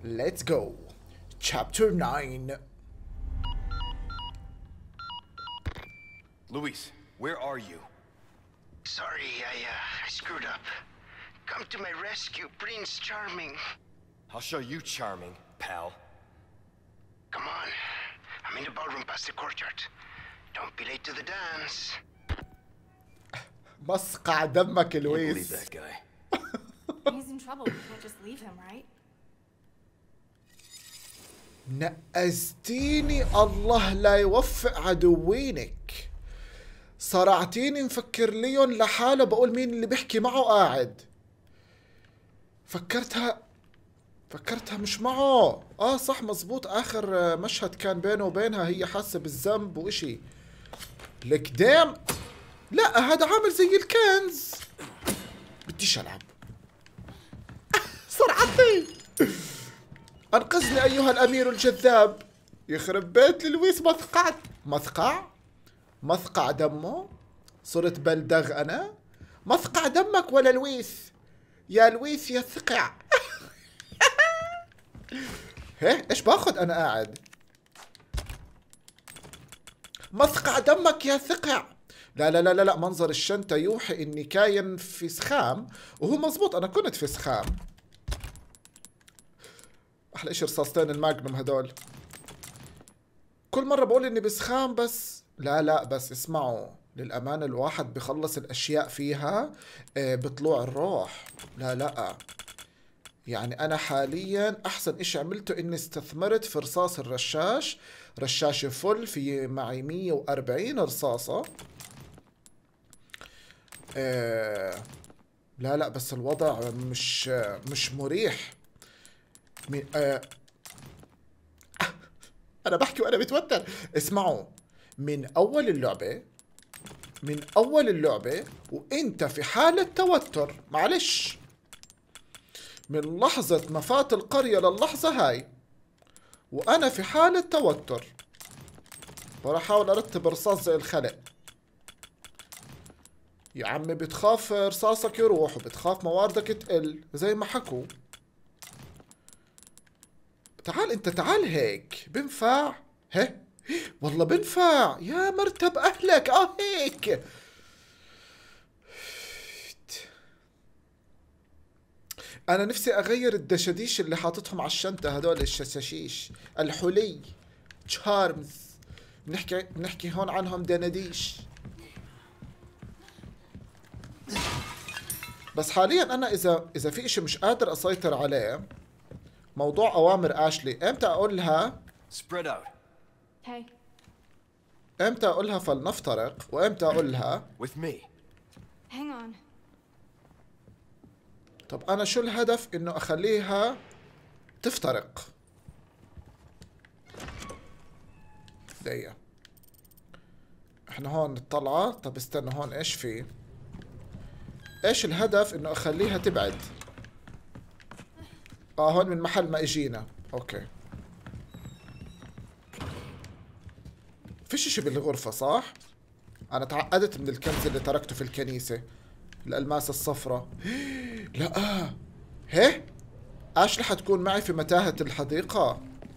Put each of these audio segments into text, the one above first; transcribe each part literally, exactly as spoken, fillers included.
Let's go. Chapter nine. Luis, where are you? Sorry, I, uh, I screwed up. Come to my rescue, Prince Charming. I'll show you charming, pal. Come on. I'm in the ballroom past the courtyard. Don't be late to the dance. مصقع دمك Can't believe لويس. that guy. He's in trouble. You can't just leave him, right? نقزتيني الله لا يوفق عدوينك. صرعتيني مفكر ليون لحاله بقول مين اللي بيحكي معه قاعد. فكرتها فكرتها مش معه. اه صح مزبوط، اخر مشهد كان بينه وبينها هي حاسه بالذنب واشي. الكدام لا هذا عامل زي الكنز. بديش العب. سرعتي. انقذني ايها الامير الجذاب. يخرب بيت لويس مثقعت. مثقع؟ مثقع دمه؟ صرت بلدغ انا؟ مثقع دمك ولا لويس؟ يا لويس يا ثقع. هيه ايش باخذ انا قاعد؟ مثقع دمك يا ثقع. لا لا لا لا منظر الشنطة يوحي اني كاين في سخام، وهو مزبوط انا كنت في سخام. احلى اشي رصاصتين الماجنوم هدول. كل مرة بقول اني بسخام بس لا لا بس اسمعوا للأمانة الواحد بخلص الاشياء فيها بطلوع الروح. لا لا يعني انا حاليا احسن اشي عملته اني استثمرت في رصاص الرشاش. رشاشة فل في معي مية وأربعين رصاصة. آه لا لا بس الوضع مش مش مريح. من آه انا بحكي وانا بتوتر. اسمعوا من اول اللعبة من اول اللعبة وانت في حالة توتر معلش. من لحظة ما فات القرية للحظة هاي وانا في حالة توتر. وراح احاول ارتب رصاص زي الخلق. يا عمي بتخاف رصاصك يروح وبتخاف مواردك تقل زي ما حكوا. تعال انت تعال هيك بنفع. هه والله بنفع يا مرتب اهلك. اه هيك انا نفسي اغير الدشاديش اللي حاططهم على الشنطة هدول الششاشيش الحلي تشارمز. بنحكي بنحكي هون عنهم دناديش. بس حاليا انا اذا اذا في اشي مش قادر اسيطر عليه موضوع اوامر اشلي. امتى اقولها Spread out. Hey. امتى اقولها فلنفترق وامتى اقولها With me. Hang on. طب انا شو الهدف انه اخليها تفترق؟ دقيقة احنا هون الطلعة. طب استنى هون ايش في؟ ايش الهدف انه اخليها تبعد؟ اه هون من محل ما اجينا. اوكي فيش اشي بالغرفة صح؟ انا تعقدت من الكنز اللي تركته في الكنيسة. الالماس الصفراء. لا هيه اشلي حتكون معي في متاهة الحديقة.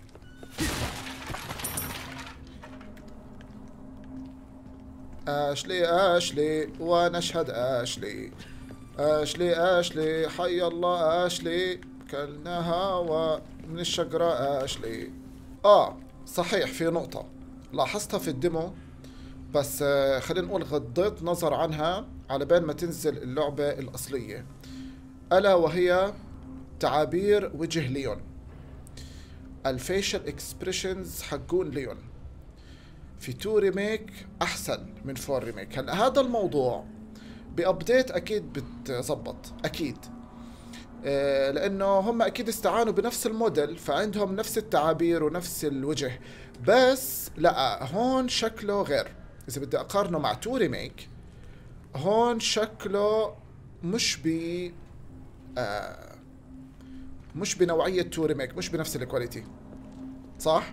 اشلي اشلي ونشهد اشلي. اشلي اشلي حي الله اشلي كلناها ومن الشجرة اشلي. اه صحيح في نقطة لاحظتها في الديمو بس آه خلينا نقول غضيت نظر عنها على بين ما تنزل اللعبة الأصلية، ألا وهي تعابير وجه ليون. الفيشل اكسبريشنز حقون ليون في تو ريميك أحسن من فور ريميك. هلا هذا الموضوع بأبديت أكيد بتزبط أكيد. آه لأنه هم أكيد استعانوا بنفس الموديل فعندهم نفس التعابير ونفس الوجه. بس لا هون شكله غير. إذا بدي أقارنه مع تو ريميك هون شكله مش ب آه مش بنوعية تو ريميك، مش بنفس الكواليتي صح؟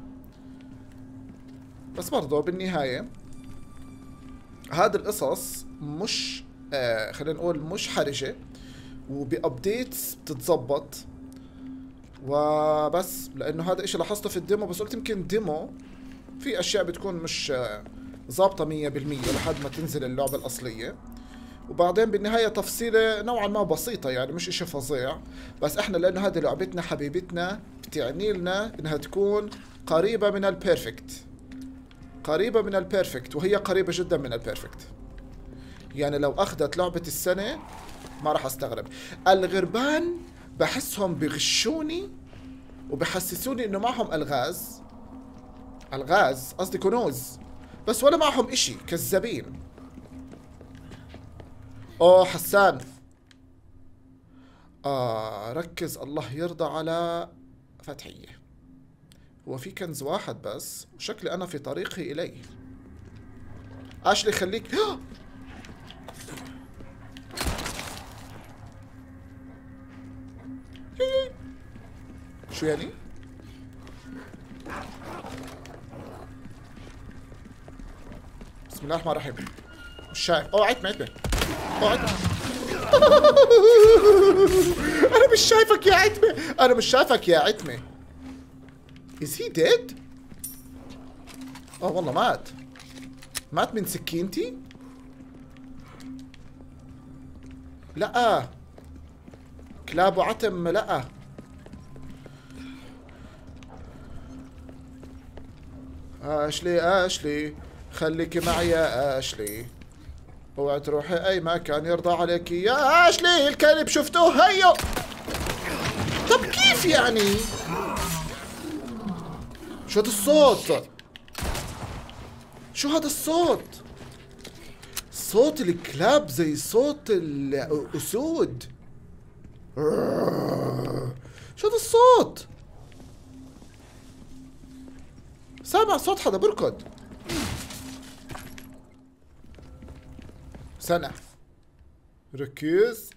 بس برضه بالنهاية هذه القصص مش آه خلينا نقول مش حرجة وبأبديتس بتتظبط وبس، لانه هذا اشي لاحظته في الديمو، بس قلت يمكن ديمو في اشياء بتكون مش ظابطة مية بالمية لحد ما تنزل اللعبة الاصلية. وبعدين بالنهاية تفصيلة نوعا ما بسيطة، يعني مش اشي فظيع، بس احنا لانه هذه لعبتنا حبيبتنا بتعني لنا انها تكون قريبة من البيرفكت، قريبة من البيرفكت، وهي قريبة جدا من البيرفكت. يعني لو اخذت لعبة السنة ما راح استغرب. الغربان بحسهم بغشوني وبحسسوني انه معهم الغاز، الغاز قصدي كنوز، بس ولا معهم اشي، كذابين. اوه حسان، آه ركز الله يرضى على فتحية. هو في كنز واحد بس وشكلي أنا في طريقي إليه. أشلي خليك شو يعني؟ بسم الله الرحمن الرحيم. مش شايف. اوه عتمة عتمة. اوه عتمة. انا مش شايفك يا عتمة، انا مش شايفك يا عتمة. Is he dead؟ اه والله مات. مات من سكينتي؟ لا كلاب وعتم لا. اشلي اشلي خليكي معي يا اشلي، اوعي تروحي اي مكان يرضى عليك يا اشلي. الكلب شفتوه هيو. طب كيف يعني؟ شو هذا الصوت؟ شو هذا الصوت؟ صوت الكلاب زي صوت الاسود. شو هذا الصوت؟ سامع صوت حدا بركض. سنة ركز.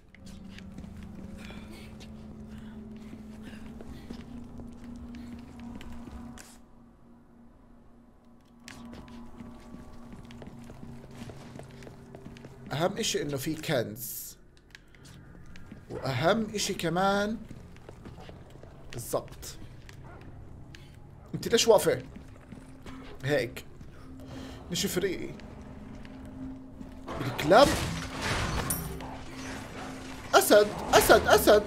اهم اشي انه في كنز، واهم اشي كمان بالضبط. انت ليش واقفة هيك؟ نشوف ريقي. الكلاب اسد اسد اسد.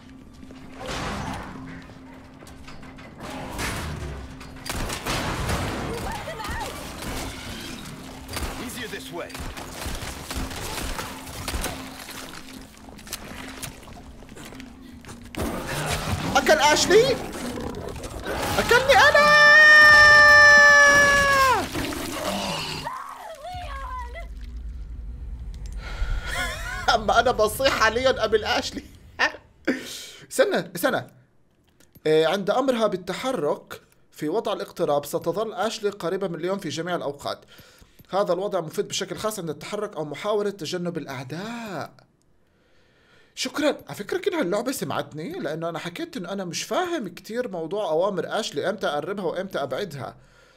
Easier this way. اكل اشلي؟ اكلني انا. اما انا بصيح عليهم قبل اشلي. استنى استنى. إيه عند امرها بالتحرك في وضع الاقتراب ستظل اشلي قريبة من اليوم في جميع الاوقات. هذا الوضع مفيد بشكل خاص عند التحرك او محاولة تجنب الاعداء. شكرا. على فكرة كده اللعبة سمعتني، لانه انا حكيت انه انا مش فاهم كتير موضوع اوامر اشلي، امتى اقربها وامتى ابعدها.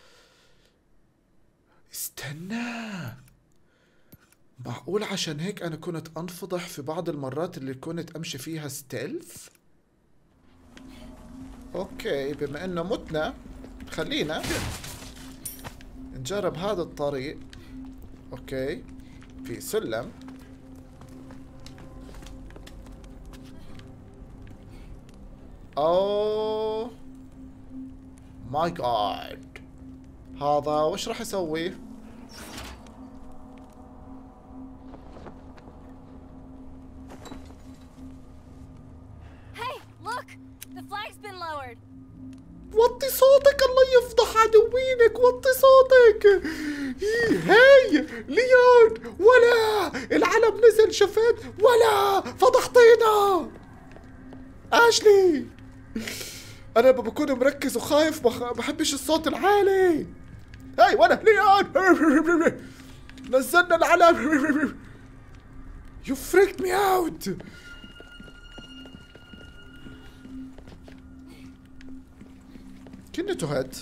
استنى، معقول عشان هيك انا كنت انفضح في بعض المرات اللي كنت امشي فيها ستيلث؟ اوكي بما انه متنا خلينا نجرب هذا الطريق. اوكي في سلم. اوه ماي جاد، هذا وش راح يسوي؟ وطي صوتك الله يفضح عدوينك، وطي صوتك. هاي ليون، ولا العلم نزل شفت، ولا فضحتينا. اشلي انا بكون مركز وخايف، ما بحبش الصوت العالي. هاي ولا ليون نزلنا العلم. You freaked me out. كني تهت.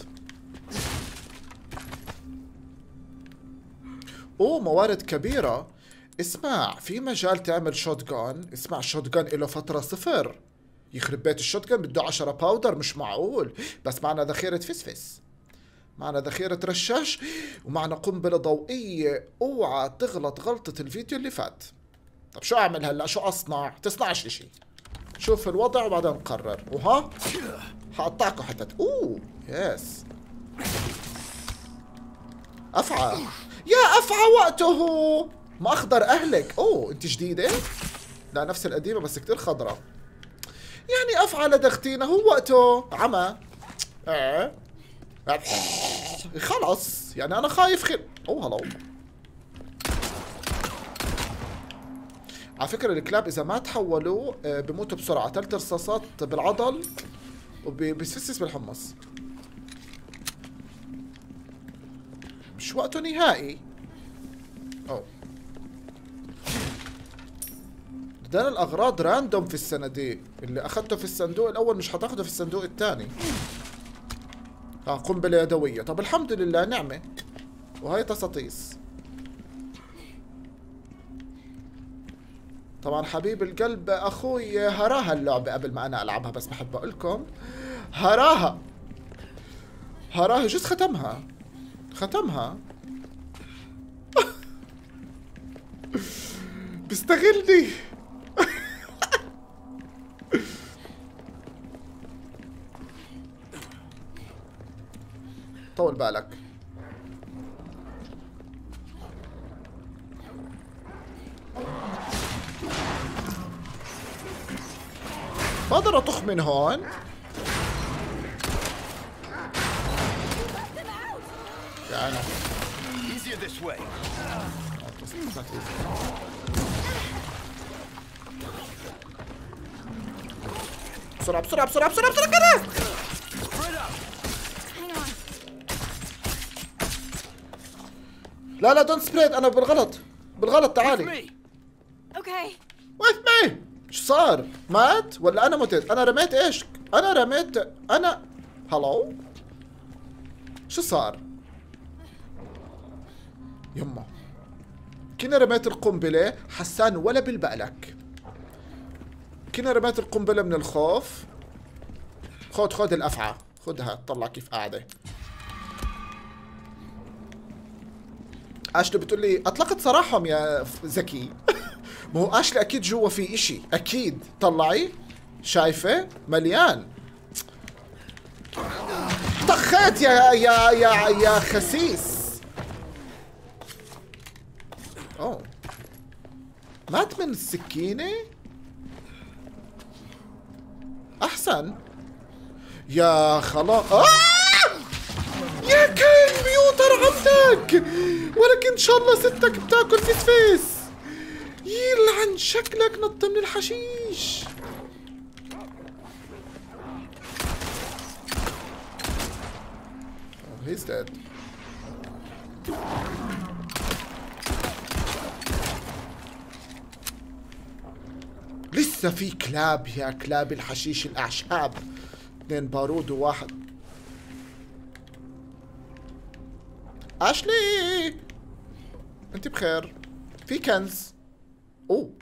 اوه موارد كبيرة. اسمع في مجال تعمل شوت جان. اسمع شوت جان له فترة صفر. يخرب بيت الشوتجن بده عشرة باودر، مش معقول. بس معنا ذخيرة فسفس، معنا ذخيرة رشاش، ومعنا قنبلة ضوئية. اوعى تغلط غلطة الفيديو اللي فات. طب شو اعمل هلا؟ شو اصنع؟ تصنعش اشي، شوف الوضع وبعدين نقرر. وها حقطعكم حتى. اوه يس افعى، يا افعى وقته ما اخضر اهلك. اوه انت جديدة؟ لا نفس القديمة بس كتير خضرة. يعني افعى لدغتينا، هو وقته عمى. ايه خلص يعني انا خايف خير. اوه هلو. على فكرة الكلاب اذا ما تحولوا بموتوا بسرعة. ثلاث رصاصات بالعضل وبيسفسس بالحمص. مش وقته نهائي. اوه ده الاغراض راندوم في الصناديق. اللي اخذته في الصندوق الاول مش هتاخده في الصندوق الثاني. اه قنبلة يدوية. طب الحمد لله نعمة. وهي تساطيس. طبعا حبيب القلب اخوي هراها اللعبة قبل ما انا العبها، بس بحب اقول لكم هراها هراها جزء ختمها ختمها بيستغلني. طول بالك. بقدر اطخ من هون. يعني Easier this way. بسرعة بسرعة بسرعة بسرعة بسرعة كده. لا لا دونت سبريد. انا بالغلط بالغلط. تعالي. Okay. ويث مي. ايش صار؟ مات ولا انا متت؟ انا رميت ايش؟ انا رميت انا هلو شو صار؟ يما كنا رميت القنبلة حسان ولا بالبقلك. كنا رميت القنبلة من الخوف. خد خد الافعى خدها. طلع كيف قاعدة. اشلي بتقول لي اطلقت سراحهم يا زكي. ما هو اشلي اكيد جوا في اشي اكيد. طلعي شايفة مليان. طخيت يا يا يا يا خسيس. اوه مات من السكينة. احسن يا خلاص. آه! يا كين ميوتر عندك. ولكن ان شاء الله ستك بتاكل فسفس. يلعن شكلك نط من الحشيش. oh, he's dead. لسه في كلاب يا كلاب الحشيش الاعشاب. اثنين بارود وواحد. اشلي انت بخير؟ في كنز. اوه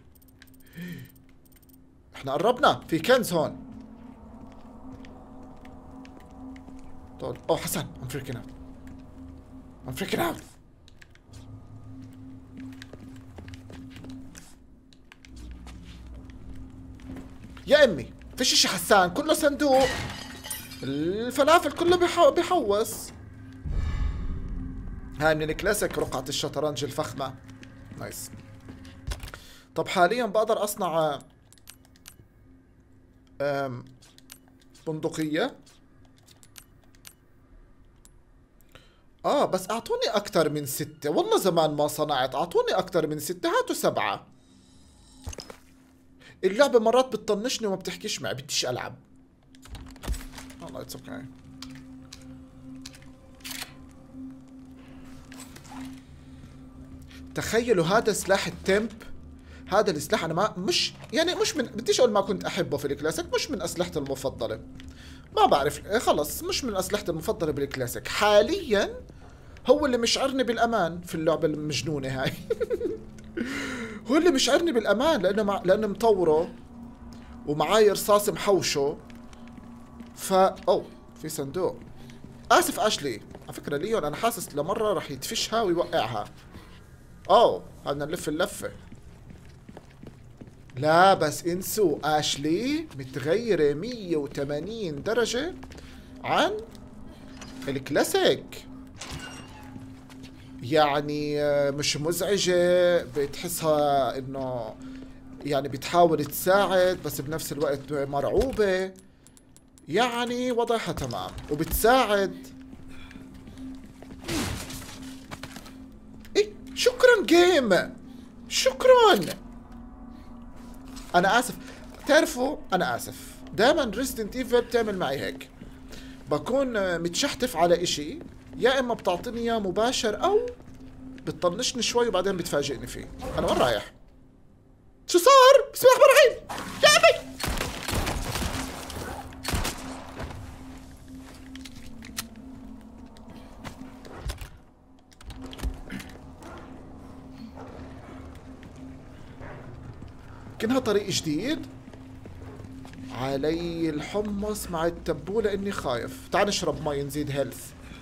احنا قربنا. في كنز هون. طول. اوه حسن I'm freaking out. I'm freaking out. يا امي فيش اشي حسان. كله صندوق. الفلافل كله بيحو... بيحوس. هاي من الكلاسيك رقعة الشطرنج الفخمة. نايس. طب حاليا بقدر اصنع أم بندقية. اه بس اعطوني اكتر من ستة. والله زمان ما صنعت. اعطوني اكتر من ستة. هاتوا سبعة. اللعبة مرات بتطنشني وما بتحكيش معي. بديش العب. والله اتس اوكي. تخيلوا هذا سلاح التمب. هذا السلاح انا ما مش يعني مش من بديش اقول ما كنت احبه في الكلاسيك. مش من اسلحتي المفضله. ما بعرف خلص مش من اسلحتي المفضله بالكلاسيك. حاليا هو اللي مشعرني بالامان في اللعبه المجنونه هاي. هو اللي مشعرني بالامان لانه مع... لانه مطوره ومعاي رصاص محوشه. ف اوه في صندوق. اسف اشلي، على فكره ليون انا حاسس لمره رح يدفشها ويوقعها. اوه بدنا نلف اللفه. لا بس انسوا، اشلي متغيره مية وثمانين درجه عن الكلاسيك. يعني مش مزعجه، بتحسها انه يعني بتحاول تساعد بس بنفس الوقت مرعوبه. يعني وضعها تمام وبتساعد. ايه شكرا جيم، شكرا. انا اسف، تعرفوا انا اسف، دائما ريزيدنت ايفل بتعمل معي هيك، بكون متشحتف على اشي يا اما بتعطيني اياه مباشر او بتطنشني شوي وبعدين بتفاجئني فيه. انا وين رايح؟ شو صار؟ بسم الله الرحمن الرحيم يا ابي. كأنها طريق جديد. علي الحمص مع التبولة اني خايف. تعال نشرب مي نزيد هيلث.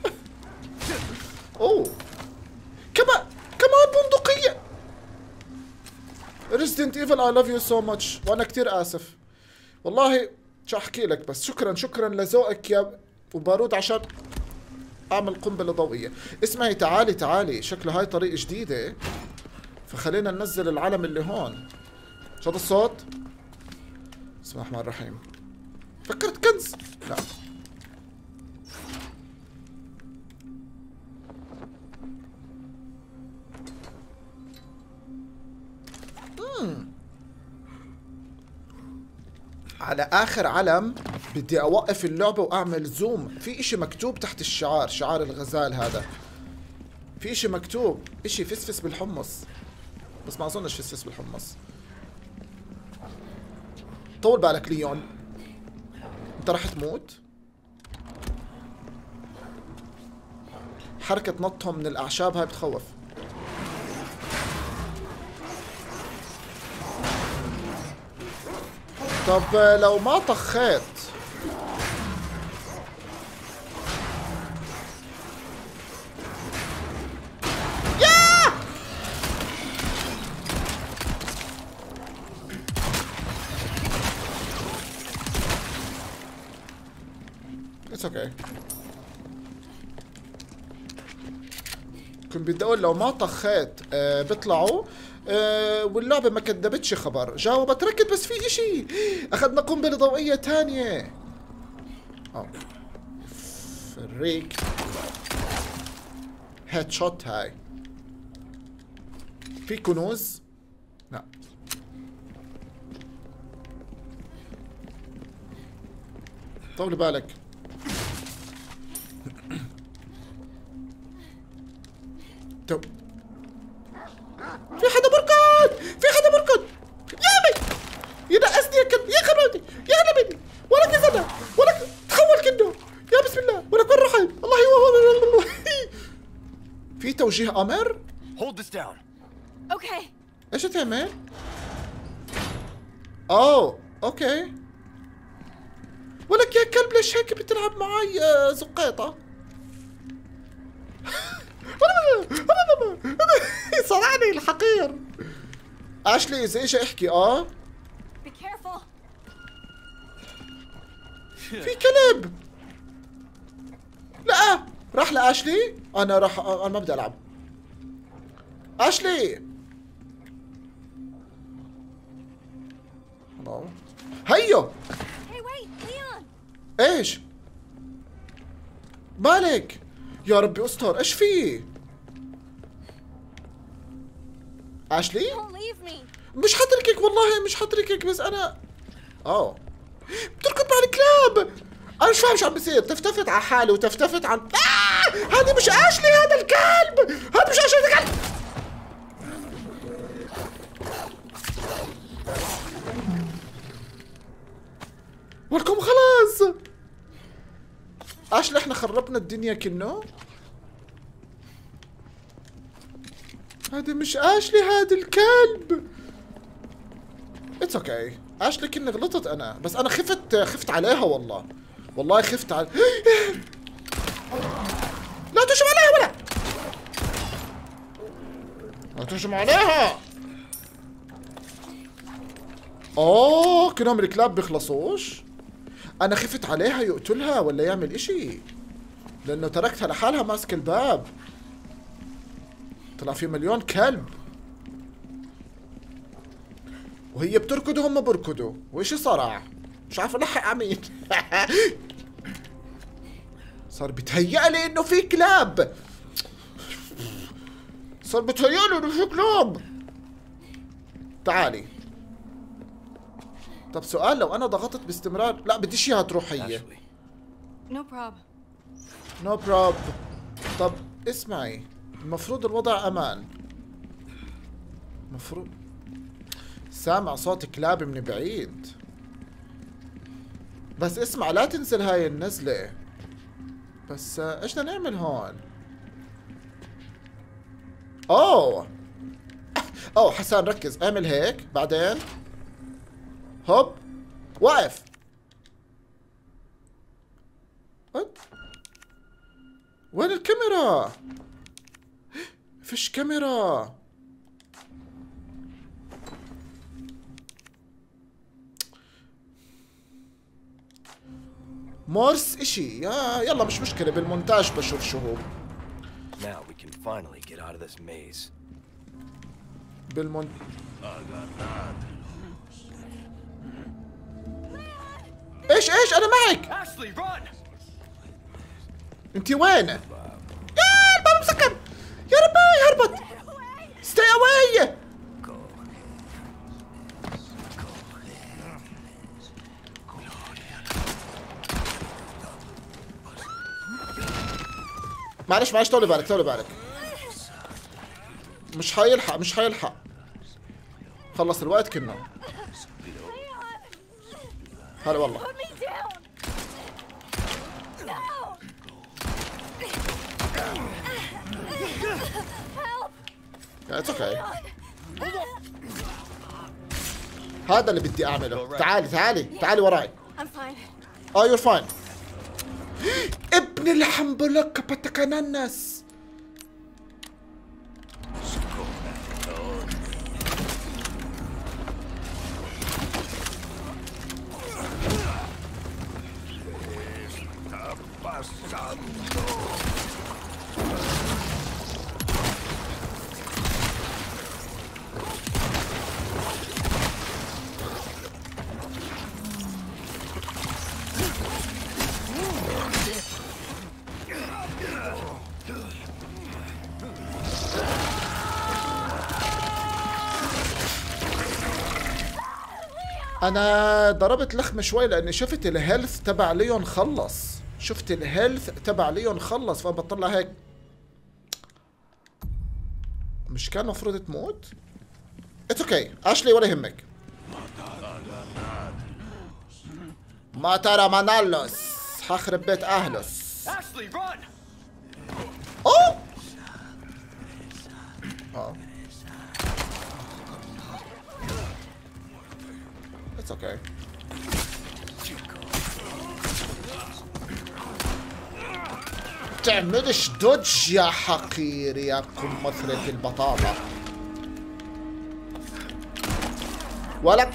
اوه كمان كمان بندقية. Resident Evil I love you so much. وانا كتير اسف والله، شو احكي لك، بس شكرا شكرا لذوقك يا وبارود عشان اعمل قنبلة ضوئية. اسمعي تعالي تعالي، شكله هاي طريق جديدة، فخلينا ننزل العلم اللي هون. شو هذا الصوت؟ بسم الله الرحمن الرحيم. فكرت كنز. لا مم. على اخر علم بدي اوقف اللعبة واعمل زوم. في اشي مكتوب تحت الشعار، شعار الغزال هذا، في اشي مكتوب، اشي فسفس بالحمص، بس ما اظنش فسفس بالحمص. طول بالك ليون، انت رح تموت. حركة نطهم من الاعشاب هاي بتخوف. طب لو ما طخيت ياه. اتس اوكي. كنت بدي اقول لو ما طخيت آه بيطلعوا آه واللعبة ما كدبتش خبر، جاوبت ركض بس في اشي، اخذنا قنبلة ضوئية تانية. اه فريك هيد شوت. هاي في كنوز؟ لا طول بالك. تو في حدا بركض، في حدا بركض يا بي ينقصني يا كلب يا خربتي يا هلا ولك يا زلمه ولك تحول كنه يا بسم الله ولك وين رحت؟ الله يوه. في توجيه امر. Hold this down. Okay. ايش تعمل؟ اوه اوكي. ولك يا كلب ليش هيك بتلعب معي زقيطه؟ صرعني الحقير. اشلي اذا اجى احكي اه Be careful. في كلب. لا راح لاشلي. انا راح انا ما بدي العب. اشلي هلو هيو. Hey, wait, Leon. ايش مالك يا ربي استر؟ ايش في اشلي؟ Don't leave me. مش حتركك والله مش حتركك، بس انا اوه بتركض مع الكلاب. انا مش فاهم شو عم بيصير. تفتفت على حالي وتفتفت عن آه! هذا مش اشلي، هذا الكلب، هذا مش اشلي، هذا الكلب. ولكم خلاص اشلي احنا خربنا الدنيا كنه. هذا مش اشلي، هذا الكلب. اتس اوكي. اشلي كني غلطت انا، بس انا خفت خفت عليها والله. والله خفت على لا تهجم عليها ولا لا تهجم عليها. اوه كلهم الكلاب بيخلصوش. انا خفت عليها يقتلها ولا يعمل اشي، لانه تركتها لحالها ماسك الباب. طلع في مليون كلب وهي بتركض وهم بركضوا، وإشي صرع مش عارف الحق عمين. صار بتهيألي انه في كلاب، صار بتهيألي انه في كلاب. تعالي. طب سؤال، لو انا ضغطت باستمرار، لا بديش اياها تروح هي. No prob. نو بروب. طب اسمعي، المفروض الوضع امان. المفروض سامع صوت كلاب من بعيد. بس اسمع، لا تنزل هاي النزلة. بس ايش بدنا نعمل هون؟ اوه اوه حسان ركز، اعمل هيك بعدين هوب واقف. وات؟ وين الكاميرا؟ فيش كاميرا. مورس اشي. يا يلا مش مشكلة، بالمونتاج بشوف شو هو. Now we can finally get out of this maze. بالمون ايش ايش انا معك. Ashley, run! انتي وين؟ يا الباب مسكر. يا ربي هربت. ستي اواي. معلش معلش طولي بالك طولي بالك. مش حيلحق مش حيلحق. خلص الوقت كنا. هلا والله. Put me down. No. Help. اتس اوكي. هذا اللي بدي اعمله. تعالي تعالي تعالي وراي. I'm fine. اه يور فاين. ابن الحنبلك بتكننس. انا ضربت لخمه شوي لاني شفت الهيلث تبع ليون خلص. شفت الهيلث تبع ليون خلص، فبطلع هيك. مش كان المفروض تموت؟ اتس اوكي اشلي ولا يهمك. ما ترى مانالوس حخرب بيت اهلوس. Ashley, run! اوه اه اتس اوكي. تعملش دوج يا حقير يا كمثرة البطاطا. ولك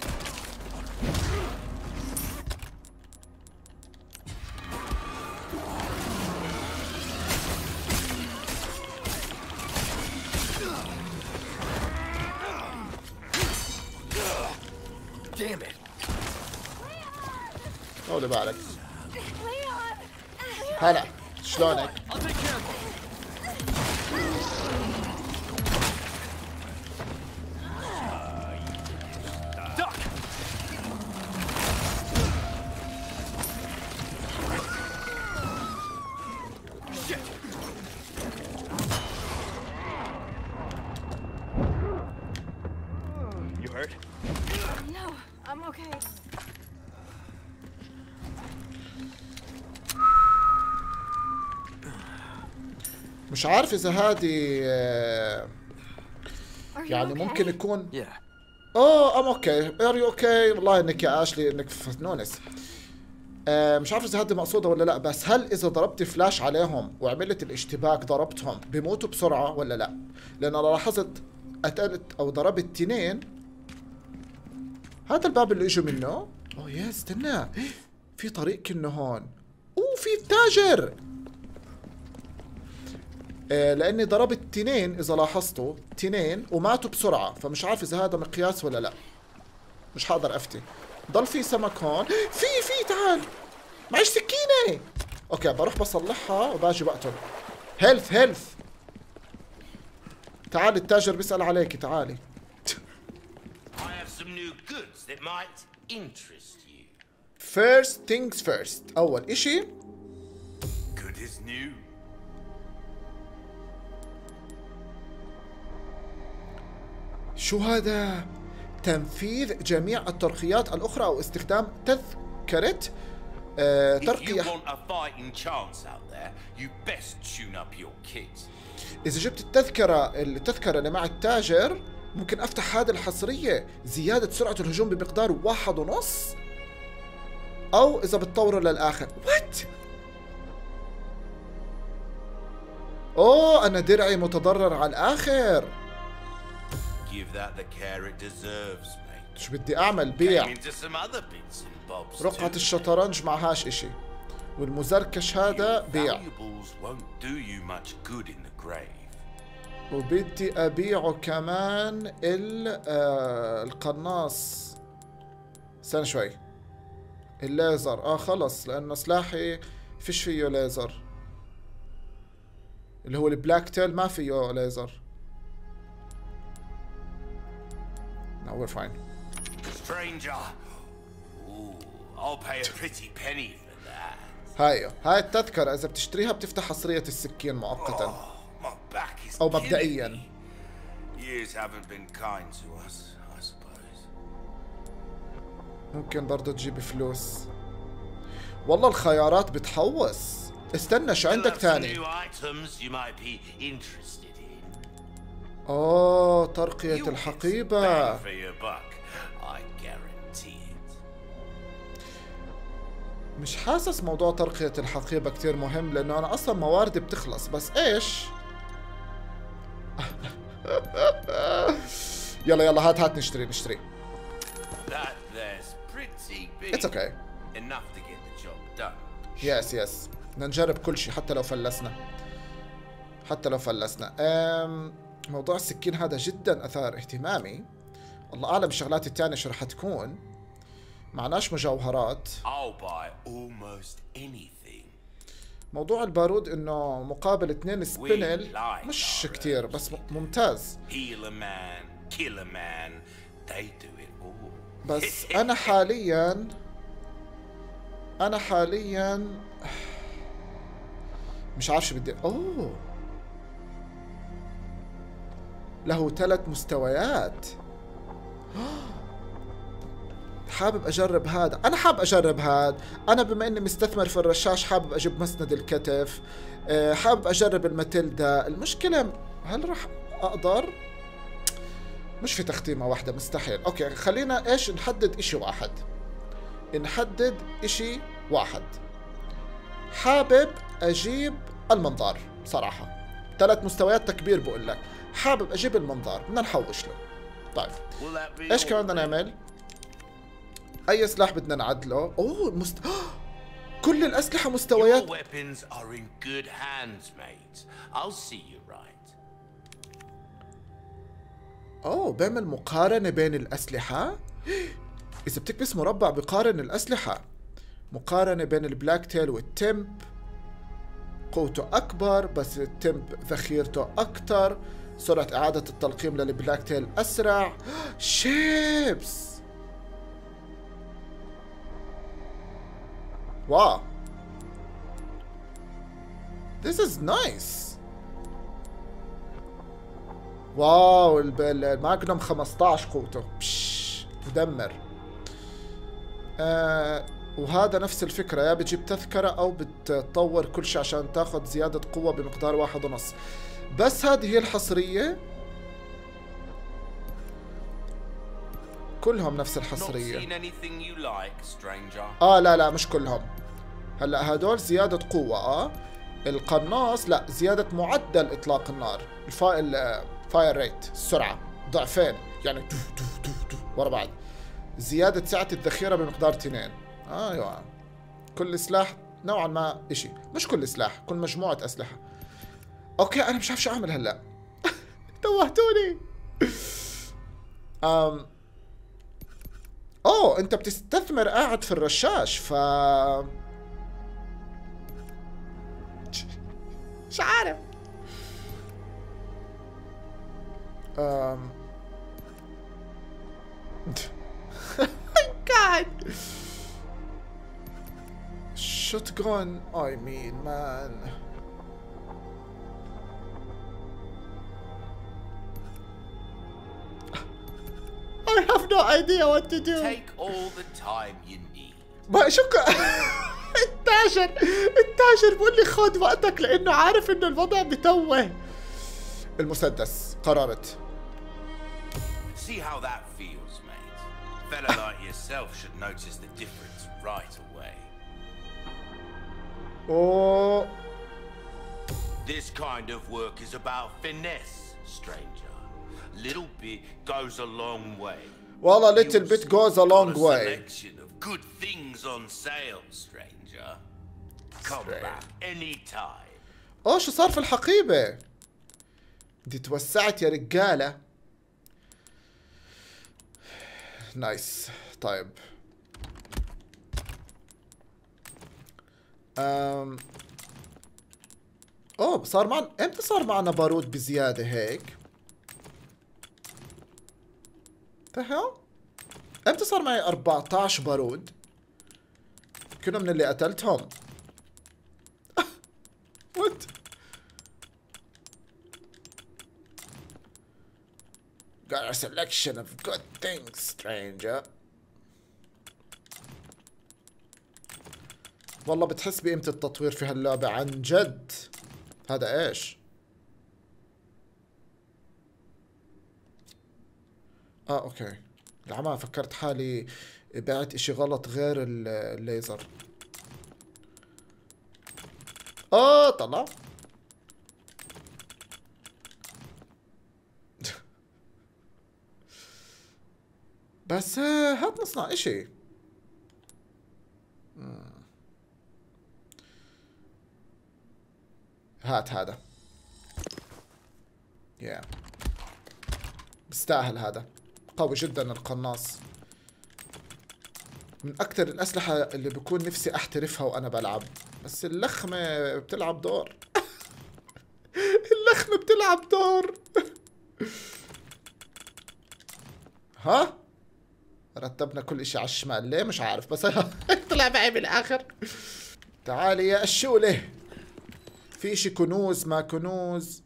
Damn it! طولي بالك. Leon. هلا شلونك؟ I'll take care of him. Duck! Shit! You hurt? No, I'm okay. مش عارف اذا هذه آه، Are you يعني okay? ممكن يكون Yeah. اوه ام اوكي ار يو اوكي. والله انك يا اشلي انك فنونس. آه مش عارف اذا هذه مقصوده ولا لا، بس هل اذا ضربت فلاش عليهم وعملت الاشتباك ضربتهم بيموتوا بسرعه ولا لا؟ لان انا لاحظت قتلت او ضربت تنين. هذا الباب اللي اجوا منه. اوه يا استنى، في طريق كنه هون. اوه في تاجر. آه لاني ضربت تنين اذا لاحظتوا، تنين وماتوا بسرعه، فمش عارف اذا هذا مقياس ولا لا. مش حقدر افتي. ضل في سمك هون. في في تعال معيش سكينه. اوكي بروح بصلحها وباجي بقتل. هيلث هيلث. تعالي التاجر بيسأل عليكي، تعالي. I have some new goods that might interest you. First things first. أول إشي Good is new. شو هذا؟ تنفيذ جميع الترقيات الأخرى أو استخدام تذكرة آه If you ترقية. want a fighting chance out there, you best tune up your kit. إذا جبت التذكرة التذكرة اللي مع التاجر ممكن أفتح هذه الحصرية، زيادة سرعة الهجوم بمقدار واحد ونص، أو إذا بتطوره للآخر. وات؟ أوه أنا درعي متضرر على الآخر. Give that the care it deserves, mate. شو بدي أعمل؟ بيع. Came into some other bits and bobs رقعة too. الشطرنج معهاش إشي، والمزركش هذا Your بيع. valuables won't do you much good in the grave. وبدي أبيعه كمان ال آه القناص. استنى شوي. الليزر اه خلص لأنه سلاحي فيش فيه ليزر، اللي هو البلاك تيل ما فيه ليزر. No we're fine. Stranger. Ooh, I'll pay a pretty penny for that. هاي هاي التذكرة إذا بتشتريها بتفتح حصرية السكين مؤقتا Oh, my back is أو killing مبدئيا. me. Years haven't been kind to us, I suppose. ممكن برضه تجيب فلوس. والله الخيارات بتحوس. استنى شو عندك Still have some تاني؟ new items you might be interested in. اوه ترقية You'll get الحقيبة. bang for your buck, I guarantee it. مش حاسس موضوع ترقية الحقيبة كتير مهم لأنه أنا أصلا مواردي بتخلص، بس إيش؟ يلا يلا هات هات نشتري نشتري. That there's pretty big. It's okay. Enough to get the job done. يس يس بدنا نجرب كل شيء حتى لو فلسنا. حتى لو فلسنا. أم موضوع السكين هذا جدا أثار اهتمامي. الله أعلم الشغلات التانية شو رح تكون. معناش مجوهرات. I'll buy almost anything. موضوع البارود انه مقابل اثنين سبينل like مش our كتير بس م- ممتاز. Heal a man, kill a man, they do it all. بس انا حاليا انا حاليا مش عارف شو بدي. اوه له ثلاث مستويات. حابب اجرب هذا. انا حابب اجرب هذا. انا بما اني مستثمر في الرشاش حابب اجيب مسند الكتف. أه حابب اجرب الماتيلدا. المشكلة هل راح اقدر؟ مش في تختيمة واحدة مستحيل. اوكي خلينا ايش نحدد اشي واحد. نحدد اشي واحد. حابب اجيب المنظار صراحة. ثلاث مستويات تكبير بقول لك. حابب اجيب المنظار بدنا نحوش له. طيب ايش كمان بدنا نعمل؟ اي سلاح بدنا نعدله؟ اوه مست... كل الاسلحه مستويات. Your weapons are in good hands, mate. I'll see you right. اوه بيعمل مقارنه بين الاسلحه. اذا بتكبس مربع بقارن الاسلحه. مقارنه بين البلاك تيل والتمب. قوته اكبر بس التمب ذخيرته اكثر. سرعه اعاده التلقيم للبلاك تيل اسرع. شيبس. واو. This is nice. واو الماجنوم خمسطعش قوته. بش مدمر. آه وهذا نفس الفكرة، يا بتجيب تذكرة أو بتطور كل شيء عشان تاخذ زيادة قوة بمقدار واحد ونص. بس هذه هي الحصرية. كلهم نفس Not الحصرية. seen anything you like, stranger. اه لا لا مش كلهم. هلا هدول زيادة قوة اه. القناص لا زيادة معدل اطلاق النار. الفا الفاير ريت السرعة ضعفين يعني دو دو دو دو ورا بعض. زيادة سعة الذخيرة بمقدار اثنين. آه ايوه. كل سلاح نوعا ما اشي، مش كل سلاح، كل مجموعة اسلحة. اوكي انا مش عارف شو اعمل هلا. توهتوني. أم اوه انت بتستثمر قاعد في الرشاش ف مش عارف. أم God. Shotgun, I mean, man. I have no idea what to do. Take all the time you need. ما شو ك... التاجر التاجر بقول لي خذ وقتك لانه عارف انه الوضع بتوه. المسدس قررت. See how that feels, mate. A fella like yourself should notice the difference right away. اوه This kind of work is about finesse, stranger. Little bit goes a long way. والله little bit goes a long Got a way. selection of good things on sale, stranger. Come back anytime. اوه شو صار في الحقيبة؟ دي توسعت يا رجالة. نايس. طيب أم... اوه صار معنا امتى صار معنا بارود بزيادة هيك؟ تهل؟ امتى صار معي أربعة عشر بارود؟ كنا من اللي قتلتهم. وات؟ Got a selection of good things, stranger. والله بتحس بقيمة التطوير في هاللعبة عن جد. هذا ايش؟ اه اوكي. العمى فكرت حالي بعت اشي غلط غير الليزر. اه طلع. بس هات نصنع اشي. هات هذا. يا yeah. بيستاهل هذا. قوي جدا القناص. من اكثر الاسلحة اللي بكون نفسي احترفها وانا بلعب. بس اللخمة بتلعب دور. اللخمة بتلعب دور. ها؟ رتبنا كل اشي على الشمال ليه مش عارف بس طلع معي بالاخر. تعالي يا الشولة. في اشي كنوز ما كنوز.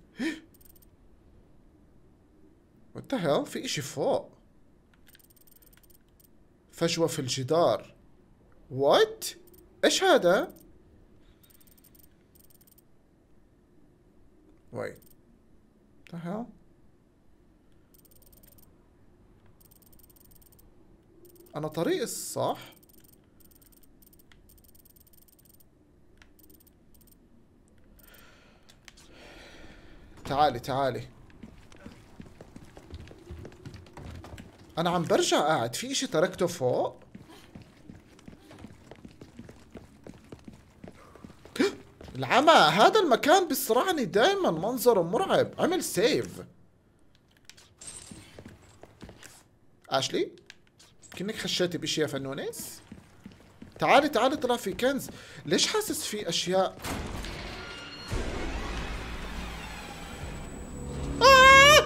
What the hell؟ في اشي فوق. فجوة في الجدار. What؟ ايش هذا؟ Wait. What the hell؟ أنا طريق الصح؟ تعالي تعالي. أنا عم برجع قاعد في إشي تركته فوق؟ العمى هذا المكان بيصرعني دايما منظره مرعب. عمل سيف. آشلي كأنك خشيتي بإشي يا فنونس. تعالي تعالي طلع في كنز. ليش حاسس في أشياء آه!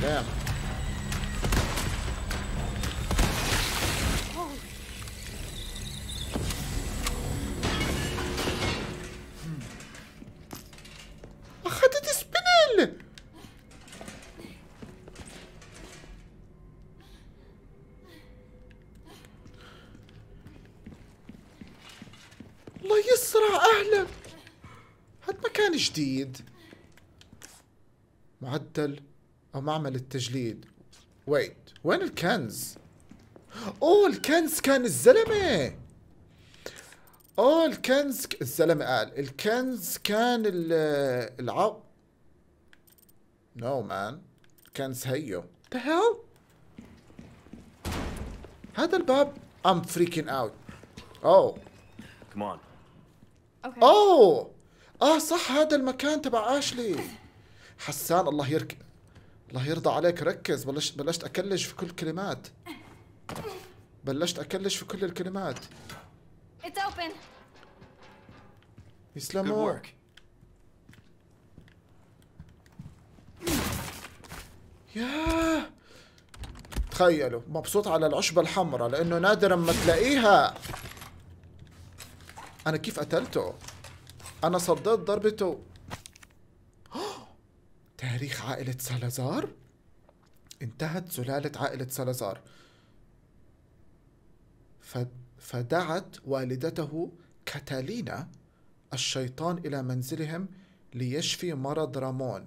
دام. أخذت سبينل. الله يسرع أهلا. هاد مكان جديد، معدل أو معمل التجليد. ويت، وين الكنز؟ أوه الكنز كان الزلمة. أوه الكنز ك... الزلمة قال الكنز كان ال العب. نو مان، الكنز هيو. the hell؟ هذا الباب I'm freaking out. أوه Come on. Okay. أوه آه صح، هذا المكان تبع آشلي. حسان الله يرك الله يرضى عليك، ركز. بلشت بلشت أكلش في كل الكلمات. بلشت أكلش في كل الكلمات. It's open. Good يسلموا. work. ياه تخيلوا مبسوط على العشبة الحمراء لأنه نادرا ما تلاقيها. أنا كيف قتلته؟ أنا صديت ضربته. تاريخ عائلة سالازار؟ انتهت سلالة عائلة سالازار. ف... فدعت والدته كاتالينا الشيطان إلى منزلهم ليشفي مرض رامون.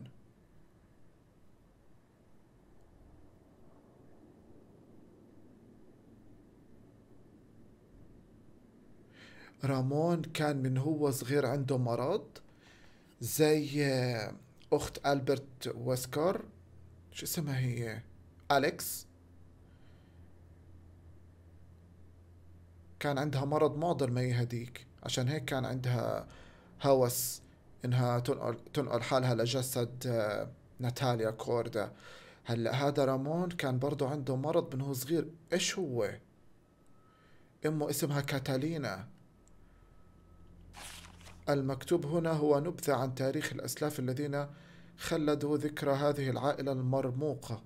رامون كان من هو صغير عنده مرض زي أخت ألبرت ويسكر، شو اسمها هي؟ أليكس. كان عندها مرض معضل مي هديك، عشان هيك كان عندها هوس إنها تنقل, تنقل حالها لجسد ناتاليا كوردا. هلا هذا رامون كان برضو عنده مرض من هو صغير. إيش هو؟ أمه اسمها كاتالينا. المكتوب هنا هو نبذة عن تاريخ الأسلاف الذين خلدوا ذكرى هذه العائلة المرموقة.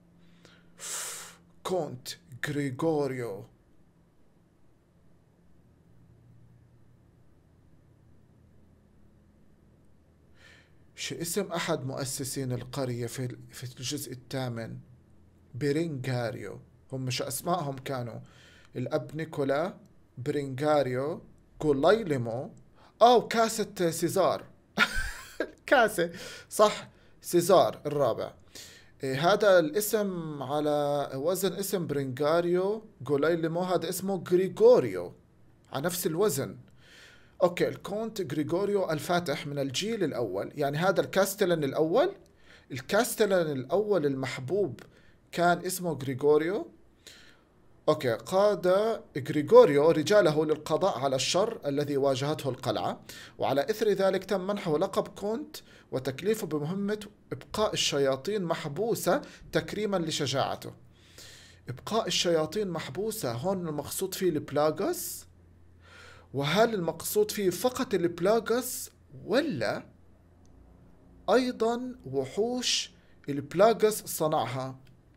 كونت غريغوريو. شو اسم أحد مؤسسين القرية في في الجزء الثامن؟ برينغاريو. هم شو أسمائهم كانوا؟ الأب نيكولا برينغاريو، غولايليمو، أو كاسة سيزار. كاسة صح، سيزار الرابع. إيه هذا الاسم على وزن اسم برينغاريو. غولايليمو هذا اسمه غريغوريو على نفس الوزن. اوكي الكونت غريغوريو الفاتح من الجيل الاول، يعني هذا الكاستلان الاول. الكاستلان الاول المحبوب كان اسمه غريغوريو. اوكي قاد غريغوريو رجاله للقضاء على الشر الذي واجهته القلعة، وعلى اثر ذلك تم منحه لقب كونت وتكليفه بمهمة ابقاء الشياطين محبوسة تكريما لشجاعته. ابقاء الشياطين محبوسة، هون المقصود فيه البلاغوس؟ وهل المقصود فيه فقط البلاغوس ولا أيضا وحوش البلاغوس صنعها؟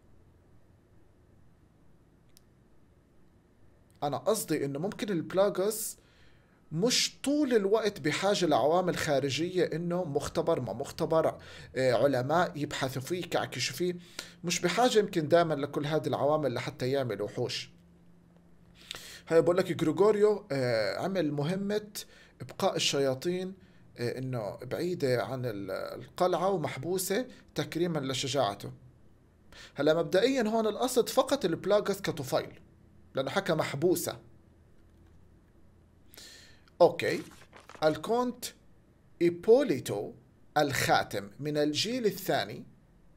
أنا قصدي إنه ممكن البلاغوس مش طول الوقت بحاجة لعوامل خارجية، إنه مختبر ما مختبر، علماء يبحثوا فيه كعكشوا فيه، مش بحاجة يمكن دائما لكل هذه العوامل لحتى يعمل وحوش. هاي بقول لك غريغوريو عمل مهمة إبقاء الشياطين إنه بعيدة عن القلعة ومحبوسة تكريما لشجاعته. هلا مبدئيا هون القصد فقط البلاغوس كطفيل لأنه حكى محبوسة. أوكي الكونت إيبوليتو الخاتم من الجيل الثاني.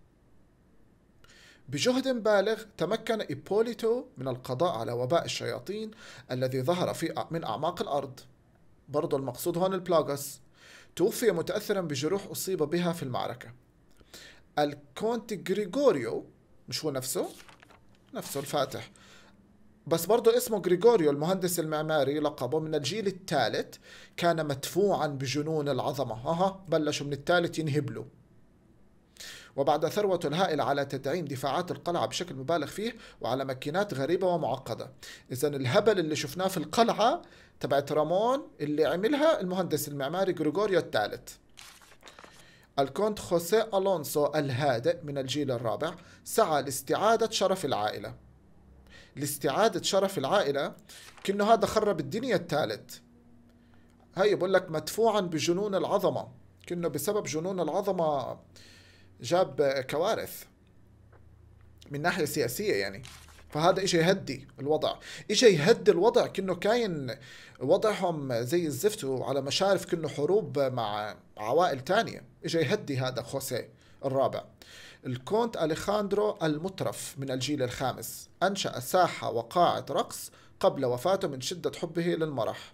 بجهد بالغ تمكن إيبوليتو من القضاء على وباء الشياطين الذي ظهر في من أعماق الأرض. برضو المقصود هون البلاغوس. توفي متأثرا بجروح أصيب بها في المعركة. الكونت غريغوريو مش هو نفسه؟ نفسه الفاتح، بس برضو اسمه غريغوريو المهندس المعماري لقبه من الجيل الثالث. كان مدفوعا بجنون العظمة. ها بلشوا من الثالث ينهبلوا. وبعد ثروته الهائلة على تدعيم دفاعات القلعة بشكل مبالغ فيه وعلى ماكينات غريبة ومعقدة. إذن الهبل اللي شفناه في القلعة تبعت رامون اللي عملها المهندس المعماري غريغوريو الثالث. الكونت خوسيه ألونسو الهادئ من الجيل الرابع سعى لاستعادة شرف العائلة. لاستعادة شرف العائلة كأنه هذا خرب الدنيا الثالث. هاي بقول لك مدفوعا بجنون العظمة، كأنه بسبب جنون العظمة جاب كوارث من ناحية سياسية يعني. فهذا إجا يهدي الوضع، إجا يهدي الوضع كأنه كاين وضعهم زي الزفت وعلى مشارف كأنه حروب مع عوائل تانية. إجا يهدي هذا خوسيه الرابع. الكونت أليخاندرو المترف من الجيل الخامس أنشأ ساحة وقاعة رقص قبل وفاته من شدة حبه للمرح.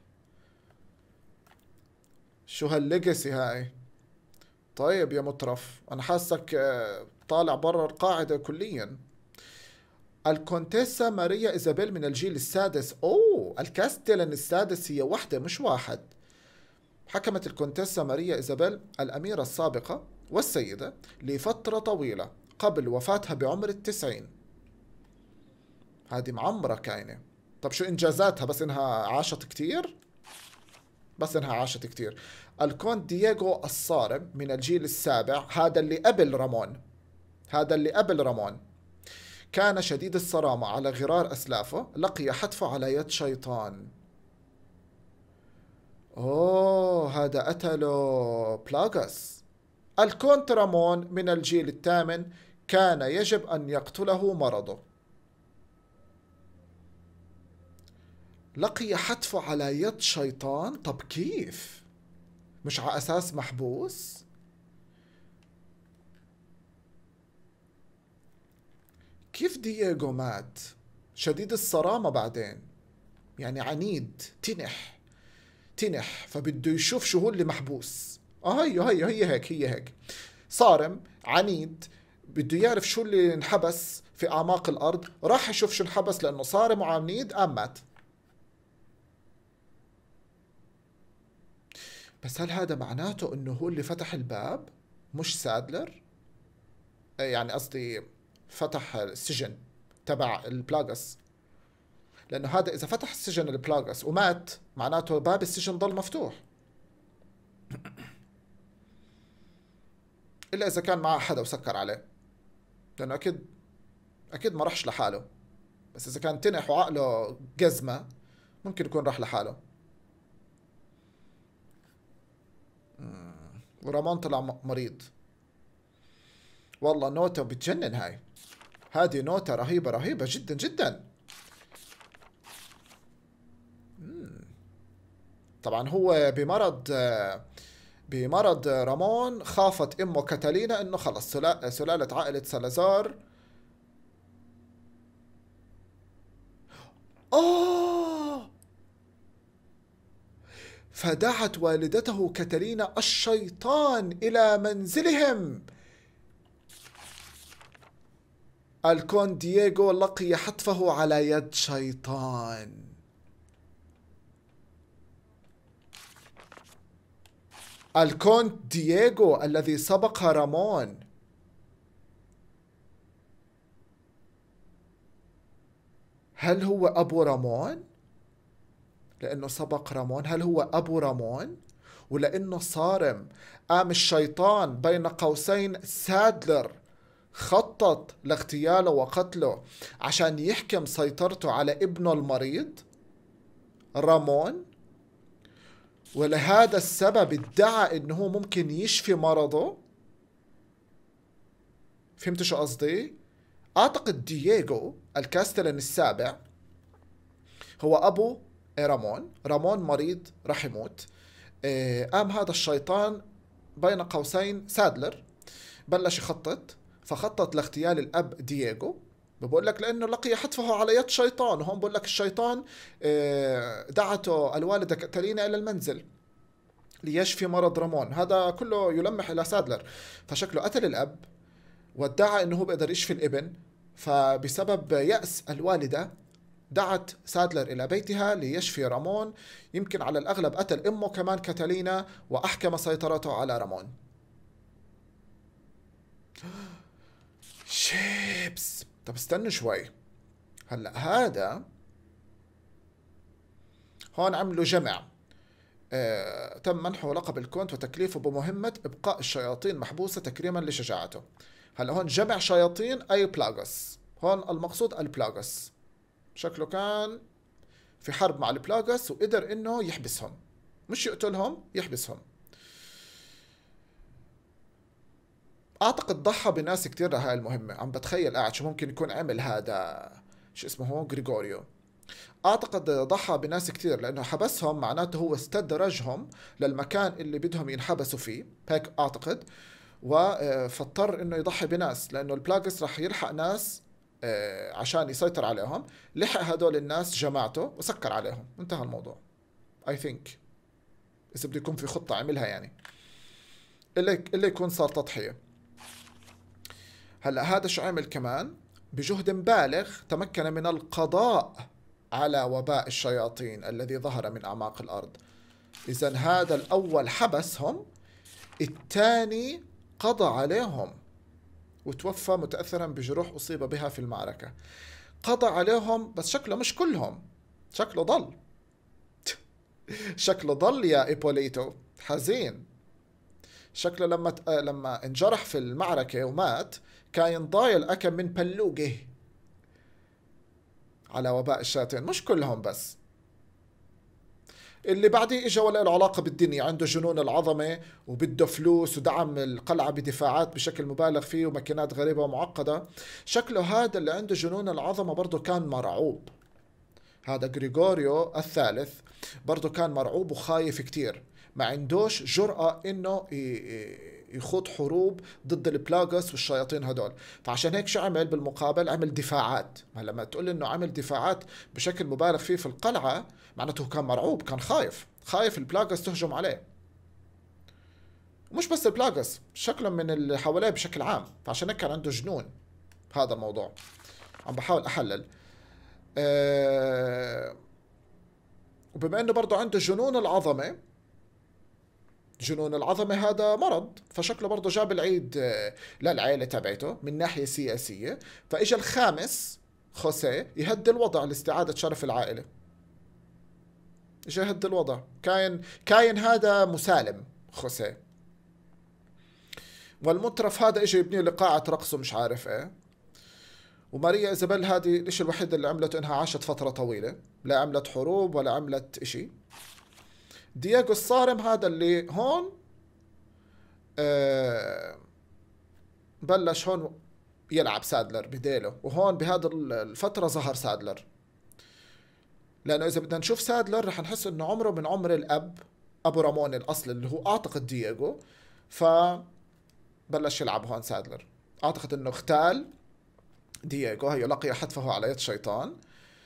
شو هالليجاسي هاي؟ طيب يا مترف، أنا حاسك طالع برا القاعدة كليا. الكونتيسا ماريا إيزابيل من الجيل السادس. أوه، الكاستلن السادس هي وحدة مش واحد. حكمت الكونتيسا ماريا إيزابيل الأميرة السابقة والسيدة لفترة طويلة قبل وفاتها بعمر التسعين. هذه معمرة كاينة. طب شو إنجازاتها؟ بس إنها عاشت كتير؟ بس إنها عاشت كتير. الكونت دييغو الصارم من الجيل السابع، هذا اللي قبل رامون، هذا اللي قبل رامون، كان شديد الصرامة على غرار أسلافه، لقي حتفه على يد شيطان. أوه، هذا قتله بلاغاس. الكونت رامون من الجيل الثامن كان يجب أن يقتله مرضه. لقي حتفه على يد شيطان؟ طب كيف؟ مش على أساس محبوس؟ كيف دييغو مات؟ شديد الصرامة بعدين، يعني عنيد، تنح تنح، فبده يشوف شو هو اللي محبوس. اه هي هي هي هيك هي هيك صارم عنيد، بده يعرف شو اللي انحبس في أعماق الأرض، راح يشوف شو انحبس لأنه صارم وعنيد، قام مات. بس هل هذا معناته انه هو اللي فتح الباب مش سادلر؟ يعني قصدي فتح السجن تبع البلاغاس، لانه هذا اذا فتح السجن البلاغاس ومات معناته باب السجن ضل مفتوح، الا اذا كان معه حدا وسكر عليه، لانه اكيد اكيد ما راحش لحاله. بس اذا كان تنح وعقله جزمة ممكن يكون راح لحاله. ورامون طلع مريض. والله نوتة بتجنن هاي، هذه نوتة رهيبة رهيبة جدا جدا. طبعا هو بمرض بمرض رامون خافت امه كاتالينا انه خلص سلالة عائلة سالازار. آه فدعت والدته كاتالينا الشيطان إلى منزلهم. الكونت دييغو لقي حتفه على يد شيطان. الكونت دييغو الذي سبق رامون. هل هو أبو رامون؟ لأنه سبق رامون. هل هو أبو رامون؟ ولأنه صارم قام الشيطان بين قوسين سادلر خطط لاغتياله وقتله عشان يحكم سيطرته على ابنه المريض رامون، ولهذا السبب ادعى انه هو ممكن يشفي مرضه. فهمت شو قصدي؟ اعتقد دييغو الكاستلن السابع هو ابو رامون. رامون مريض راح يموت، قام هذا الشيطان بين قوسين سادلر بلش يخطط، فخطط لاغتيال الاب دييغو. بقول لك لانه لقي حتفه على يد شيطان، وهون بقول لك الشيطان دعته الوالده كاتالينا الى المنزل ليشفي مرض رامون. هذا كله يلمح الى سادلر، فشكله قتل الاب وادعى انه هو بيقدر يشفي الابن. فبسبب يأس الوالده دعت سادلر الى بيتها ليشفي رامون. يمكن على الاغلب قتل امه كمان كاتالينا واحكم سيطرته على رامون. شيبس. طب استنوا شوي. هلا هذا هون عملوا جمع. آه، تم منحه لقب الكونت وتكليفه بمهمة إبقاء الشياطين محبوسة تكريما لشجاعته. هلا هون جمع شياطين أي بلاغوس. هون المقصود البلاغوس. شكله كان في حرب مع البلاغوس وقدر إنه يحبسهم، مش يقتلهم، يحبسهم. أعتقد ضحى بناس كتير لهاي المهمة. عم بتخيل قاعد شو ممكن يكون عمل هذا، شو اسمه هو، غريغوريو. اعتقد ضحى بناس كتير لانه حبسهم، معناته هو استدرجهم للمكان اللي بدهم ينحبسوا فيه، هيك اعتقد. وفاضطر انه يضحي بناس لانه البلاغس رح يلحق ناس عشان يسيطر عليهم. لحق هدول الناس جماعته وسكر عليهم، انتهى الموضوع. اي ثينك اذا بده يكون في خطة عملها يعني، اللي اللي يكون صار تضحية. هلا هذا شو عمل كمان؟ بجهد بالغ تمكن من القضاء على وباء الشياطين الذي ظهر من أعماق الأرض. إذن هذا الأول حبسهم، الثاني قضى عليهم وتوفى متأثرا بجروح أصيب بها في المعركة. قضى عليهم بس شكله مش كلهم، شكله ضل شكله ضل يا إيبوليتو، حزين. شكله لما ت... لما انجرح في المعركة ومات كان ضايل أكم من بلوقه على وباء الشياطين، مش كلهم بس. اللي بعديه اجى ولا له علاقة بالدنيا، عنده جنون العظمة وبده فلوس ودعم القلعة بدفاعات بشكل مبالغ فيه وماكينات غريبة ومعقدة. شكله هذا اللي عنده جنون العظمة برضه كان مرعوب. هذا غريغوريو الثالث برضه كان مرعوب وخايف كتير، ما عندوش جرأة انه يخوض حروب ضد البلاغوس والشياطين هدول. فعشان هيك شو عمل بالمقابل؟ عمل دفاعات. لما تقول انه عمل دفاعات بشكل مبالغ فيه في القلعة، معناته كان مرعوب، كان خايف خايف البلاغوس تهجم عليه. مش بس البلاغوس، شكله من اللي حواليه بشكل عام. فعشان هيك كان عنده جنون. هذا الموضوع عم بحاول احلل. أه... وبما انه برضه عنده جنون العظمة، جنون العظمة هذا مرض، فشكله برضه جاب العيد للعائلة تبعته من ناحية سياسية. فإجا الخامس خوسيه يهدي الوضع لاستعادة شرف العائلة. إجا يهدي الوضع، كاين كاين هذا مسالم خوسيه. والمترف هذا إجا يبني له قاعة رقص ومش عارف إيه. وماريا إيزابيل هذه الإشي الوحيد اللي عملته إنها عاشت فترة طويلة، لا عملت حروب ولا عملت إشي. دياغو الصارم هذا اللي هون آه بلش هون يلعب سادلر بديله، وهون بهذا الفترة ظهر سادلر. لأنه إذا بدنا نشوف سادلر رح نحس إنه عمره من عمر الأب، أبو رامون الأصل اللي هو أعتقد دياغو، فبلش يلعب هون سادلر. أعتقد إنه اختال دياغو، هي لقي حتفه على يد شيطان.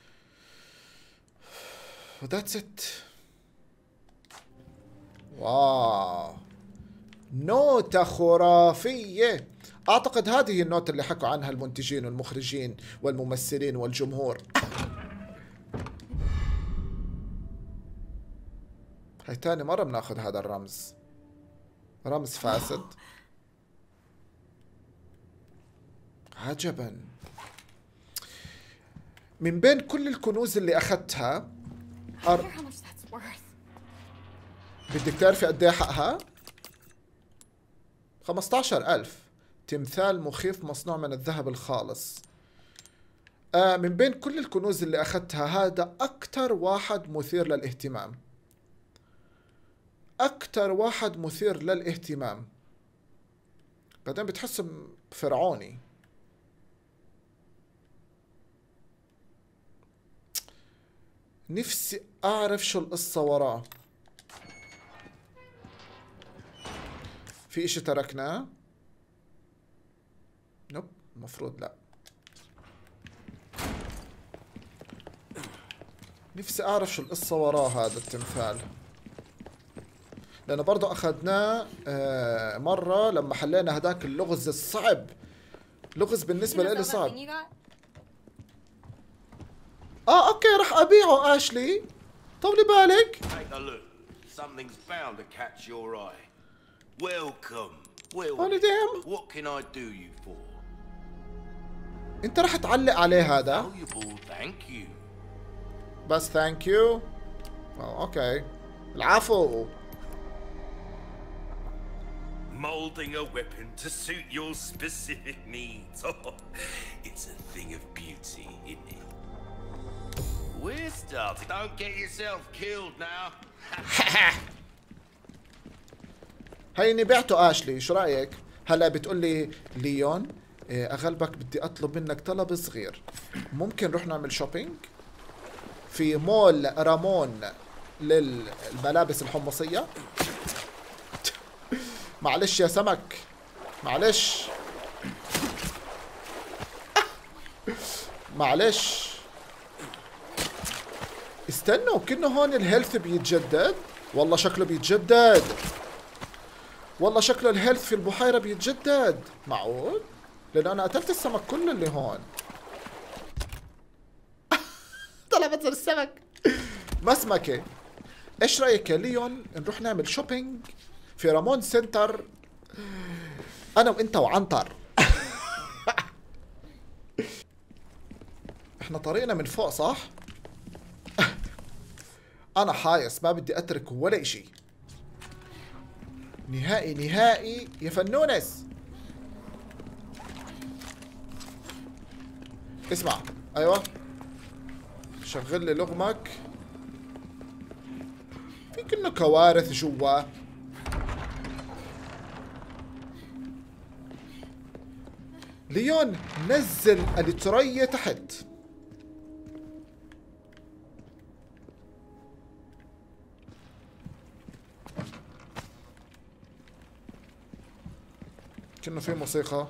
وذاتس ات. واو، نوتة خرافية. أعتقد هذه هي النوتة اللي حكوا عنها المنتجين والمخرجين والممثلين والجمهور. هاي تاني مرة بناخذ هذا الرمز، رمز فاسد. عجبا. من بين كل الكنوز اللي أخذتها أر... بدك تعرفي قد ايه حقها؟ خمسة عشر ألف. تمثال مخيف مصنوع من الذهب الخالص. آه من بين كل الكنوز اللي أخذتها هذا أكتر واحد مثير للاهتمام. أكتر واحد مثير للاهتمام. بعدين بتحس فرعوني. نفسي أعرف شو القصة وراه. في اشي تركناه؟ نوب، المفروض لا. نفسي اعرف شو القصة وراه هذا التمثال، لانه برضه اخذناه آه مرة لما حلينا هداك اللغز الصعب. لغز بالنسبة لي صعب. اه اوكي رح ابيعه اشلي، طولي بالك. Take a look. Something's bound to catch your eye. Welcome Well, هوني ديم. what can I do you for? انت رح تعلق عليه هذا Valuable, thank you. بس ثانك يو. اوكي العفو. Molding a weapon to suit your specific needs. Oh, it's a thing of beauty, isn't it? We're starting. Don't get yourself killed now. هيني بعته اشلي، شو رايك؟ هلا بتقول لي ليون إيه، اغلبك بدي اطلب منك طلب صغير، ممكن نروح نعمل شوبينج في مول رامون للملابس الحمصية؟ معلش يا سمك معلش معلش استنوا، كأنه هون الهيلث بيتجدد. والله شكله بيتجدد، والله شكله الهيلث في البحيرة بيتجدد. معقول؟ لأنه أنا قتلت السمك كله اللي هون. طلع بنزل السمك مسمكة. ايش رأيك يا ليون نروح نعمل شوبينج في رامون سنتر أنا وأنت وعنتر؟ احنا طريقنا من فوق صح؟ أنا حايس ما بدي أترك ولا إشي نهائي نهائي يا فنونس. اسمع ايوه شغل لي لغمك، في كأنه كوارث جوا. ليون نزل الترية تحت. كأنه في موسيقى.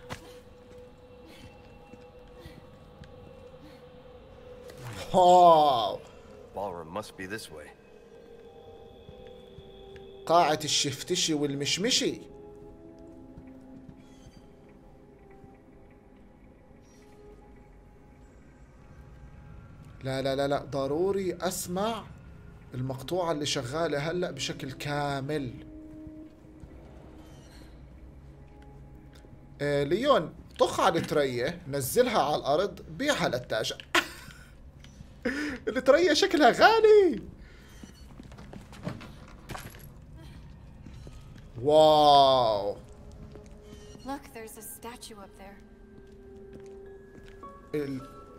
واو Ballroom must be this way. قاعة الشفتشي والمشمشي. لا لا لا لا ضروري اسمع المقطوعة اللي شغالة هلأ بشكل كامل. آه ليون طخ على الترية، نزلها على الأرض، بيعها للتاجر. الترية شكلها غالي. واو. Look, there's a statue up there. ال...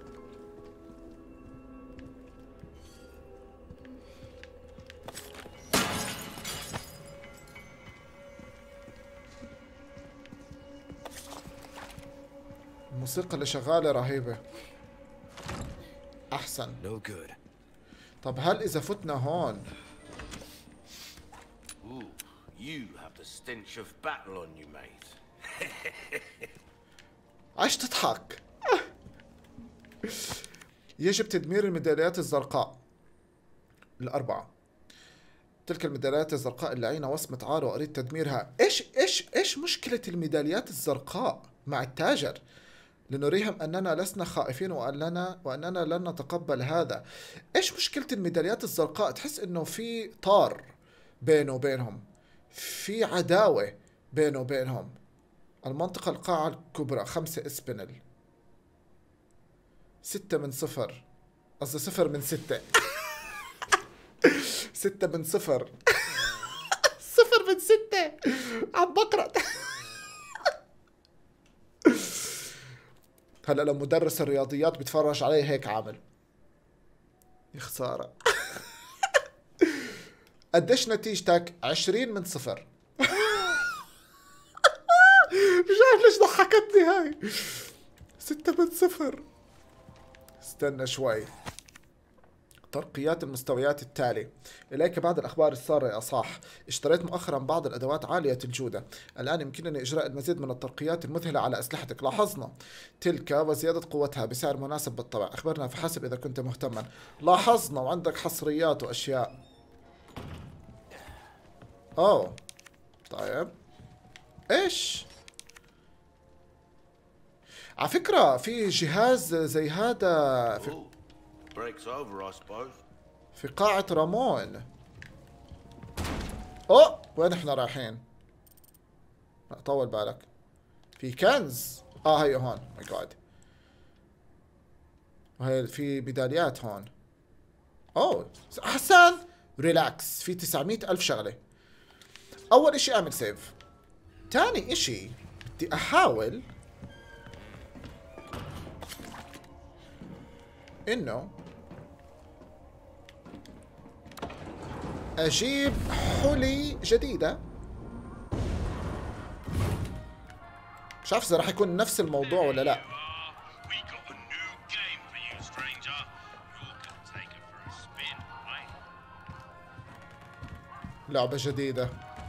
الموسيقى اللي شغالة رهيبة. أحسن. No good. طب هل إذا فتنا هون؟ Ooh, you have the stench of battle on you, mate. عايش تضحك. يجب تدمير الميداليات الزرقاء الأربعة. تلك الميداليات الزرقاء اللعينة وصمة عار وأريد تدميرها. إيش إيش إيش مشكلة الميداليات الزرقاء مع التاجر؟ لنريهم أننا لسنا خائفين وأننا وأننا لن نتقبل هذا. إيش مشكلة الميداليات الزرقاء؟ تحس إنه في طار بينه وبينهم، في عداوة بينه وبينهم. المنطقة القاعة الكبرى خمسة اسبنل، ستة من صفر، قصدي صفر من ستة. ستة من صفر. صفر من ستة. عم بقرأ. هلا لو مدرس الرياضيات بيتفرج علي هيك عامل يا خسارة. قديش نتيجتك؟ عشرين من صفر. مش عارف ليش ضحكتني هاي. ستة من صفر. استنى شوي. ترقيات المستويات التالي. إليك بعض الأخبار السارة يا صاح. اشتريت مؤخرا بعض الأدوات عالية الجودة. الآن يمكنني إجراء المزيد من الترقيات المذهلة على أسلحتك. لاحظنا تلك وزيادة قوتها بسعر مناسب بالطبع. أخبرنا فحسب إذا كنت مهتما. لاحظنا وعندك حصريات وأشياء. أوه طيب إيش؟ على فكرة في جهاز زي هذا في Breaks over, I suppose. في قاعة رامون. اوه وين احنا رايحين؟ طول بالك. في كنز. اه هي هون. ماي جاد. وهي في ميداليات هون. اوه حسان ريلاكس. في تسعمية ألف شغلة. أول إشي أعمل سيف. تاني إشي بدي أحاول إنه أجيب حلي جديدة. مش عارف إذا راح يكون نفس الموضوع ولا لا. لعبة جديدة.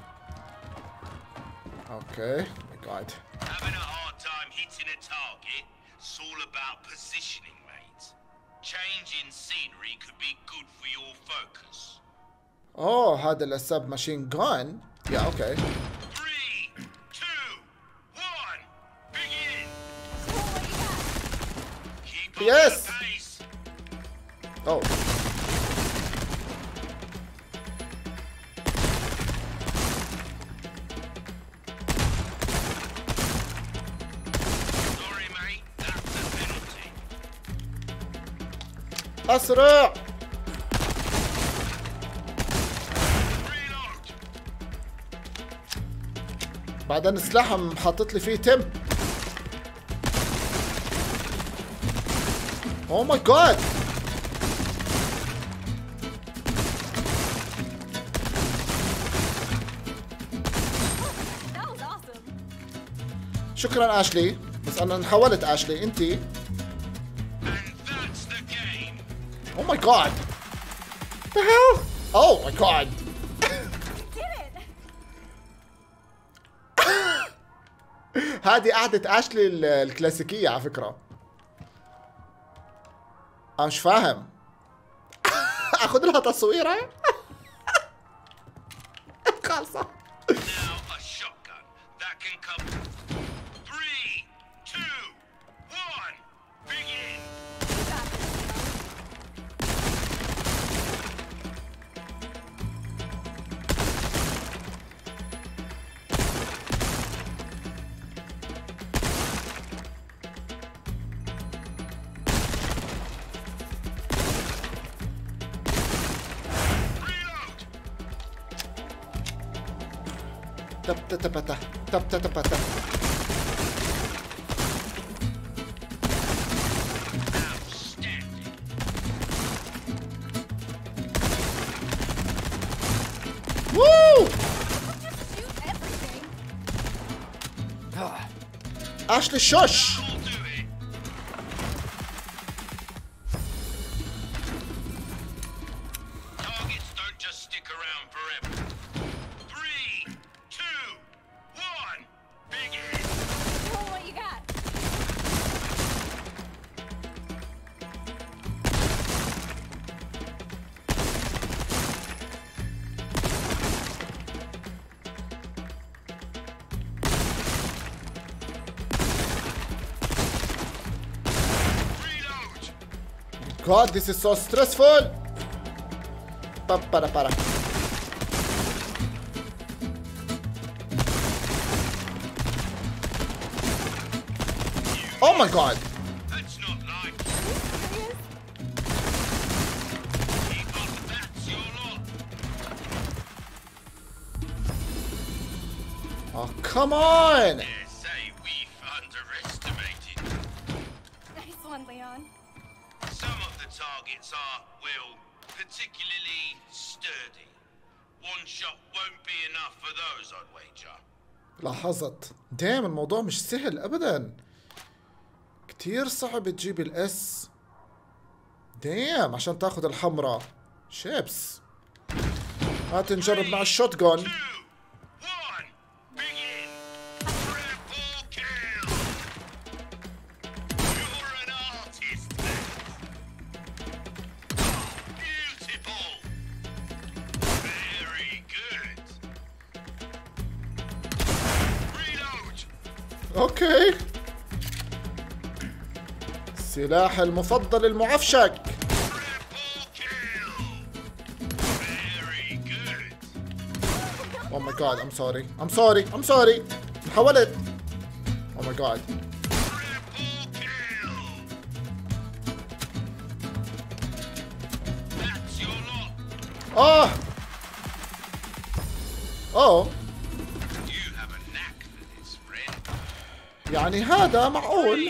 اوكي ماي جاد. Having a hard time hitting a target? It's all about positioning, mate. Changing scenery could be good for your focus. اوه هذا السب ماشين جان. يا اوكي. Three, two, one, begin. Keep up Yes. the pace. اوه Sorry, mate. That's a penalty. اسرع. Reload. بعدين سلاح حاطط لي فيه تم. اوه ماي جاد. That was awesome. شكرا اشلي. بس انا انحولت اشلي انتي. And that's the game. اوه ماي جاد. the hell. اوه ماي جاد. Did it! هذه قعدة اشلي ال- الكلاسيكية على فكرة. انا مش فاهم. اخذ لها تصويرة. خالصة. Now a shotgun that can cover. Three, two, one, begin. Reload. تب تتبتا تب تتبتا. Outstanding. ووو. Shoot everything. اشلي الشوش. That'll do it. Targets don't just stick around forever. Three, two, one, begin. Show 'em what you got. Reload. God, this is so stressful. Pa para para. Oh my God. That's not like. Serious? Keep up, that's your lot. Oh come on. Dare say we've underestimated. Nice one, Leon. Some of the targets are, well, particularly sturdy. One shot won't be enough for those, I'd wager. لاحظت. دايم الموضوع مش سهل ابدا. كتير صعب تجيب الاس. دايم عشان تاخذ الحمراء. شيبس. هات نجرب مع الشوت جون. Two, one, begin. Triple kill. You're an artist, mate. Beautiful. Very good. Reload. اوكي. السلاح المفضل المعفشك. Triple kill. Very good. Oh my God, I'm sorry. I'm sorry. I'm sorry. محاولة. او ماي جاد. اه اوه يعني هذا معقول.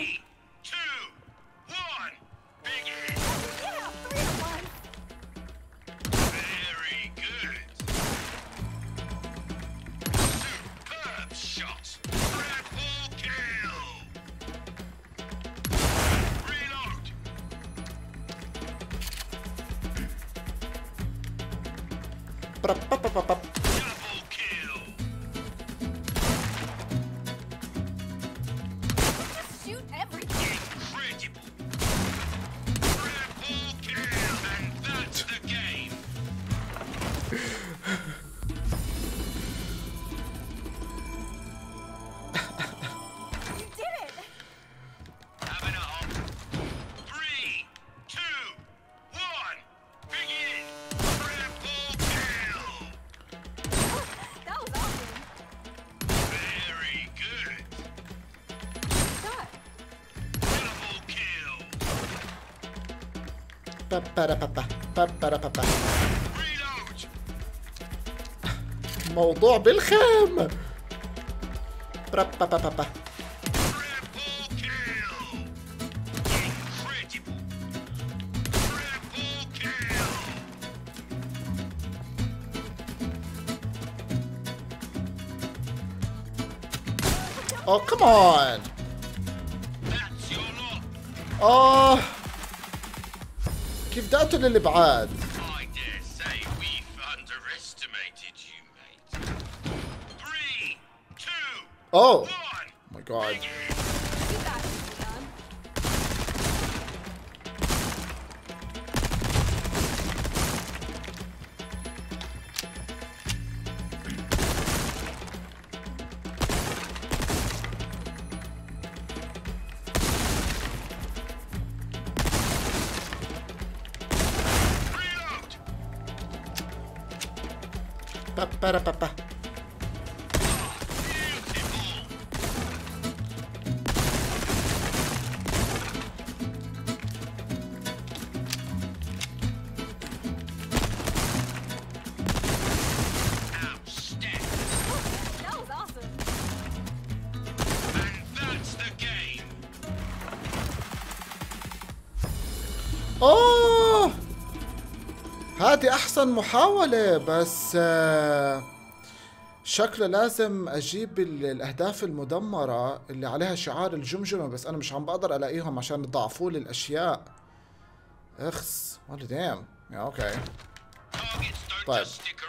موضوع بالخام. Oh, come on. Oh. كيف دقته للابعاد؟ Oh my god. Para papá. اوه هذه احسن محاولة، بس آه شكله لازم اجيب الاهداف المدمرة اللي عليها شعار الجمجمة، بس انا مش عم بقدر الاقيهم عشان يضاعفوا لي الاشياء. اخس والله دام. يا اوكي طيب.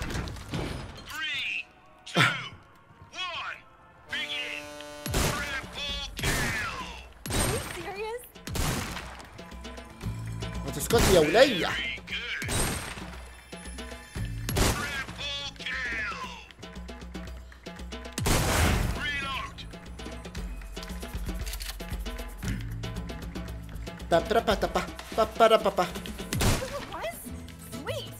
ما تسكتي يا ولية. Papara papa, papara papa. Sweet.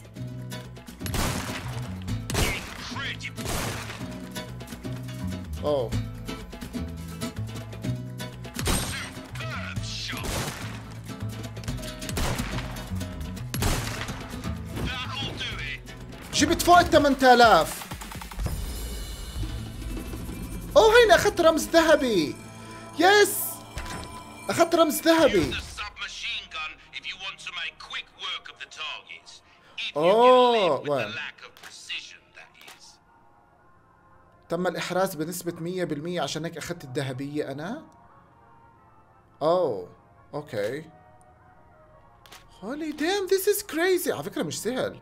Oh. جبت فوق ال ثمانية آلاف. اوه هينا اخذت رمز ذهبي. يس اخذت رمز ذهبي. اوه وين؟ تم الإحراز بنسبة مية بالمية، عشان هيك أخذت الذهبية أنا؟ أوه أوكي. هولي دام ذيس إز كريزي. على فكرة مش سهل.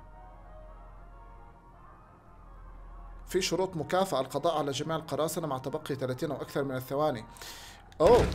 في شروط مكافأة القضاء على جميع القراصنة مع تبقي ثلاثين أو أكثر من الثواني. أوه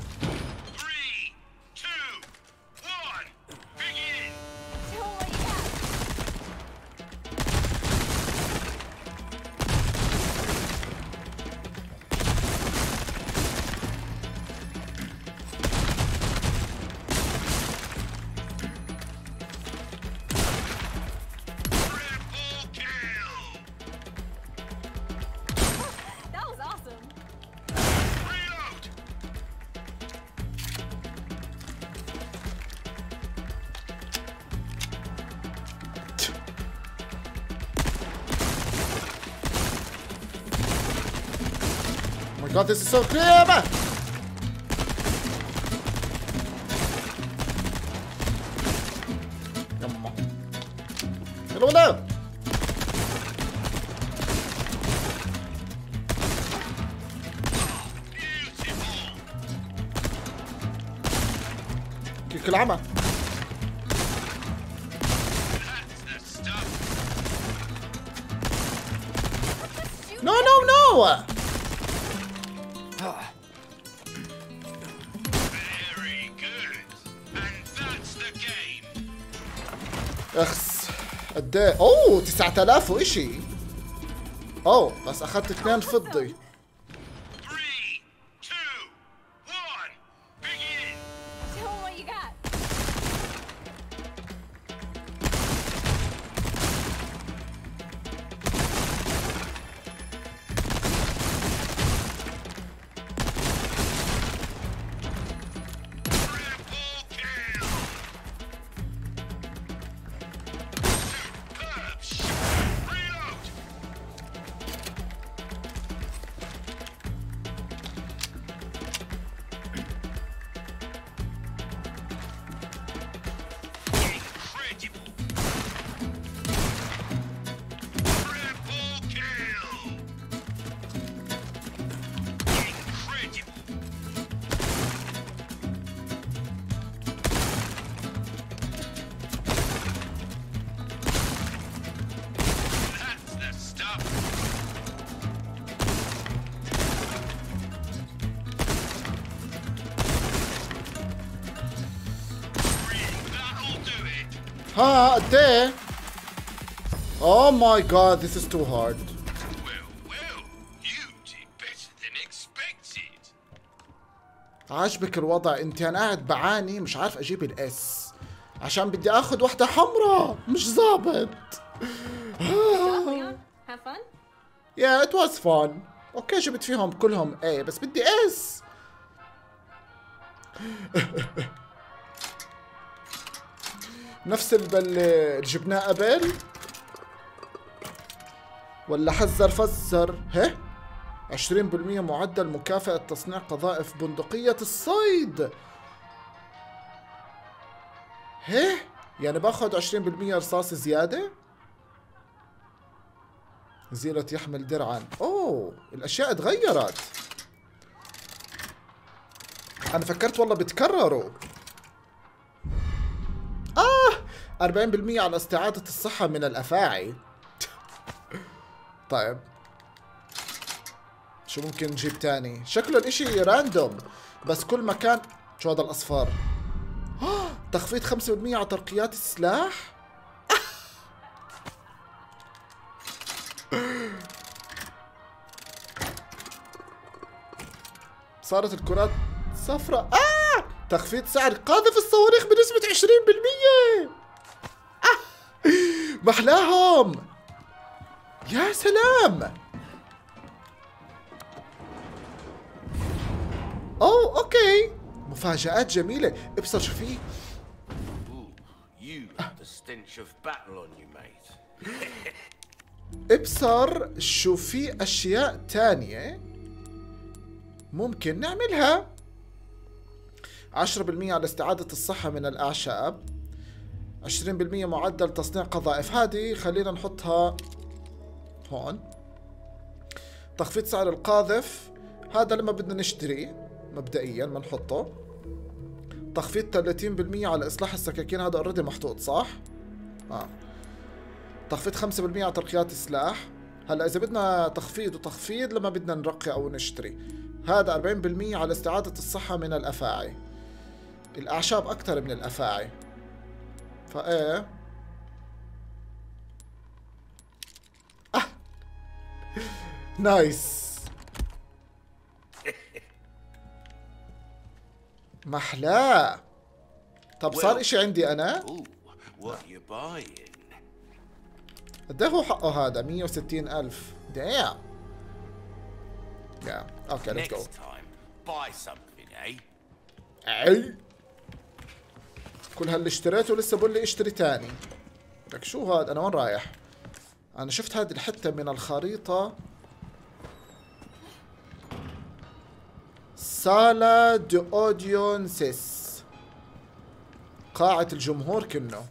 my god, this is so clear. يما يلا ولا كيك العمى. No, no, no! Very good. And that's the game. اخس قد ايه؟ اوه تسعة آلاف وإشي. اوه بس اخذت اثنين فضي. Three, two, one, begin. Show 'em what you got. Triple kill. Superb shot. Reload. Incredible. Triple kill. Incredible. That's the stuff. That'll do it. ها قد ايه؟ Oh my god, this is too hard. Well, well, you did better than expected. عاجبك الوضع انت؟ انا قاعد بعاني مش عارف اجيب الاس عشان بدي اخذ وحدة حمراء مش ظابط. Job, Leon. Have fun? Yeah, it was fun. اوكي جبت فيهم كلهم A بس بدي اس. نفس اللي جبناه قبل ولا حذر فزر؟ هه عشرين بالمية معدل مكافأة تصنيع قذائف بندقية الصيد. هه يعني باخذ عشرين بالمية رصاص زيادة. زيلة يحمل درعا. اوه الاشياء اتغيرت. انا فكرت والله بتكرروا. اه أربعين بالمية على استعادة الصحة من الافاعي. طيب شو ممكن نجيب تاني؟ شكله الاشي راندوم بس كل مكان. شو هذا الاصفار؟ تخفيض خمسة بالمية على ترقيات السلاح. صارت الكرات صفراء. آه! تخفيض سعر قاذف الصواريخ بنسبة عشرين بالمية. آه! محلاهم. يا سلام. اوه اوكي مفاجآت جميلة. ابصر شو فيه. Ooh, you have the stench of battle on you, mate. ابصر شو في اشياء تانية ممكن نعملها. عشرة بالمية على استعادة الصحة من الأعشاب. عشرين بالمية معدل تصنيع قذائف. هذه خلينا نحطها هون. تخفيض سعر القاذف هذا لما بدنا نشتري مبدئيا ما نحطه. تخفيض ثلاثين بالمية على إصلاح السكاكين هذا اوريدي محطوط صح؟ آه. تخفيض خمسة بالمية على ترقيات السلاح. هلا إذا بدنا تخفيض وتخفيض لما بدنا نرقي أو نشتري. هذا أربعين بالمية على استعادة الصحة من الأفاعي. الأعشاب أكثر من الأفاعي. فإيه آه. نايس. محلاه. طب صار اشي عندي انا. Ooh, what you buying? قد هو حقه هذا؟ مية وستين ألف. دايم. يا اوكي ليتس جو. Next time, buy something, eh? اي كل هاللي اشتريته لسه بقول لي اشتري تاني. لك شو هذا؟ انا وين رايح؟ انا شفت هذه الحتة من الخريطة. سالا دو اوديونسيس، قاعة الجمهور كنه.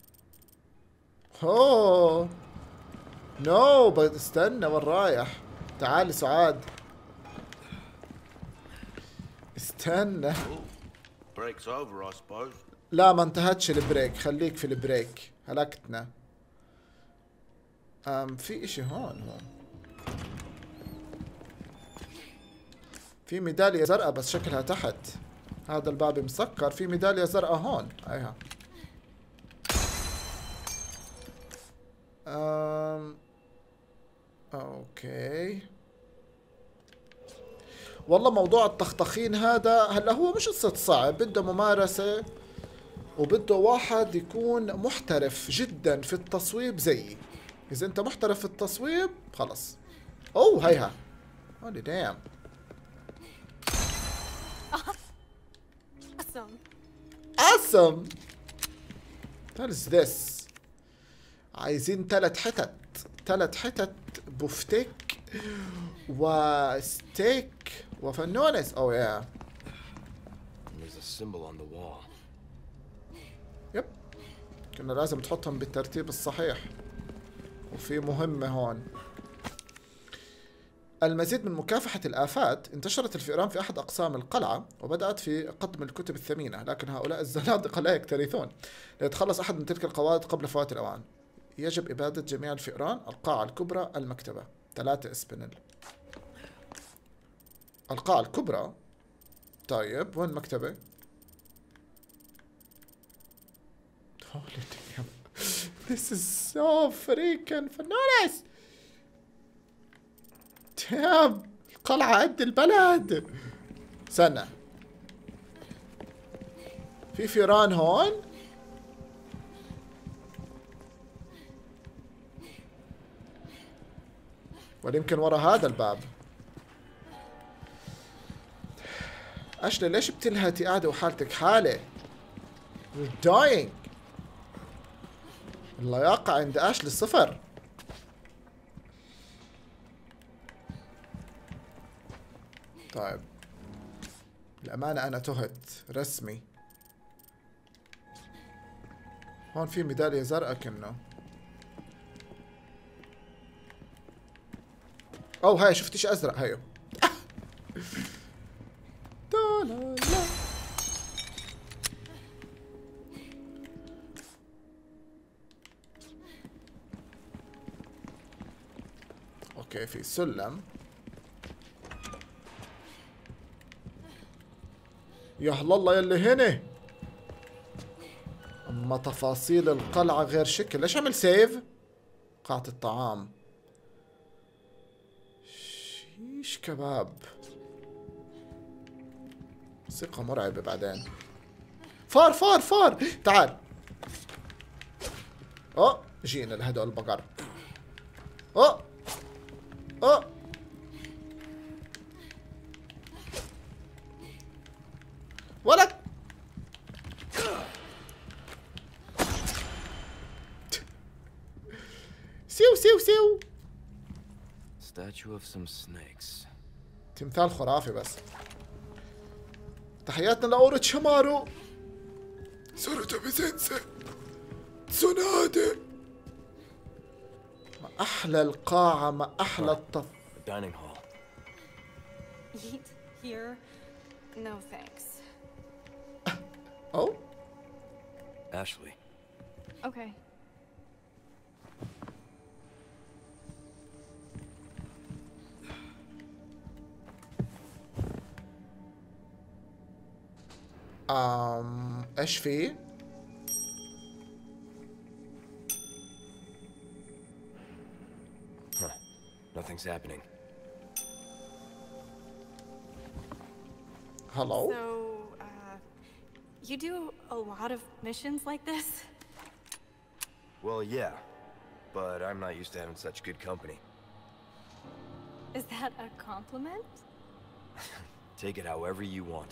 اوه نو استنى وين رايح؟ تعالي سعاد استنى. Break's over, I suppose. لا ما انتهتش البريك، خليك في البريك، هلكتنا. أم في اشي هون هون في ميدالية زرقاء بس شكلها تحت. هذا الباب مسكر، في ميدالية زرقاء هون. هيها. أم اوكي والله موضوع التخطخين هذا هلا هو مش قصة صعب، بده ممارسة وبده واحد يكون محترف جدا في التصويب زيي. اذا انت محترف في التصويب خلص. اوه هيها. هولي دام. Awesome. awesome. What is this؟ عايزين ثلاث حتت، ثلاث حتت بفتيك وستيك وفنونس. اوه يا. There's a symbol on the wall. يب كنا لازم تحطهم بالترتيب الصحيح. وفي مهمة هون. المزيد من مكافحة الآفات. انتشرت الفئران في أحد أقسام القلعة وبدأت في قدم الكتب الثمينة، لكن هؤلاء الزنادقة لا يكترثون. ليتخلص أحد من تلك القواعد قبل فوات الأوان يجب إبادة جميع الفئران. القاعة الكبرى، المكتبة. ثلاثة اسبنل. القاعة الكبرى. طيب وين المكتبة؟ Holy damn. This is so freaking phenomenal. damn. القلعة قد البلد. استنى. في فيران هون؟ ولا يمكن ورا هذا الباب. أشلي ليش بتلهتي قاعدة وحالتك حالة؟ You're dying. اللياقة عند أشلي صفر. طيب الأمانة أنا تهت رسمي. هون في ميدالية زرقاء كنه. أو هاي شفتي شي أزرق هايو. اوكي في سلم. يا الله يلي هنا. اما تفاصيل القلعة غير شكل. ليش عمل سيف؟ قاعة الطعام. شيش كباب. ثقة مرعبة بعدين. فار فار فار تعال. اه جينا لهدول البقر. اه اه ولد. سيو سيو سيو. Statue of some snakes. تمثال خرافي بس. تحياتنا لأوروتشيمارو. سورتو بيزنسا تسونادي. ما أحلى القاعة، ما أحلى الطف. Dining hall. Eat here? No thanks. أو Ashley. Okay. أم إيش في؟ Huh. Nothing's happening. Hello? So, uh, you do a lot of missions like this? Well, yeah, but I'm not used to having such good company. Is that a compliment? Take it however you want.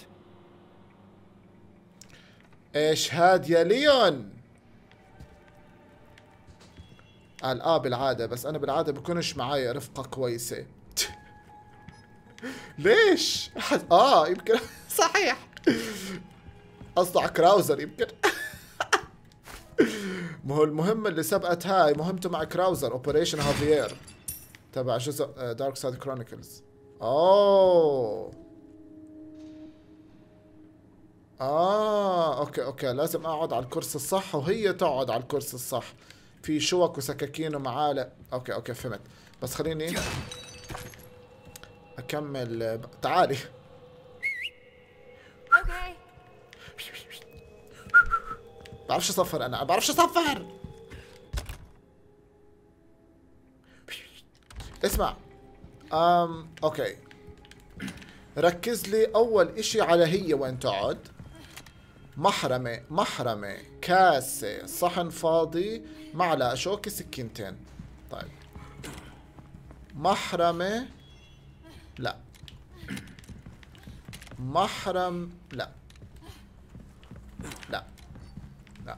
ايش هاد يا ليون؟ قال اه بالعادة، بس انا بالعادة بكونش معايا رفقة كويسة. ليش؟ اه يمكن صحيح اصدع كراوزر يمكن. ما هو المهمة اللي سبقت هاي مهمته مع كراوزر، اوبريشن هافيير تبع جزء دارك سايد كرونيكلز. اوه اه اوكي اوكي، لازم اقعد على الكرسي الصح وهي تقعد على الكرسي الصح. في شوك وسكاكين ومعالق. اوكي اوكي فهمت. بس خليني اكمل. تعالي. Okay. بعرفش اصفر انا، بعرفش اصفر. اسمع امم اوكي، ركز لي اول اشي على هي وين تقعد. محرمة محرمة كاسة صحن فاضي معلقة شوكة سكينتين. طيب محرمة لا، محرم لا لا لا.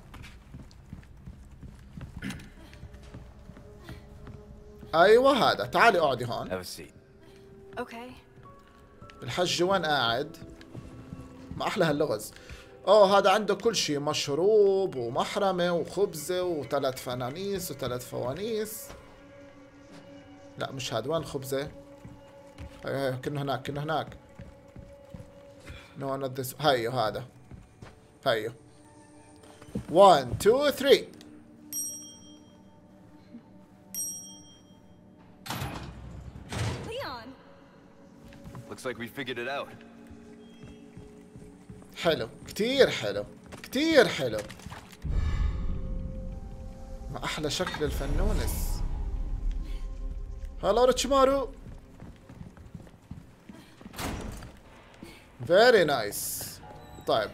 ايوه هذا. تعالي اقعدي هون. Have a seat. Okay. الحج وين قاعد؟ ما احلى هاللغز. اوه هذا عنده كل شيء، مشروب ومحرمة وخبزة وثلاث فنانيس وثلاث فوانيس. لا مش هذا، وين الخبزة؟ هي هي كنا هناك كنا هناك. نو نوت ذس. هيو هذا. هيو. واحد اثنين ثلاثة. Leon. Looks like we figured it out. حلو كتير حلو كتير حلو. ما أحلى شكل الفنونس. هلا روتشيمارو. فيري نايس. طيب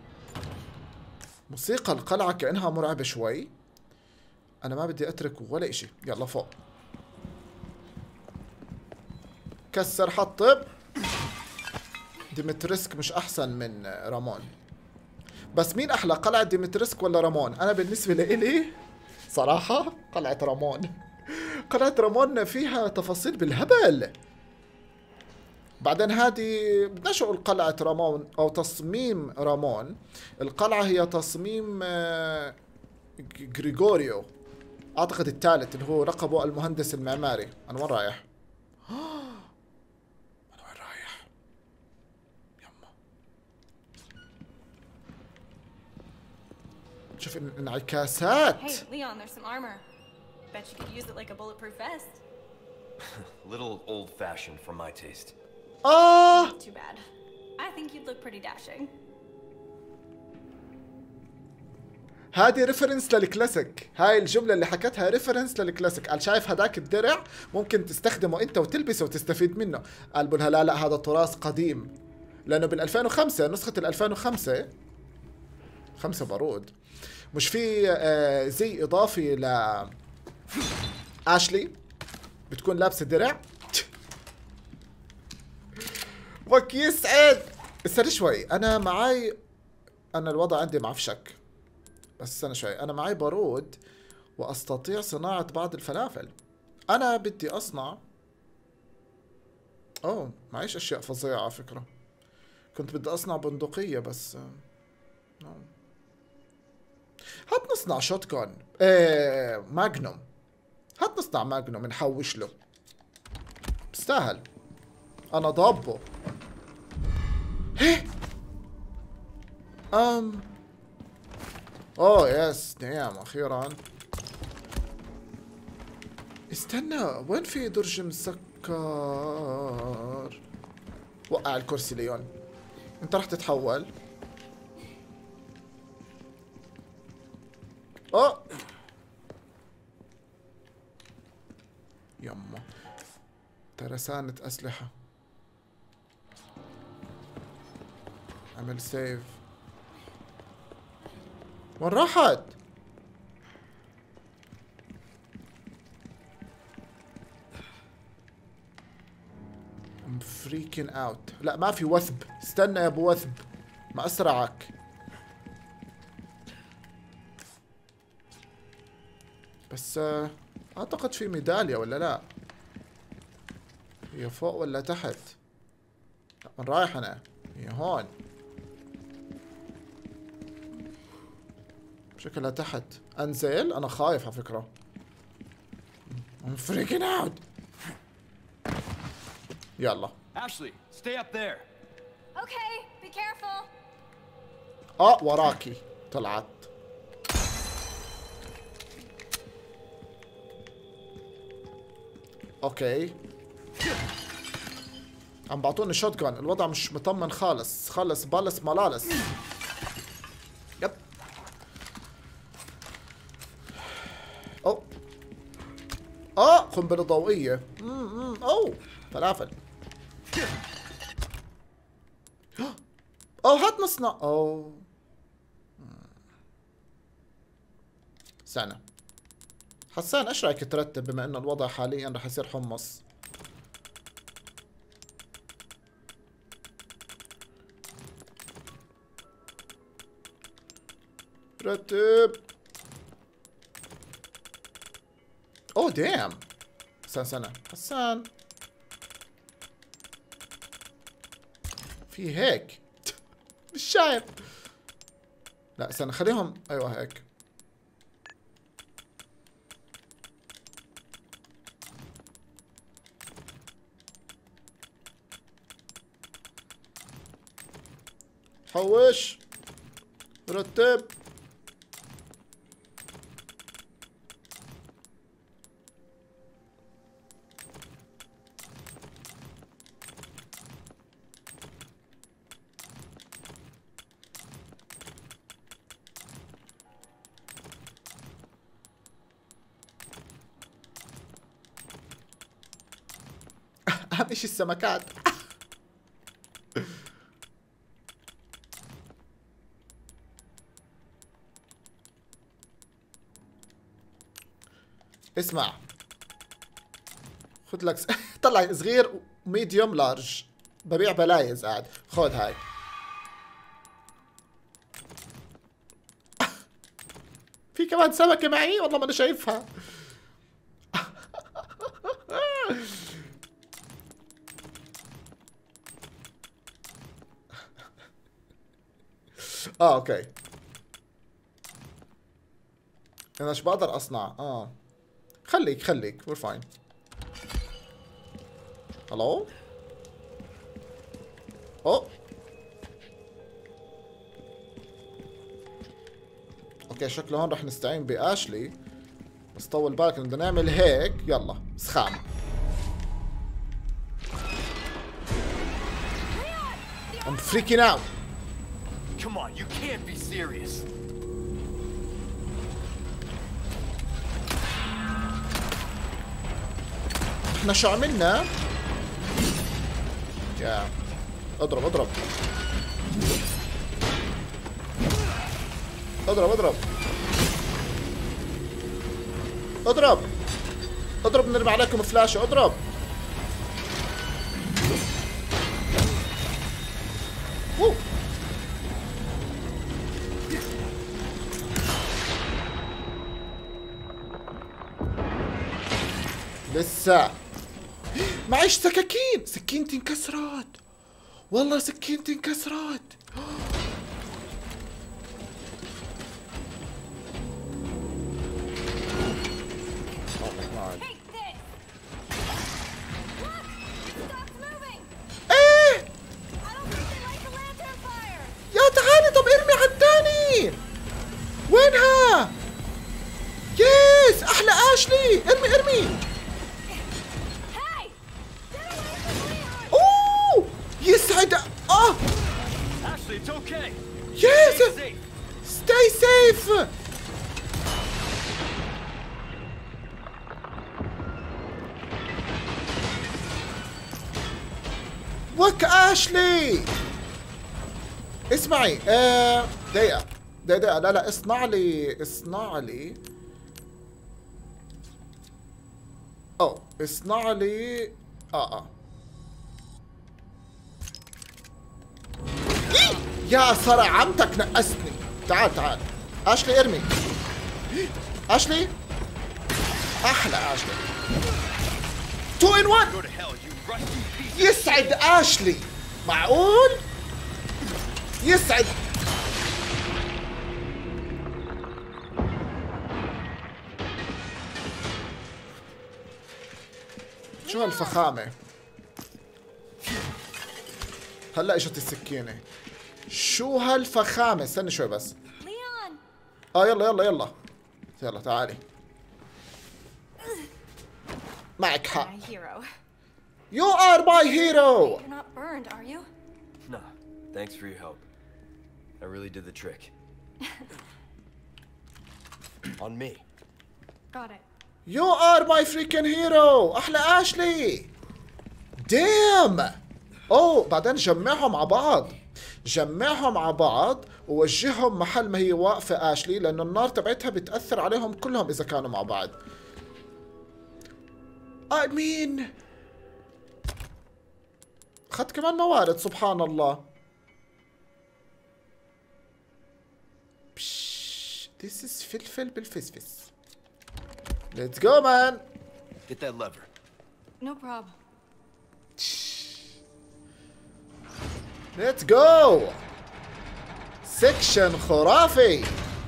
موسيقى القلعة كأنها مرعبة شوي. أنا ما بدي أترك ولا إشي. يلا فوق. كسر حطب. ديمتريسك مش أحسن من رامون. بس مين أحلى، قلعة ديمتريسك ولا رامون؟ أنا بالنسبة لإلي صراحة قلعة رامون. قلعة رامون فيها تفاصيل بالهبل. بعدين هذه بدناش أقول قلعة رامون أو تصميم رامون. القلعة هي تصميم غريغوريو أعتقد الثالث اللي هو رقبه المهندس المعماري. أنا وين رايح؟ أنا وين رايح؟ يما شوف انعكاسات. Hey, Leon, there's some armor. Bet you could use it like a bulletproof vest. Little old-fashioned for my taste. آه Too bad. I think you'd look pretty dashing. هذه ريفرنس للكلاسيك. هاي الجملة اللي حكتها ريفرنس للكلاسيك. قال شايف هذاك الدرع ممكن تستخدمه انت وتلبسه وتستفيد منه. قال بقولها لا لا هذا تراث قديم. لانه بال ألفين وخمسة نسخة ال ألفين وخمسة خمسة بارود مش في آه زي اضافي ل اشلي بتكون لابسة درع. وك يسعد. استنى شوي، انا معاي انا الوضع عندي معفشك. بس استنى شوي، انا معي بارود واستطيع صناعة بعض الفلافل. انا بدي اصنع. اوه معيش اشياء فظيعة على فكرة. كنت بدي اصنع بندقية بس نو. هات نصنع شوت جون. ايه ماجنوم. هات نصنع ماجنوم نحوش له. بستاهل. انا ضابه. هيه ام اوه يس نعم اخيرا. استنى وين في درج مسكر؟ وقع الكرسي ليون. انت رح تتحول. اوه يما ترسانة اسلحة. عمل سيف. وين راحت؟ I'm freaking out. لا ما في وثب. استنى يا ابو وثب ما اسرعك. بس اعتقد في ميدالية ولا لا؟ هي فوق ولا تحت؟ وين رايح انا؟ هي هون. شكلها تحت. انزل؟ انا خايف على فكرة. I'm freaking out. يلا. Ashley, stay up there. Okay, be careful. اه وراكي طلعت. اوكي. عم بعطوني شوت جان، الوضع مش مطمن خالص، خلص بالس ملالس. يب. او اه قنبلة ضوئية. امم اوه فلافل. اوه هات نصنع. اوه استنى حسان، ايش رايك ترتب بما انه الوضع حاليا رح يصير حمص؟ رتب. اوه دام. استنى استنى حسان، في هيك مش شايف. لا استنى خليهم. ايوه هيك. حوش رتب. اهم شيء السمكات. اسمع خذ لك س... طلع صغير ميديوم لارج، ببيع بلايز قاعد. خذ هاي. في كمان سمكة معي والله ما انا شايفها. اه اوكي. انا ايش بقدر اصنع؟ اه خليك خليك we're fine. هلو؟ اوه اوكي شكله هون رح نستعين باشلي، بس طول بالك بدنا نعمل هيك. يلا سخام. I'm freaking out. Come on, you can't be serious. احنا شو عملنا؟ يا اضرب اضرب اضرب اضرب اضرب اضرب نرمي عليكم فلاشة. اضرب. أوه. لسه معيش سكاكين. سكينتي انكسرت والله، سكينتي انكسرت. ايه يا تعالي. طب ارمي على الثاني. وينها؟ يس احلى اشلي. ارمي ارمي. يسعد. اه Ashley, it's okay. يس Stay safe. ستاي سيف. وك اشلي اسمعي. آه دقيقة دقيقة. لا لا اصنع لي اصنع لي او اصنع لي اه اه يا صرع عمتك نقصتني. تعال تعال اشلي ارمي. اشلي احلى اشلي. تو ان وان. يسعد اشلي. معقول؟ يسعد. شو هالفخامة؟ هلا اجت السكينة. شو هالفخامة؟ استني شوي بس. ليون. اه يلا يلا يلا يلا تعالي. معك حق. My hero. You are my hero. You're not burned, are you? No, thanks for your help. I really did the trick. On me. Got it. You are my freaking hero. احلى اشلي. دام. اوه بعدين جمعهم على بعض. جمعهم على بعض ووجههم محل ما هي واقفة اشلي، لانه النار تبعتها بتأثر عليهم كلهم اذا كانوا مع بعض. I mean اخذت كمان موارد سبحان الله. بش. This is فلفل بالفسفس. Let's go man. Get that lever. No problem. Let's go. سكشن خرافي.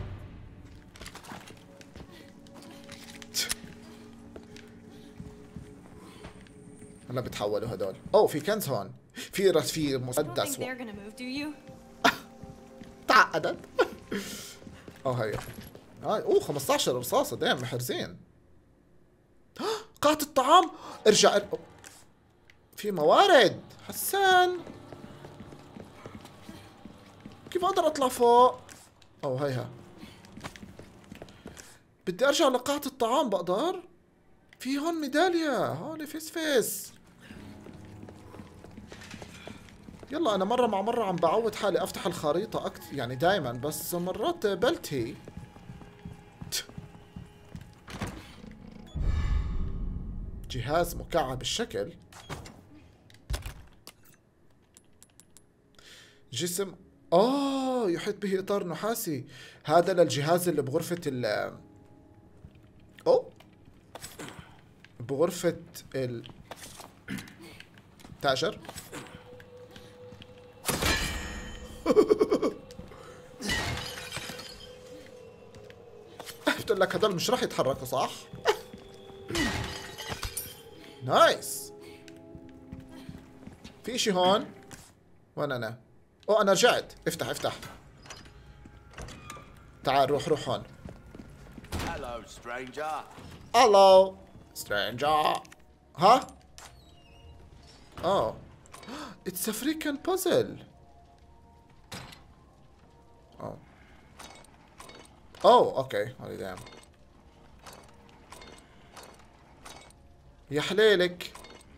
هلا بتحولوا هدول. اوه في كنز هون. في رس في You don't think مسدس. they're gonna move, do you? تعقدت. اوه هي. هاي اوه خمسطعش رصاصة دايم محرزين. قاعة الطعام. ارجع ار... في موارد. حسان. كيف اقدر اطلع فوق؟ اوه هيها. بدي ارجع لقاعة الطعام بقدر؟ في هون ميدالية. هون فسفس. يلا انا مرة مع مرة عم بعود حالي افتح الخريطة اكثر يعني دايما، بس مرات بلتهي. جهاز مكعب الشكل. جسم آه يحيط به إطار نحاسي. هذا للجهاز اللي بغرفة ال أو بغرفة التاجر. قلت لك هدول مش راح يتحركوا صح؟ نايس. في اشي هون. وين انا؟ اوه انا رجعت. افتح افتح. تعال روح روح هون. Hello, stranger. الو سترينجر. ها؟ اوه اتس ا فريكن بازل. اوه اوه اوكي هولي دام. يا حليلك.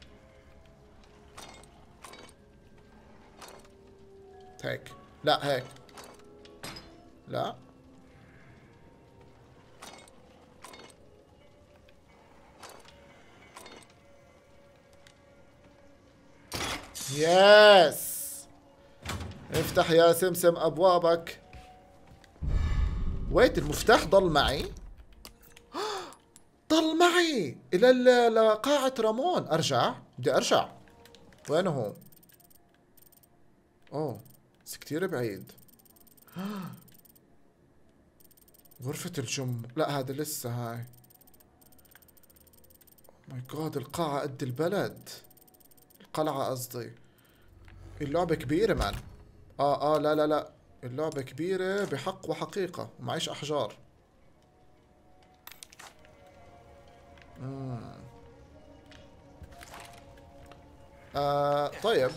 هيك لا هيك لا. يس. افتح يا سمسم ابوابك. ويت المفتاح ضل معي. ضل معي الى لقاعة رامون. ارجع بدي ارجع. وينه هو؟ اوه بس كتير بعيد. غرفة الجم. لا هذا لسه هاي. ماي جاد القاعة قد البلد. القلعة قصدي. اللعبة كبيرة مان. اه اه لا لا لا اللعبة كبيرة بحق وحقيقة ومعيش احجار. مم. آه طيب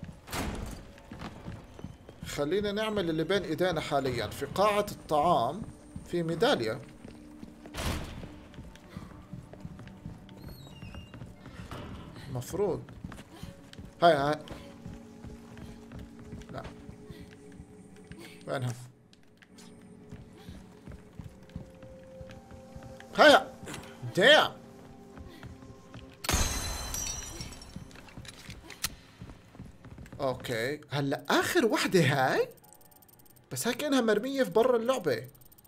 خلينا نعمل اللي بين ايدينا حاليا. في قاعة الطعام في ميدالية. مفروض هاي هاي. لا وينها؟ هاي دام. اوكي هلا اخر وحدة هاي. بس هاي كأنها مرمية في برا اللعبة.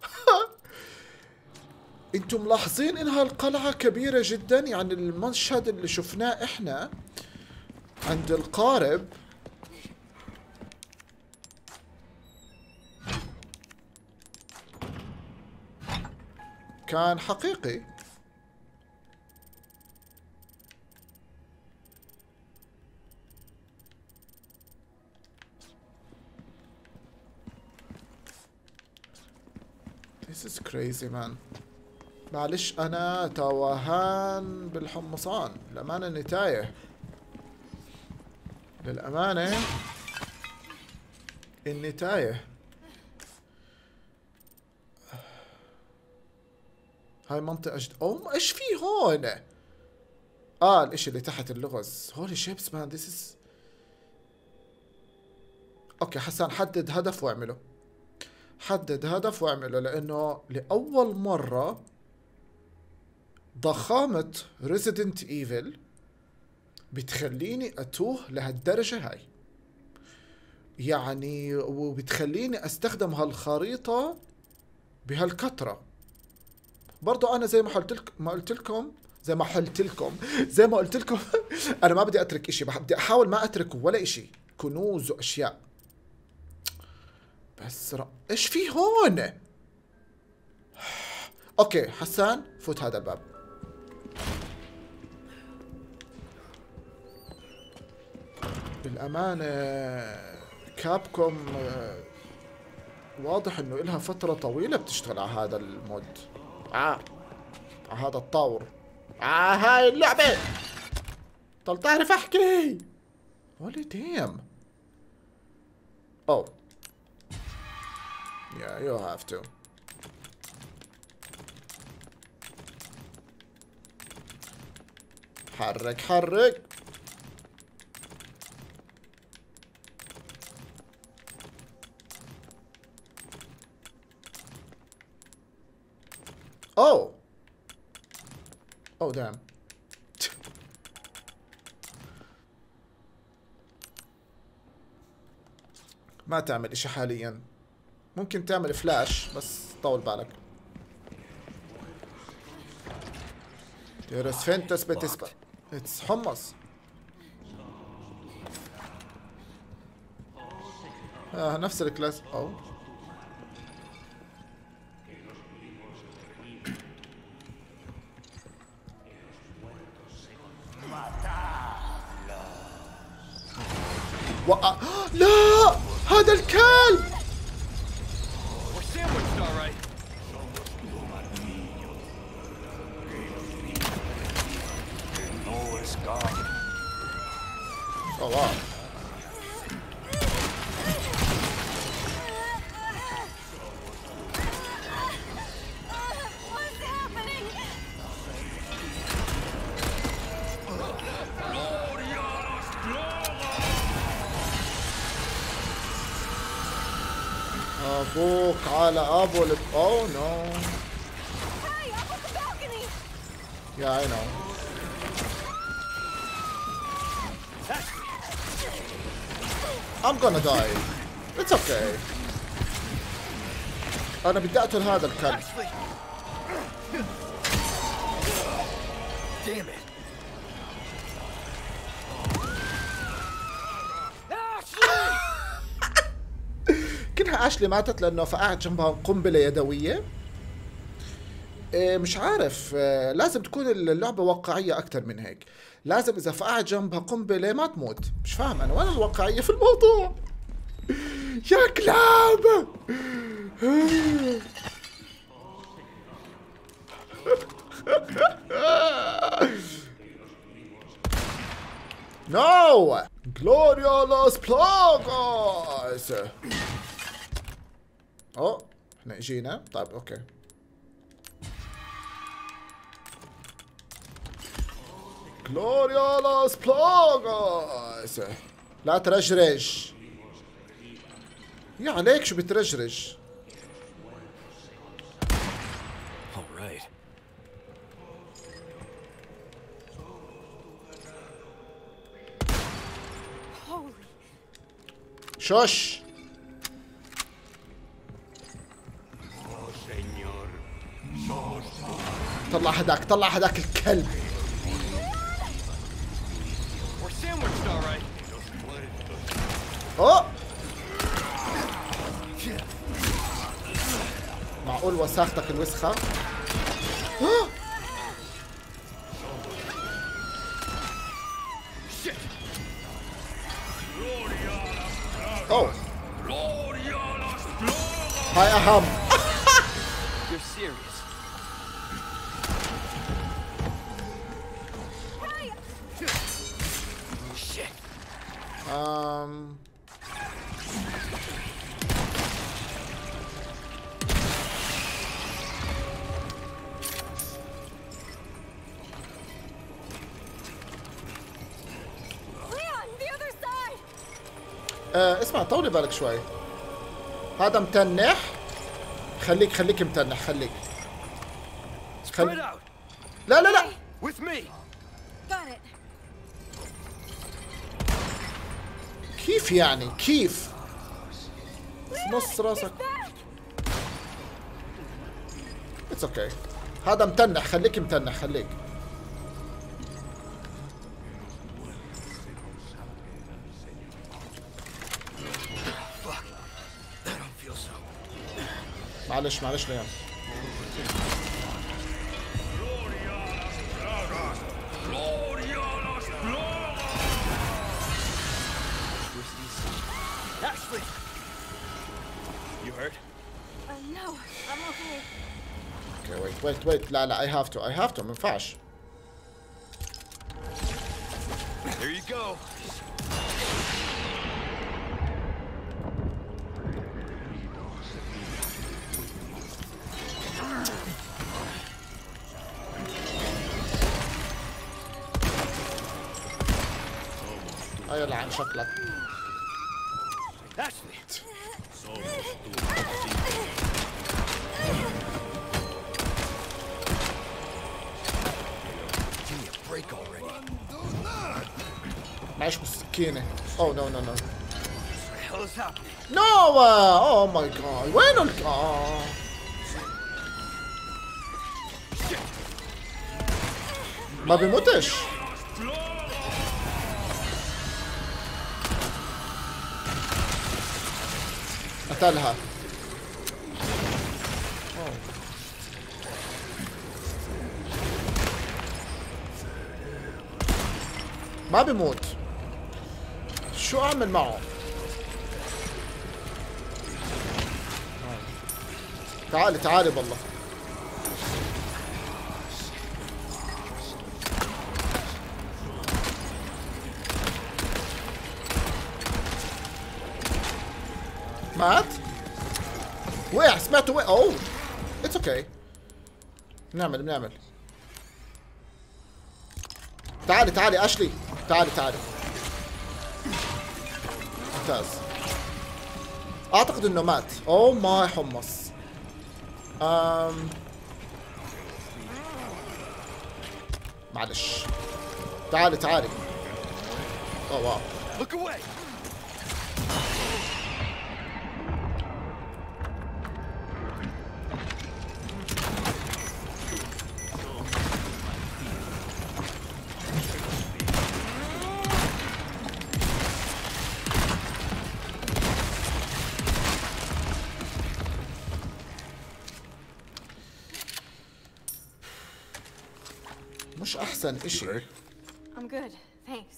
انتم ملاحظين انها القلعة كبيرة جدا. يعني المشهد اللي شفناه احنا عند القارب كان حقيقي. This is crazy man. معلش انا توهان بالحمصان، للأمانة اني تايه، للأمانة اني تايه. هاي منطقة جد... اوه ايش في هون؟ اه الاشي اللي تحت اللغز. هولي شيبس مان ذيس از. اوكي حسان حدد هدف واعمله. حدد هدف واعمله، لانه لأول مرة ضخامة ريزيدنت ايفل بتخليني اتوه لهالدرجة هاي، يعني وبتخليني استخدم هالخريطة بهالكترة. برضو انا زي ما قلت لكم ما قلت لكم زي ما قلت لكم زي ما قلت لكم انا ما بدي اترك اشي، بدي احاول ما اترك ولا اشي، كنوز واشياء. بس ر... ايش في هون؟ اوكي حسان فوت هذا الباب. بالامانه كابكوم واضح انه إلها فتره طويله بتشتغل على هذا المود، آه. على هذا الطور، آه هاي اللعبه. طل تعرف احكي. هولي ديم. اوه yeah you have to. حرك حرك. Oh. Oh damn. ما تعمل اشي حاليا، ممكن تعمل فلاش بس طول بالك. تيرس فينتس بتسبق اتس حمص. آه نفس الكلاس. او و... لا هذا الكلب. Oh wow. What's happening? ابوك على ابو ال... Oh no. Hey, up on the balcony. Yeah, I know. I'm gonna die. It's okay. أنا بدي أقتل هذا الكلب. Damn it. كأنها أشلي ماتت لأنه فقعت جنبها قنبلة يدوية. إيه مش عارف، إيه لازم تكون اللعبة واقعية أكتر من هيك. لازم إذا فقعت جنبها قنبلة ما تموت. مش فاهم أنا وين الواقعية في الموضوع. يا كلاب. نو جلوريا لاس بلاغاس. اوه احنا اجينا. طيب اوكي. جلوريا لاس بلاغاس. لا ترجرج. يا عليك شو بترجرج. Alright. Holy. شوش. طلع هداك طلع هداك الكلب. We're sandwiched, all right. اوه معقول وساختك الوسخة؟ اوه هاي اهم. You're serious. Shit. Um. Leon, the other side. آه اسمع طولي بالك شوي. هذا متنح. خليك خليك متنح خليك. Spread خل... out. لا لا لا. With me. Got it. كيف يعني كيف؟ في نص راسك. اتس اوكي. هذا متنح خليك متنح خليك. معلش معلش ليان. Ashley. You hurt? Uh, no, I'm okay. اوكي ويت ويت ويت لا لا I have to I have to ما ينفعش. There you go. اي يلعن شكلك. Ashley. Give me a break already. معيش بالسكينة. اوه نو نو نو. What the hell is happening? نو اوه ماي جاد وين ال آه. ما بيموتش. قتلها. ما بيموت. شو اعمل معه؟ تعالي تعالي بالله. مات؟ وقع سمعته وقع. اوه اتس اوكي. بنعمل بنعمل. تعالي تعالي اشلي تعالي تعالي. ممتاز. اعتقد انه مات. اوه ماي حمص. امم معلش. تعالي تعالي. اوه واو. Look away. مش احسن اشي. I'm good, thanks.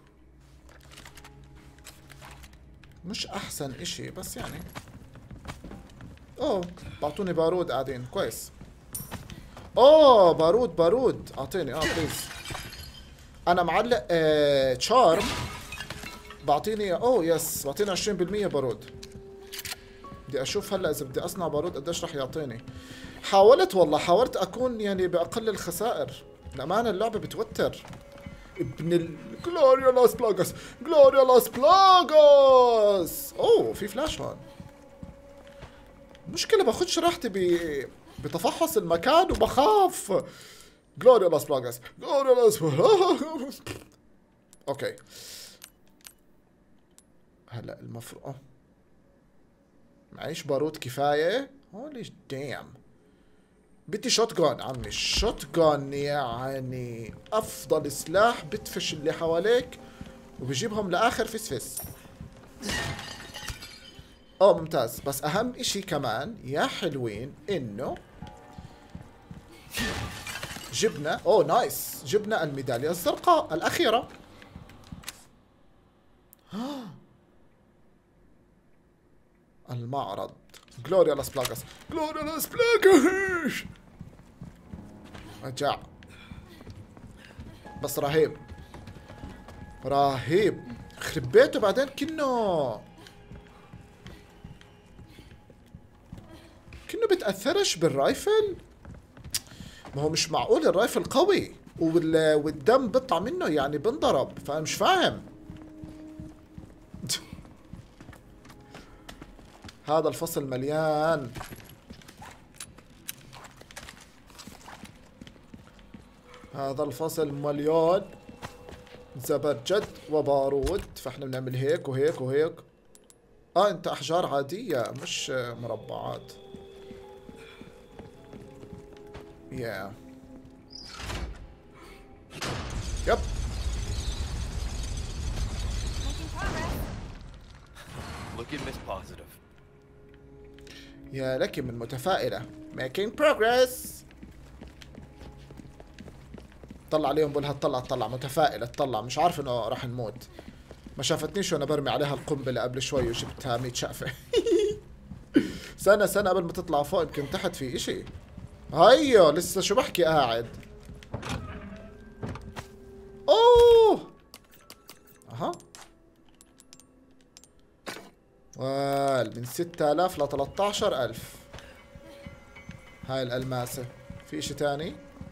مش احسن اشي بس يعني. اوه بعطوني بارود قاعدين كويس. اوه بارود بارود اعطيني اه بليز. انا معلق آه تشارم. بعطيني اوه يس بعطيني عشرين بالمية بارود. بدي اشوف هلا اذا بدي اصنع بارود قديش رح يعطيني. حاولت والله حاولت اكون يعني باقل الخسائر. الأمانة اللعبة بتوتر. ابن ال جلوريا لاس بلاغاس جلوريا لاس بلاغاس. اوه في فلاش هون. مشكلة باخدش راحتي ب بتفحص المكان وبخاف. جلوريا لاس بلاغاس جلوريا لاس بلاغاس. اوكي هلا المفروض معيش بارود كفاية. هولي دام. بدي شوت جون عمي. شوت جون يعني افضل سلاح بتفش اللي حواليك وبجيبهم لاخر فسفس. اوه ممتاز. بس اهم اشي كمان يا حلوين انه جبنا اوه نايس جبنا الميدالية الزرقاء الاخيرة. المعرض. جلوريا لاس بلاغاس، جلوريا لاس بلاغاس. رجع بس رهيب رهيب. خرب بيته بعدين كنه كنه بتأثرش بالرايفل. ما هو مش معقول الرايفل قوي وال... والدم بيطلع منه يعني بنضرب، فانا مش فاهم. هذا الفصل مليان. هذا الفصل مليان زبرجد وبارود، فاحنا بنعمل هيك وهيك وهيك. اه انت احجار عادية مش مربعات. يا يب. Looking Miss Positive. يا لك من متفائلة. making progress. طلع عليهم بقولها تطلع تطلع متفائلة تطلع، مش عارف انه راح نموت. ما شافتنيش وانا برمي عليها القنبلة قبل شوي وجبتها مية شقفة. سنة سنة قبل ما تطلع فوق يمكن تحت في اشي. هيو لسه شو بحكي قاعد. اوه اها وال من ستة آلاف ل ثلاثة عشر ألف. هاي الألماسة. في اشي تاني؟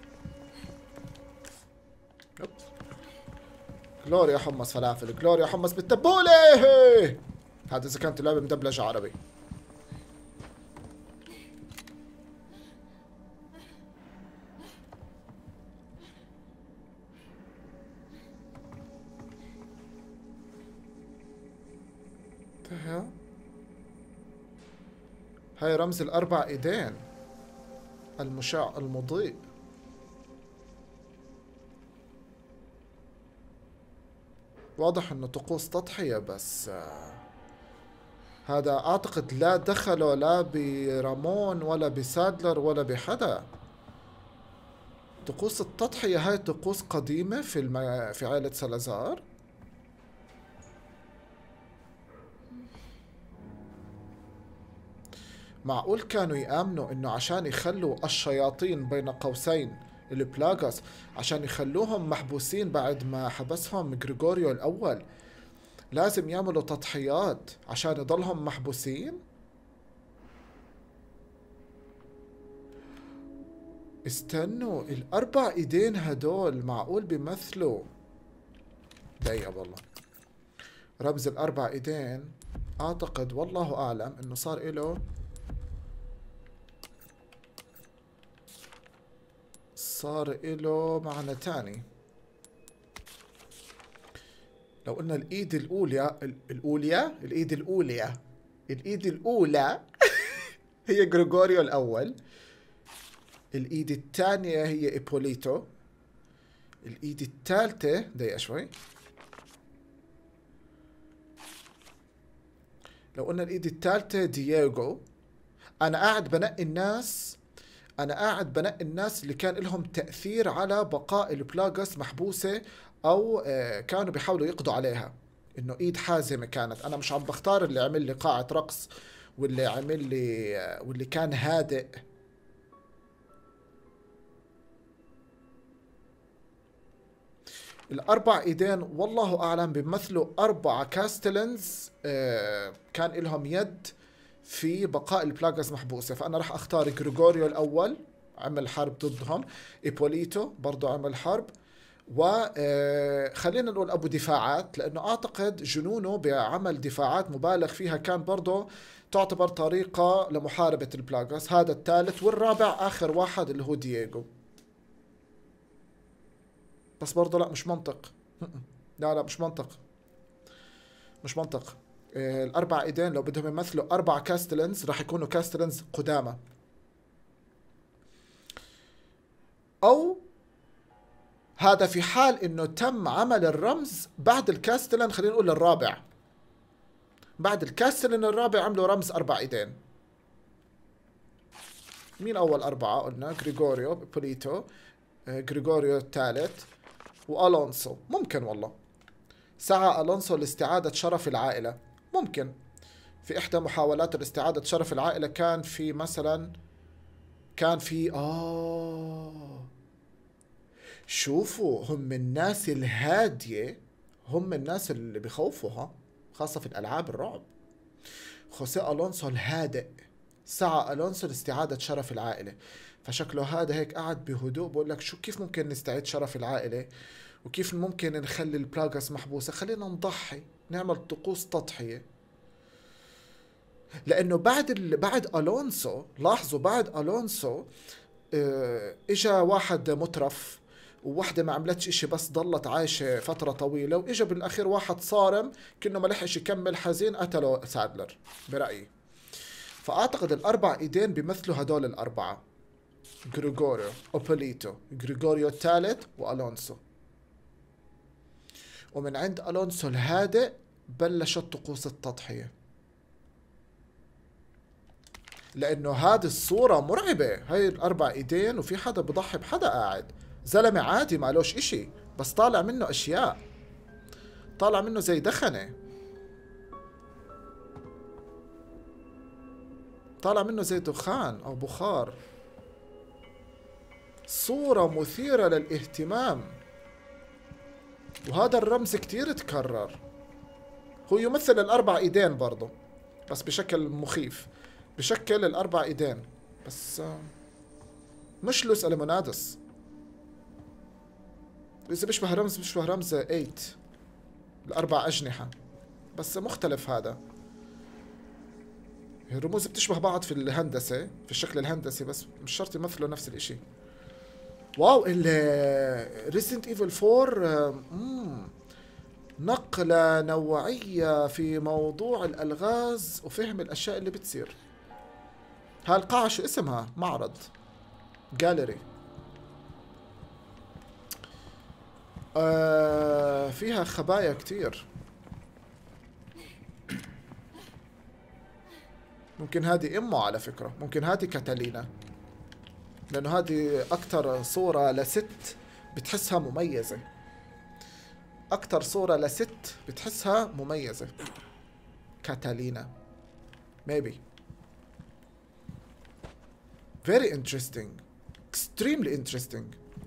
يب. جلوريا حمص فلافل، جلوريا حمص بالتبولة. هذا إذا كانت اللعبة مدبلجة عربي. هاي رمز الأربع إيدين المشع المضيء. واضح إنه طقوس تضحية، بس آه هذا أعتقد لا دخله لا برامون ولا بسادلر ولا بحدا. طقوس التضحية هاي طقوس قديمة في الم... في عائلة سلازار. معقول كانوا يآمنوا انه عشان يخلوا الشياطين بين قوسين البلاغاس عشان يخلوهم محبوسين بعد ما حبسهم غريغوريو الاول لازم يعملوا تضحيات عشان يضلهم محبوسين؟ استنوا، الاربع ايدين هدول معقول بيمثلوا دقيقة والله. رمز الاربع ايدين اعتقد والله اعلم انه صار اله صار إله معنى تاني. لو قلنا الإيد الأولى الأولى الإيد الأولى الإيد الأولى هي غريغوريو الأول. الإيد الثانية هي إيبوليتو. الإيد الثالثة دقيقة شوي. لو قلنا الإيد الثالثة دييغو. أنا قاعد بنقي الناس أنا قاعد بنقي الناس اللي كان لهم تأثير على بقاء البلاغاس محبوسة أو كانوا بيحاولوا يقضوا عليها. إنه إيد حازمة كانت. أنا مش عم بختار اللي عمل لي قاعة رقص واللي عمل لي واللي كان هادئ. الأربع إيدين والله أعلم بيمثلوا أربعة كاستلنز كان لهم يد في بقاء البلاغاس محبوسة. فأنا راح أختار غريغوريو الأول عمل حرب ضدهم. إيبوليتو برضو عمل حرب. وخلينا نقول أبو دفاعات لأنه أعتقد جنونه بعمل دفاعات مبالغ فيها كان برضو تعتبر طريقة لمحاربة البلاغاس. هذا الثالث. والرابع آخر واحد اللي هو دييغو. بس برضو لا مش منطق. لا لا مش منطق مش منطق. الأربع إيدين لو بدهم يمثلوا أربع كاستلنز راح يكونوا كاستلنز قدامى. أو هذا في حال إنه تم عمل الرمز بعد الكاستلن. خلينا نقول الرابع. بعد الكاستلن الرابع عملوا رمز أربع إيدين. مين أول أربعة قلنا؟ غريغوريو، بوليتو، غريغوريو الثالث، وألونسو. ممكن والله سعى ألونسو لاستعادة شرف العائلة. ممكن. في إحدى محاولات الاستعادة شرف العائلة كان في مثلا كان في آه شوفوا، هم الناس الهادية، هم الناس اللي بخوفوها خاصة في الألعاب الرعب. خوسيه ألونسو الهادئ سعى ألونسو لاستعادة شرف العائلة، فشكله هذا هيك قاعد بهدوء بقول لك شو كيف ممكن نستعيد شرف العائلة وكيف ممكن نخلي البلاغس محبوسة، خلينا نضحي، نعمل طقوس تضحية. لأنه بعد ال... بعد ألونسو، لاحظوا بعد ألونسو اه... إجا واحد مترف وواحدة ما عملتش إشي بس ضلت عايشة فترة طويلة، وإجا بالأخير واحد صارم كأنه ما لحقش يكمل حزين قتله سادلر برأيي. فأعتقد الأربع إيدين بيمثلوا هدول الأربعة: غريغوريو، أوبوليتو، غريغوريو الثالث، وألونسو. ومن عند ألونسو الهادئ بلشت طقوس التضحية، لأنه هذه الصورة مرعبة. هاي الأربع إيدين وفي حدا بضحي بحدا قاعد، زلمة عادي مالوش إشي بس طالع منه أشياء، طالع منه زي دخنة، طالع منه زي دخان أو بخار. صورة مثيرة للاهتمام، وهذا الرمز كتير تكرر. هو يمثل الأربع إيدين برضه بس بشكل مخيف، بشكل الأربع إيدين بس مش لوس أليمونادس. إذا بيشبه رمز بيشبه رمز ثمانية، الأربع أجنحة، بس مختلف. هذا الرموز بتشبه بعض في الهندسة، في الشكل الهندسي، بس مش شرط يمثلوا نفس الإشي. واو، ال ريزيدنت ايفل فور مم. نقلة نوعية في موضوع الألغاز وفهم الأشياء اللي بتصير. هالقاعة شو اسمها؟ معرض، جاليري. آه فيها خبايا كتير. ممكن هذه امه على فكرة، ممكن هذه كاتالينا، لأنه هذه أكتر صورة لست بتحسها مميزة، أكتر صورة لست بتحسها مميزة. كاتالينا maybe. very interesting, extremely interesting.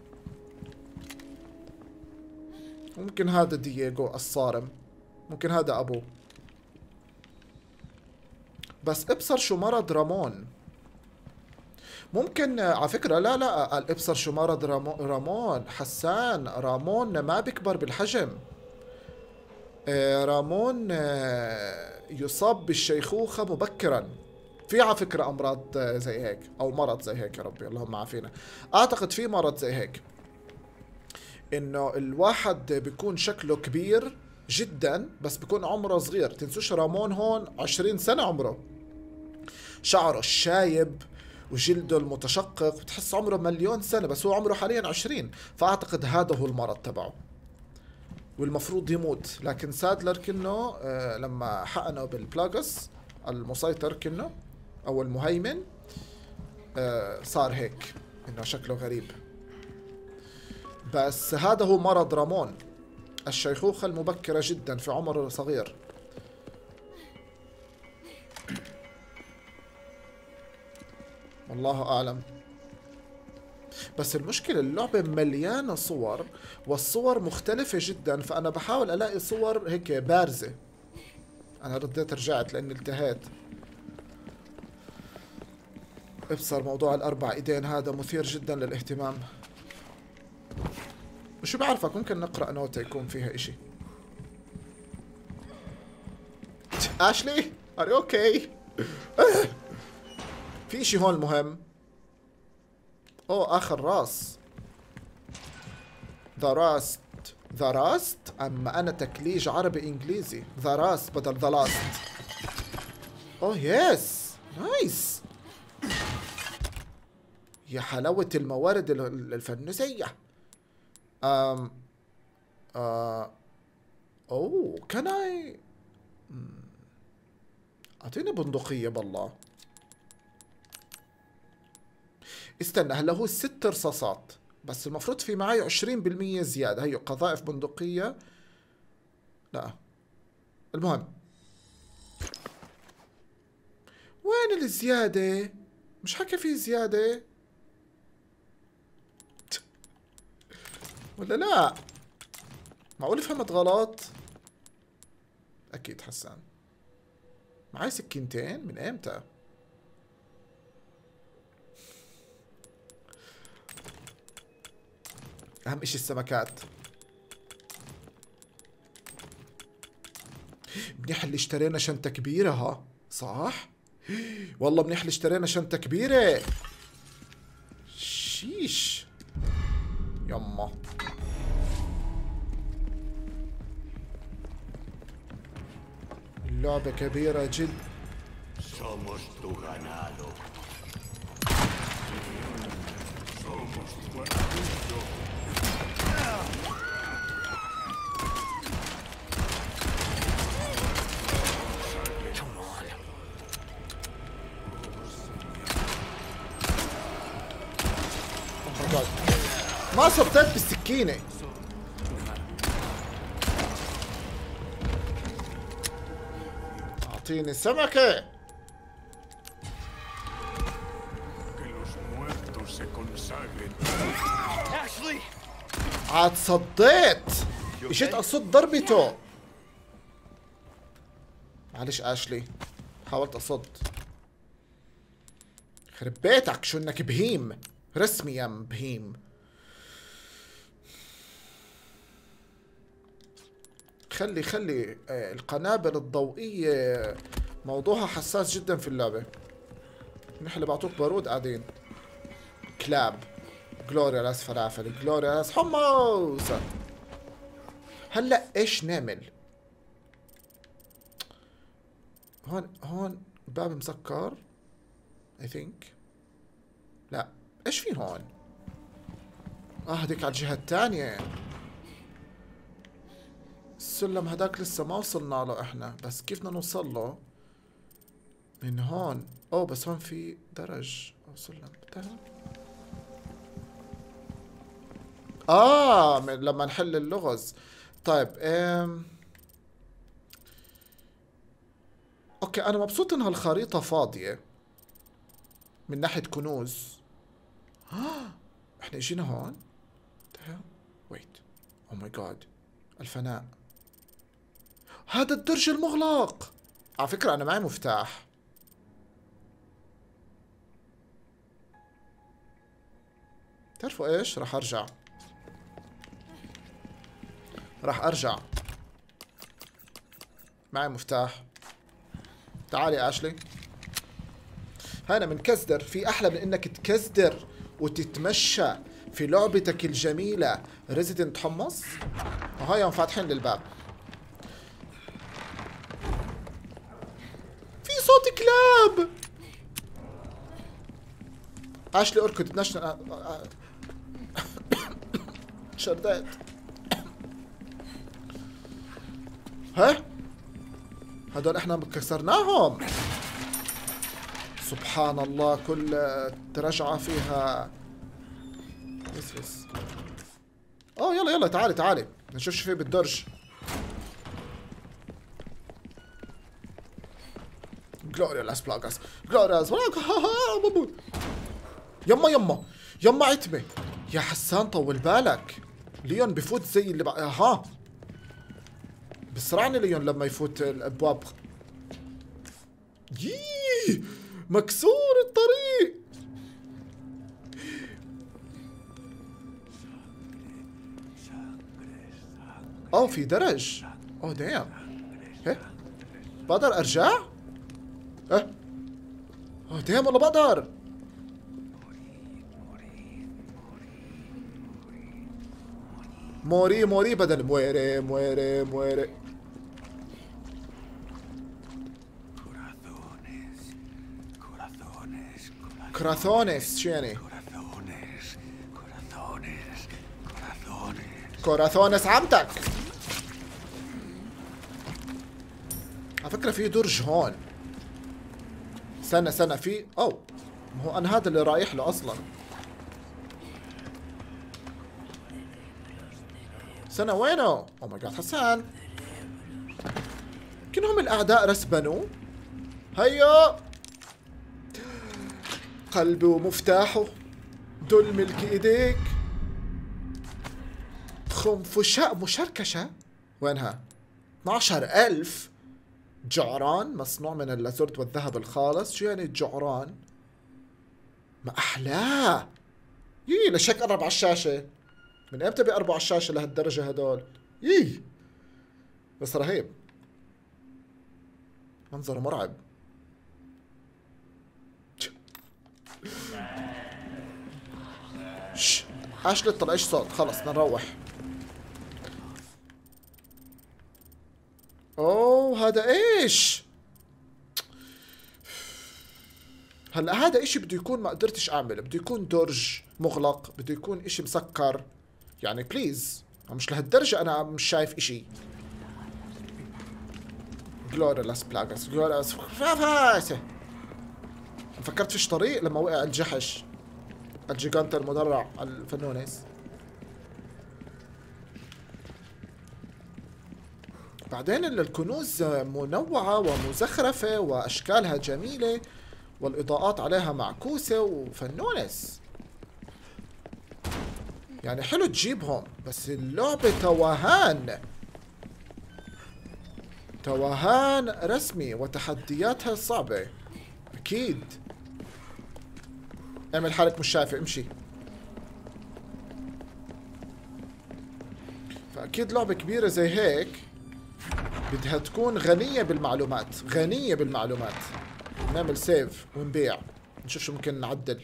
ممكن هذا دييغو الصارم، ممكن هذا أبوه. بس ابصر شو مرض رامون. ممكن على فكرة، لا لا الابصر شو مرض رامون. حسان، رامون ما بيكبر بالحجم. رامون يصاب بالشيخوخة مبكرا. في على فكرة أمراض زي هيك أو مرض زي هيك، يا ربي اللهم عافينا. أعتقد في مرض زي هيك، إنه الواحد بيكون شكله كبير جدا بس بيكون عمره صغير. تنسوش رامون هون عشرين سنة عمره، شعره الشايب وجلده المتشقق، بتحس عمره مليون سنة بس هو عمره حاليا عشرين. فأعتقد هذا هو المرض تبعه والمفروض يموت. لكن سادلر كنه آه لما حقنه بالبلاغس المسيطر كنه أو المهيمن آه صار هيك، إنه شكله غريب. بس هذا هو مرض رامون، الشيخوخة المبكرة جدا في عمر صغير. والله أعلم. بس المشكلة اللعبة مليانة صور والصور مختلفة جدا، فأنا بحاول ألاقي صور هيك بارزة. أنا رديت رجعت لأني التهيت. ابصر موضوع الأربع إيدين هذا مثير جدا للاهتمام. وشو بعرفك ممكن نقرأ نوتة يكون فيها إشي. أشلي are you okay؟ في إشي هون مهم. أوه آخر راس. ذا راست ذا راست أما أنا تكليج عربي إنجليزي. ذا راست بدل ذا لاست. أوه يس نايس. يا حلاوة الموارد الفنية. أم أه أوه كان أي أعطيني بندقية بالله. استنى، هلا هو ست رصاصات بس المفروض في معي عشرين بالمية زيادة. هي قذائف بندقية. لا المهم وين الزيادة؟ مش حكى في زيادة ولا لا؟ معقول فهمت غلط؟ اكيد حسان. معي سكينتين من امتى؟ اهم اشي السمكات. منيح اللي اشترينا شنطة كبيرة، ها صح؟ والله منيح اللي اشترينا شنطة كبيرة. شيش يما. اللعبة كبيرة جد. Somos tu ganado. Somos tu ganado. ما صبتت بالسكينة. اعطيني سمكة. عاد صديت. اجيت اصد ضربته. معلش اشلي، حاولت اصد. خرب بيتك شو انك بهيم رسمي يا بهيم. خلي خلي القنابل الضوئية موضوعها حساس جدا في اللعبة. نحن اللي بعطوك بارود قاعدين. كلاب جلورياس فلافل جلورياس حمص. هلا ايش نعمل؟ هون هون باب مسكر I think. لا ايش في هون؟ اه هديك على الجهة الثانية. السلم هداك لسه ما وصلنا له احنا، بس كيف بدنا نوصل له؟ من هون. اوه بس هون في درج او سلم. اه من لما نحل اللغز. طيب ام... اوكي انا مبسوط ان هالخريطة فاضية من ناحية كنوز. اه احنا اجينا هون. ويت او ماي جاد الفناء. هذا الدرج المغلق. على فكرة انا معي مفتاح. تعرفوا ايش؟ راح ارجع. راح ارجع. معي مفتاح. تعالي يا اشلي. هنا بنكزدر. في احلى من انك تكزدر وتتمشى في لعبتك الجميلة ريزيدنت حمص؟ وهاي هم فاتحين للباب. في صوت كلاب. اشلي اركض بنشن. شردات. ها هدول احنا كسرناهم. سبحان الله كل رجعة فيها. بس بس اوه يلا يلا تعالي تعالي نشوف شو في بالدرج. جلوريا لاس بلاغاس جلوريا لاس يما يما يما عتمة يا حسان. طول بالك ليون بفوت زي اللي بقى. ها بسرعني ليون لما يفوت الابواب. ييه مكسور الطريق. اوه في درج. اوه دايم. ايه بقدر ارجع؟ ايه اوه دايم والله بقدر. موري موري بدل مويري مويري مويري. كراثونس شو يعني؟ كراثونس عمتك. على فكرة في درج هون. استنى استنى في اوه ما هو انا هذا اللي رايح له اصلا. استنى وينه؟ اوه ماي جاد حسان. كأنهم الاعداء رسبنوا. هيا قلبي ومفتاحه، دول ملك ايديك. خنفشاء مشركشة، وينها؟ اثناشر ألف جعران مصنوع من اللازورد والذهب الخالص. شو يعني الجعران؟ ما أحلاه. يي ليش هيك قرب على الشاشة؟ من امتى بيقربوا على الشاشة لهالدرجة هدول؟ يي بس رهيب، منظره مرعب. شش اشلي طلعش صوت، خلص بدنا نروح. اوه هذا ايش؟ هلا هذا اشي بده يكون ما قدرتش اعمله، بده يكون درج مغلق، بده يكون اشي مسكر يعني بليز، مش لهالدرجة انا مش شايف اشي. جلوريلاس بلاغس جلوريلاس فافاسه. فكرت فيش طريق لما وقع الجحش الجيجانت المدرع على الفنونيس. بعدين الكنوز منوعة ومزخرفة وأشكالها جميلة والإضاءات عليها معكوسة وفنونس، يعني حلو تجيبهم، بس اللعبة توهان توهان رسمي وتحدياتها صعبة أكيد. اعمل حالك مش شايفة، امشي. فأكيد لعبة كبيرة زي هيك بدها تكون غنية بالمعلومات، غنية بالمعلومات. نعمل سيف ونبيع نشوف شو ممكن نعدل.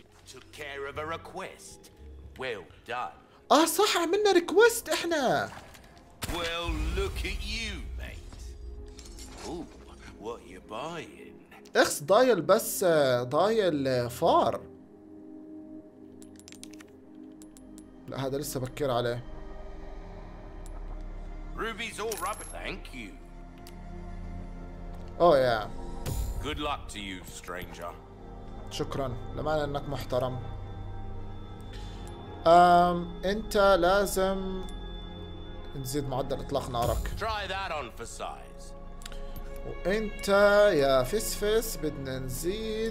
اه صح عملنا ريكوست احنا. Well, look at you, mate. Ooh, what you buying? اخس ضايل بس ضايل فار. لا هذا لسه بكر عليه. Ruby's all rubber, thank you. اوه يا Good luck to you, stranger. شكرا لمعنى انك محترم. أم انت لازم نزيد معدل اطلاق نارك. Try that on for size. وانت يا فسفس بدنا نزيد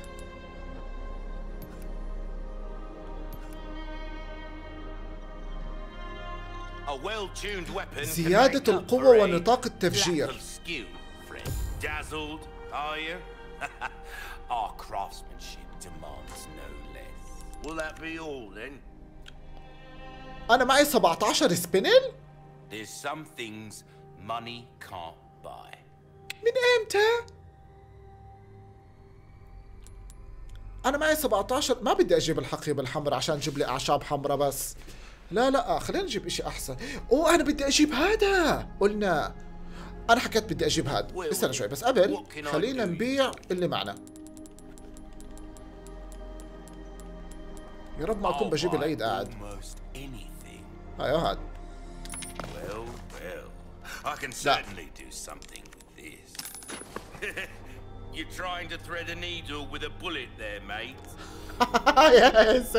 A well-tuned weapon. زيادة القوة ونطاق التفجير. Dazzled, are you? Our craftsmanship demands no less. Will that be all then? أنا معي سبعتاشر سبينل؟ There's some things money can't buy. من إمتى؟ أنا معي سبعتاشر، ما بدي أجيب الحقيبة الحمراء عشان أجيب لي أعشاب حمراء بس. لا لا خلينا نجيب إشي أحسن. أوه أنا بدي أجيب هذا، قلنا. أنا حكيت بدي أجيب هذا، استنى شوي بس قبل خلينا نبيع اللي معنا. يا رب ما أكون بجيب العيد قاعد. أيوه هاد. Well, well, I can certainly do something with this. You're trying to thread a needle with a bullet there, mate. يس.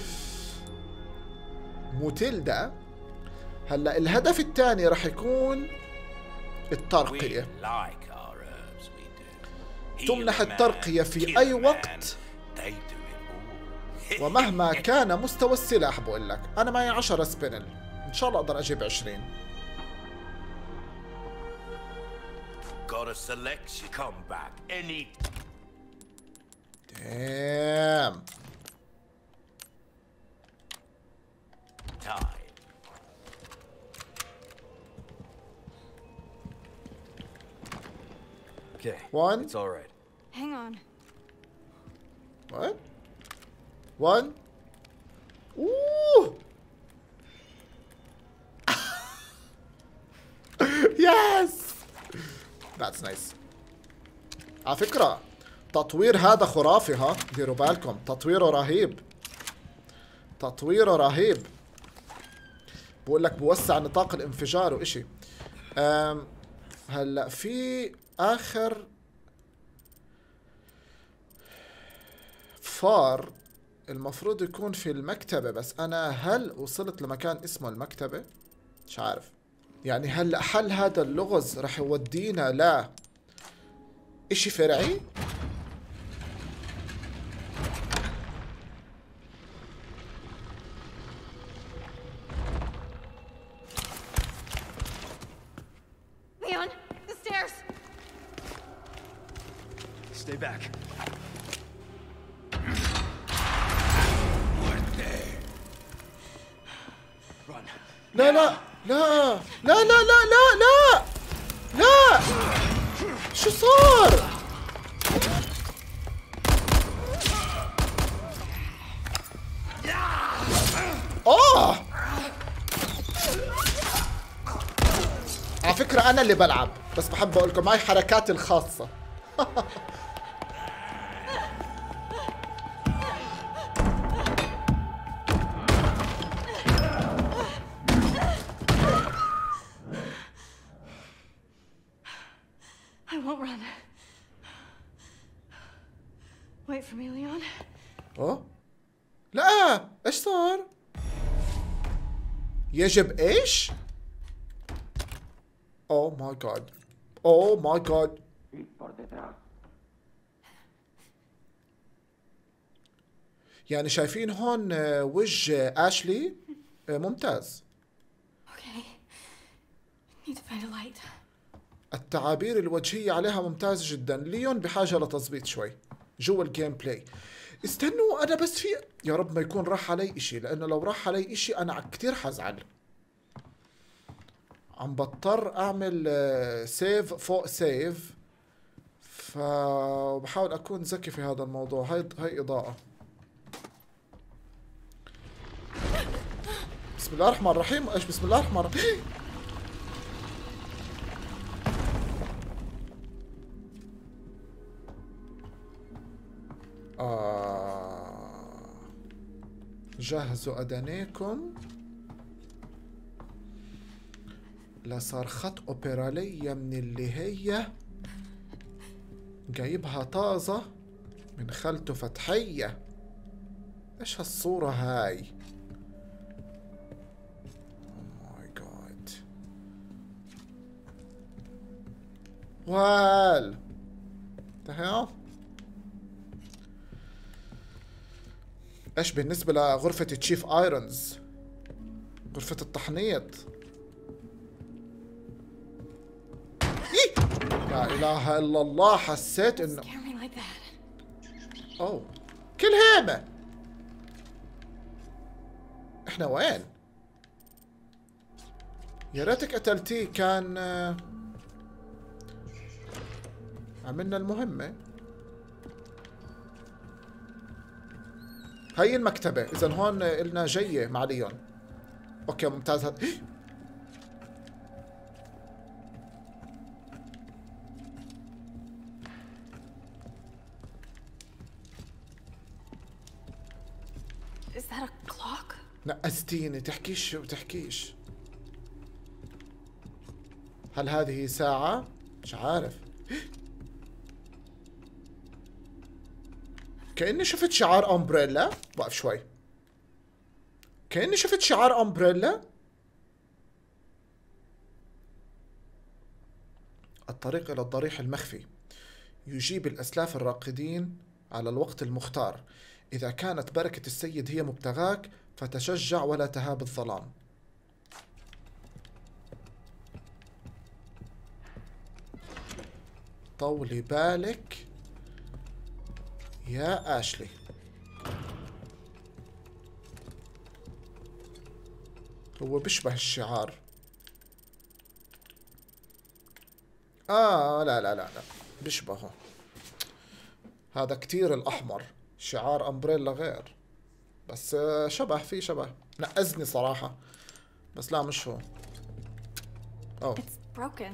موتيلدا. هلا الهدف الثاني راح يكون الترقية. تمنح الترقية في أي وقت ومهما كان مستوى السلاح. بقول لك أنا معي عشرة سبينل، إن شاء الله أقدر أجيب عشرين. دام. Okay. One. It's all right. Hang on. What? One. Ooh. Yes. That's nice. على فكرة تطوير هذا خرافي، ها ديروا بالكم، تطويره رهيب، تطويره رهيب. بقول لك بوسع نطاق الانفجار وإشي. أم هلا في آخر فار المفروض يكون في المكتبة، بس أنا هل وصلت لمكان اسمه المكتبة؟ مش عارف. يعني هلا حل هذا اللغز رح يودينا ل إشي فرعي؟ Stay back. Run. لا لا لا لا لا لا لا لا لا شو صار؟ اوه على فكرة أنا اللي بلعب، بس بحب أقول لكم معي حركاتي الخاصة. I won't run. Wait for me, Leon. أوه لا، إيش صار؟ يجب إيش؟ أوه ماي جاد، أوه ماي جاد. يعني شايفين هون وجه آشلي ممتاز. Okay. Need to find a light. التعابير الوجهية عليها ممتازة جدا. ليون بحاجة لتظبيط شوي جوا الجيم بلاي. استنوا أنا بس في، يا رب ما يكون راح علي إشي، لأنه لو راح علي إشي أنا كتير حزعل. عم بضطر أعمل سيف فوق سيف، فبحاول أكون ذكي في هذا الموضوع. هاي هاي إضاءة. بسم الله الرحمن الرحيم. إيش بسم الله الرحمن الرحيم؟ آه. جهزوا أدنيكم لصرخة أوبرالية من اللي هي جايبها طازة من خالته فتحية. إيش هالصورة هاي؟ أوه ماي جاد. وال تهيأ ايش بالنسبة لغرفة تشيف ايرونز؟ غرفة التحنيط. إيه؟ لا اله الا الله، حسيت انه اوه كل هيمة. احنا وين؟ يا ريتك قتلتيه، كان عملنا المهمة. هاي المكتبة، إذا هون إلنا جية مع ليون. أوكي ممتاز. هاد Is that a clock? نقزتيني، تحكيش وتحكيش. هل هذه ساعة؟ مش عارف. كأني شفت شعار أمبريلا. وقف شوي. كأني شفت شعار أمبريلا. الطريق إلى الضريح المخفي يجيب الأسلاف الراقدين على الوقت المختار. إذا كانت بركة السيد هي مبتغاك فتشجع ولا تهاب الظلام. طولي بالك يا آشلي. هو بيشبه الشعار. آه لا لا لا لا بيشبهه. هذا كتير الأحمر. شعار أمبريلا غير، بس شبه، فيه شبه. نقزني صراحة، بس لا مش هو. أوه It's broken.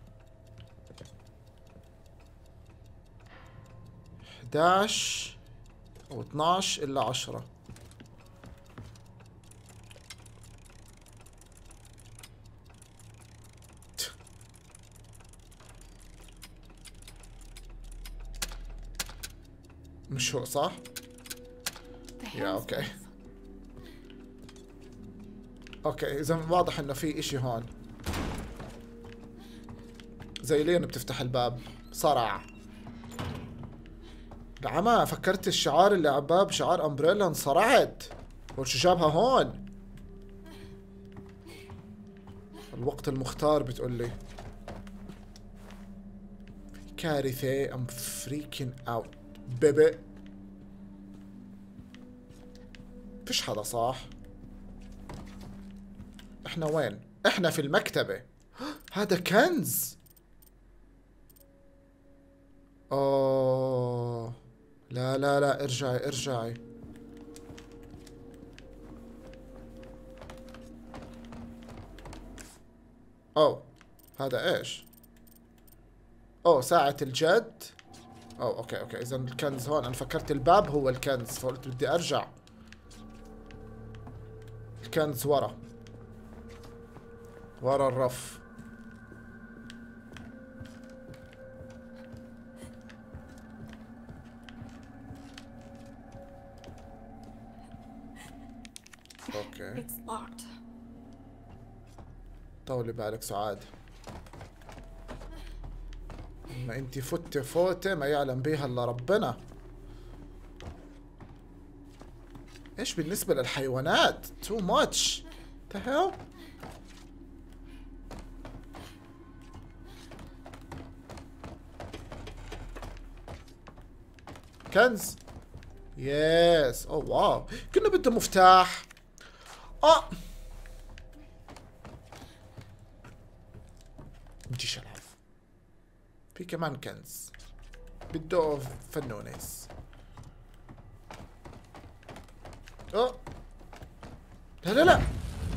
إحداش أو اثناش إلا عشرة. مش هو صح؟ يا اوكي اوكي اذا واضح انه في اشي هون. زي لين بتفتح الباب صرع. العمى فكرت الشعار اللي على الباب شعار امبريلا، انصرعت. وشو جابها هون؟ الوقت المختار بتقول لي. كارثة. ام فريكين اوت بيبي. فيش حدا صح؟ احنا وين؟ احنا في المكتبة. هذا كنز. اوه لا لا لا، ارجعي ارجعي. اوه هذا ايش؟ اوه ساعة الجد. اوه اوكي اوكي، اذا الكنز هون. انا فكرت الباب هو الكنز، فقلت بدي ارجع. الكنز ورا ورا الرف. اوكي It's locked. طولي بالك سعاد. ما انت فت فوتة ما يعلم بيها الا ربنا. ايش بالنسبة للحيوانات؟ تو ماتش. تهو كنز. يس. اوه واو، كنا بده مفتاح. اه بديش العب. في كمان كنز بده فنونيس. اه لا لا لا.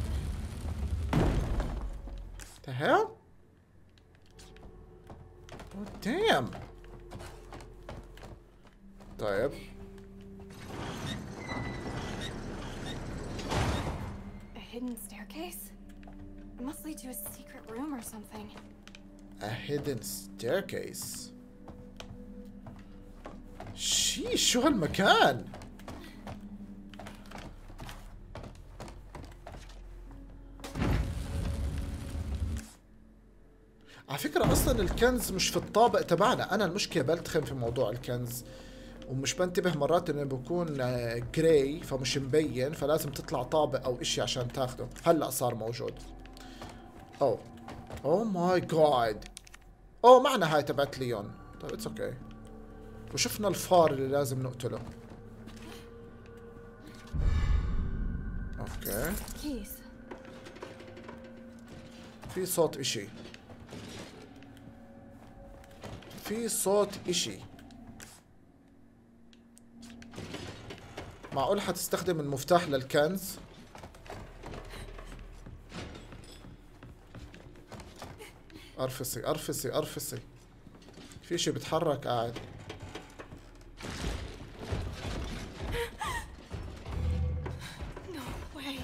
تهو دام. طيب A hidden staircase? It must lead to a secret room or something. a hidden staircase. شي شو هالمكان؟ على فكرة أصلا الكنز مش في الطابق تبعنا. أنا المشكلة بلتخم في موضوع الكنز، ومش بنتبه مرات إنه بكون جراي فمش مبين، فلازم تطلع طابق أو إشي عشان تاخده. هلا صار موجود. أوه أوه ماي جاد. أوه معنا هاي تبعت ليون. طيب اتس اوكي. وشفنا الفار اللي لازم نقتله. اوكي Keys. في صوت إشي. في صوت إشي. معقول حتستخدم المفتاح للكنز؟ أرفسي أرفسي أرفسي. في شي بيتحرك قاعد. No way.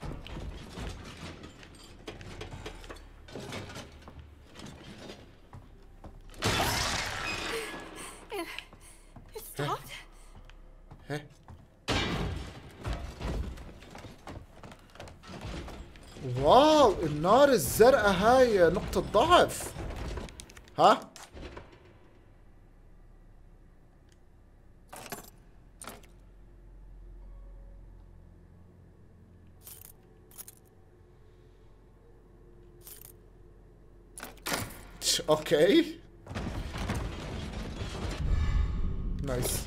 It, it stopped? هه واو، النار الزرقاء هاي نقطة ضعف. ها اوكي نايس.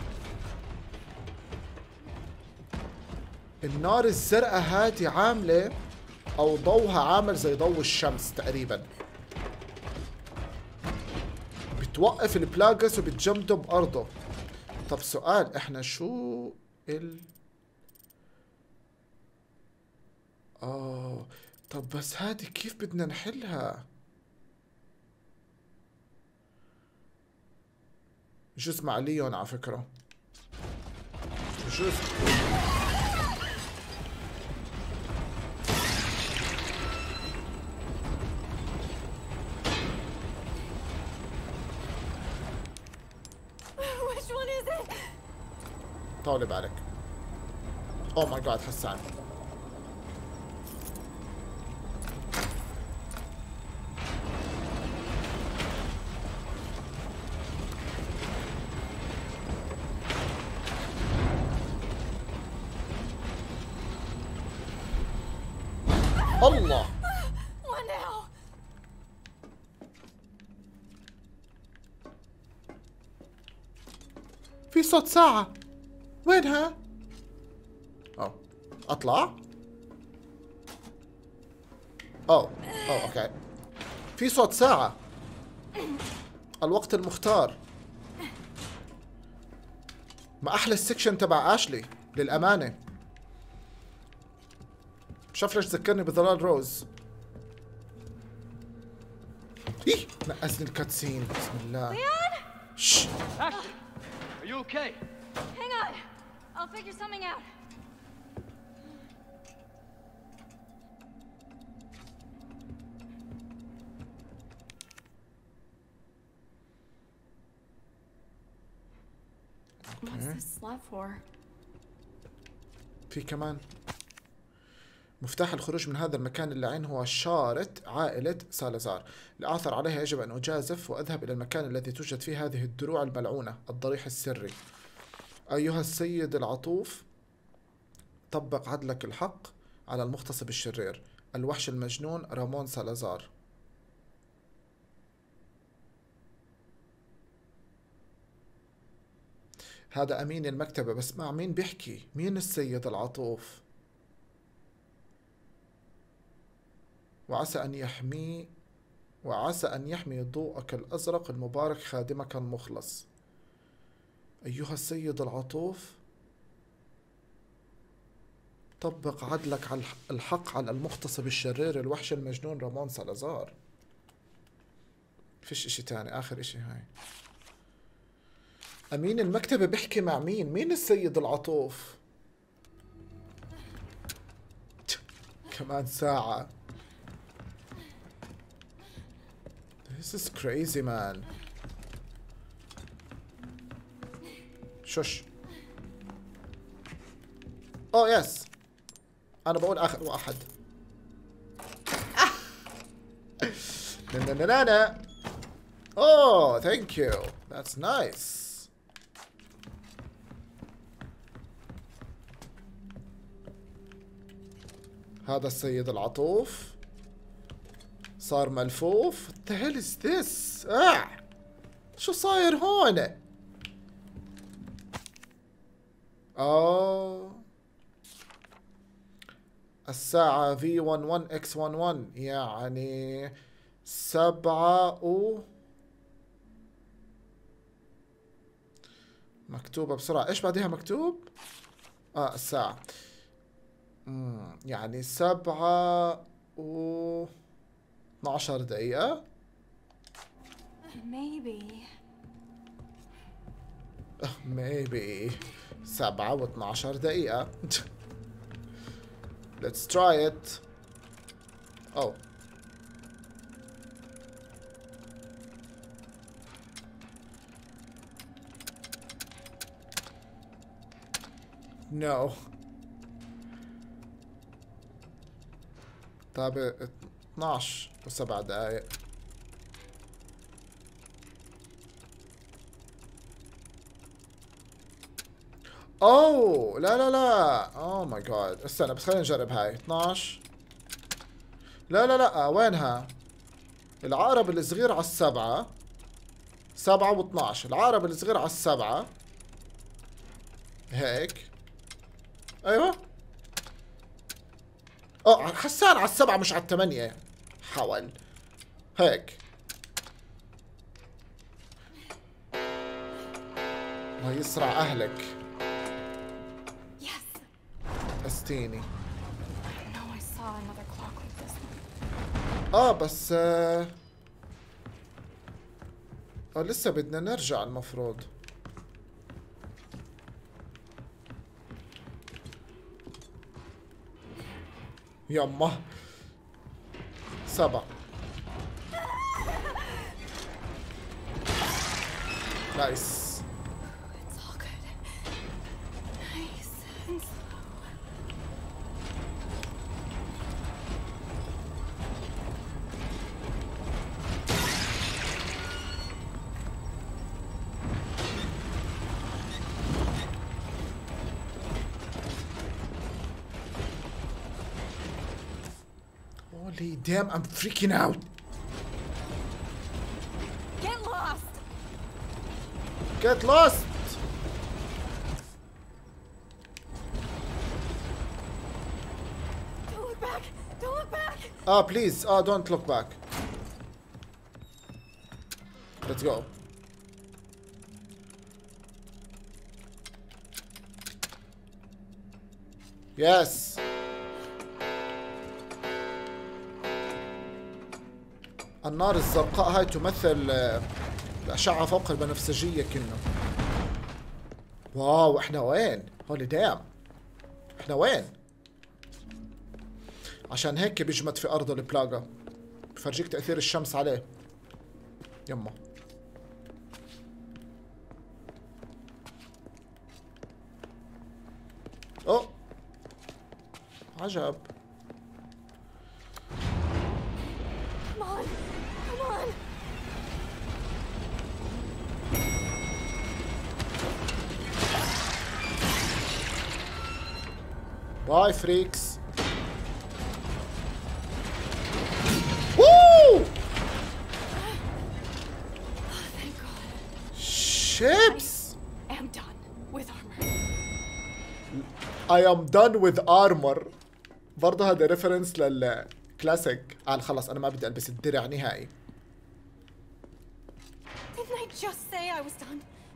النار الزرقاء هادي عاملة او ضوها عامل زي ضوء الشمس تقريبا. بتوقف البلاجس وبتجمده بارضه. طب سؤال، احنا شو ال اه طب بس هادي كيف بدنا نحلها؟ جزء مع ليون على فكرة. جزء Which one is it? طولي بالك. اوه ماي جاد حسان. الله. What now? في صوت ساعة. وينها؟ اه اطلع. اوه اوه اوكي. في صوت ساعة. الوقت المختار. ما احلى السكشن تبع اشلي للامانة. مش عارف ليش ذكرني بظلال روز. ايه نقزني الكاتسين. بسم الله. شش. Are you okay? Hang on. I'll figure something out. What's this slot for? في كمان مفتاح الخروج من هذا المكان اللعين هو شارة عائلة سالازار. لأعثر عليها يجب أن أجازف وأذهب إلى المكان الذي توجد فيه هذه الدروع الملعونة، الضريح السري. أيها السيد العطوف، طبق عدلك الحق على المغتصب الشرير، الوحش المجنون رامون سالازار. هذا أمين المكتبة، بس مع مين بيحكي؟ مين السيد العطوف؟ وعسى أن يحمي وعسى أن يحمي ضوءك الأزرق المبارك خادمك المخلص. أيها السيد العطوف، طبق عدلك على الحق على المغتصب الشرير الوحش المجنون رامون سالازار. فيش اشي تاني. آخر اشي هاي. أمين المكتبة بيحكي مع مين؟ مين السيد العطوف؟ كمان ساعة. This is crazy man. شوش. اوه يس. أنا بقول آخر واحد. نا نا نا نا. اوه ثانك يو. That's nice. هذا السيد العطوف صار ملفوف. What the hell is this؟ آه. شو صاير هون؟ آه الساعة في واحد واحد إكس واحد واحد يعني سبعة و مكتوبة بسرعة. إيش بعدها مكتوب؟ آه الساعة. مم. يعني سبعة و اثناشر دقيقة. Maybe. Maybe. سبعة و اثناشر دقيقة. Let's try it. Oh. No. طيب اثناشر وسبع دقايق. اوه لا لا لا. اوه ماي جاد. استنى بس خلينا نجرب هاي. اثناشر. لا لا لا وينها؟ العقرب الصغير على السبعة. سبعة واثناشر. العقرب الصغير على السبعة. هيك. ايوه. اه حسان على السبعة مش على الثمانية. حاول. هيك. الله يسرع اهلك. Yes. استيني. I know I saw another clock like this one. اه بس آه, اه لسه بدنا نرجع المفروض. يما سبعة. نايس. It's all good. Nice and slow. Holy damn, I'm freaking out. Get lost. Get lost. اه بليز اه دونت لوك باك. ليتس جو. يس. النار الزرقاء هاي تمثل الأشعة فوق البنفسجية كأنه. واو احنا وين؟ هولي دام. احنا وين؟ عشان هيك بيجمد في أرضه البلاغا. بفرجيك تأثير الشمس عليه. يما. أوه. عجب. Come on. Come on. باي فريكس. ووو. Thank God. شيبس. I am done with armor. I am done with armor. برضه هذا ريفرنس للكلاسيك. قال خلص انا ما بدي البس الدرع نهائي. Didn't I just say I was done?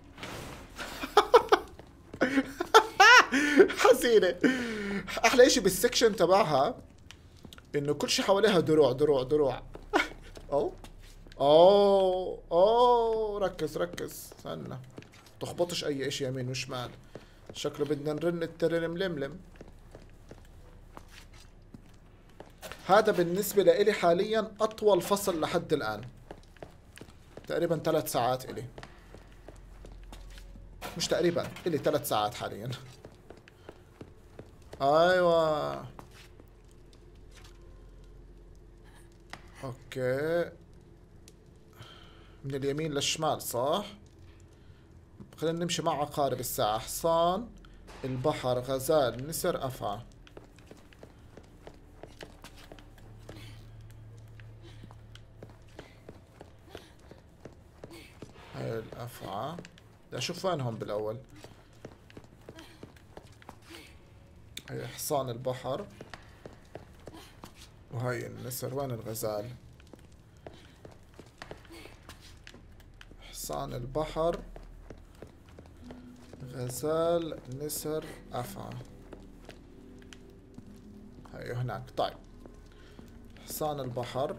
حزينة. احلى اشي بالسكشن تبعها انه كل شي حواليها دروع دروع دروع. او اوه اوه ركز ركز استنى تخبطش اي اشي يمين وشمال. شكله بدنا نرن الترن ململم. هذا بالنسبة لإلي حاليا أطول فصل لحد الآن. تقريبا ثلاث ساعات إلي. مش تقريبا إلي ثلاث ساعات حاليا. أيوة. أوكي. من اليمين للشمال صح؟ خلينا نمشي مع عقارب الساعة. حصان، البحر، غزال، نسر، أفعى. هاي الأفعى. بدي أشوف وينهم بالأول. هاي حصان البحر. وهاي النسر. وين الغزال؟ حصان البحر، غزال، نسر، أفعى. هاي هناك. طيب حصان البحر.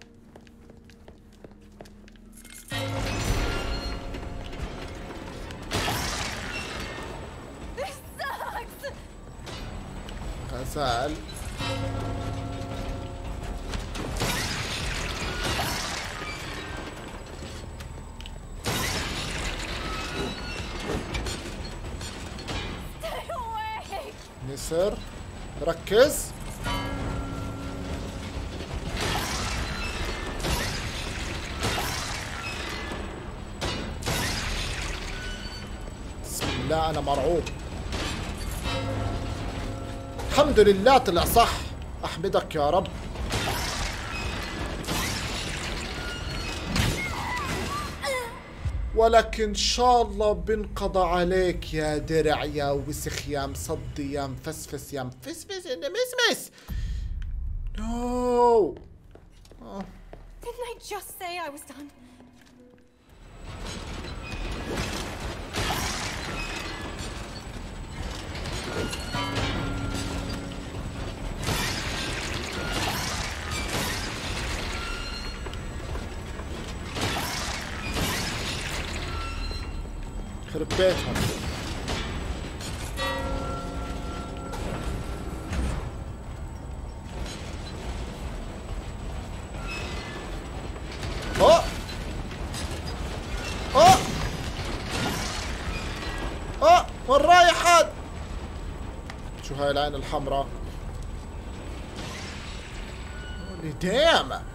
غزال. نسر. ركز. بسم الله أنا مرعوب. الحمد لله طلع صح. أحمدك يا رب. ولكن إن شاء الله بنقضى عليك يا درع يا وسخ يا مصدي يا مفسفس يا مفسفس يا مسمس. نو. Didn't I just say I was done? خرب بيتهم. اوه اوه اوه وين رايح هاد؟ شو هاي العين الحمراء؟ دام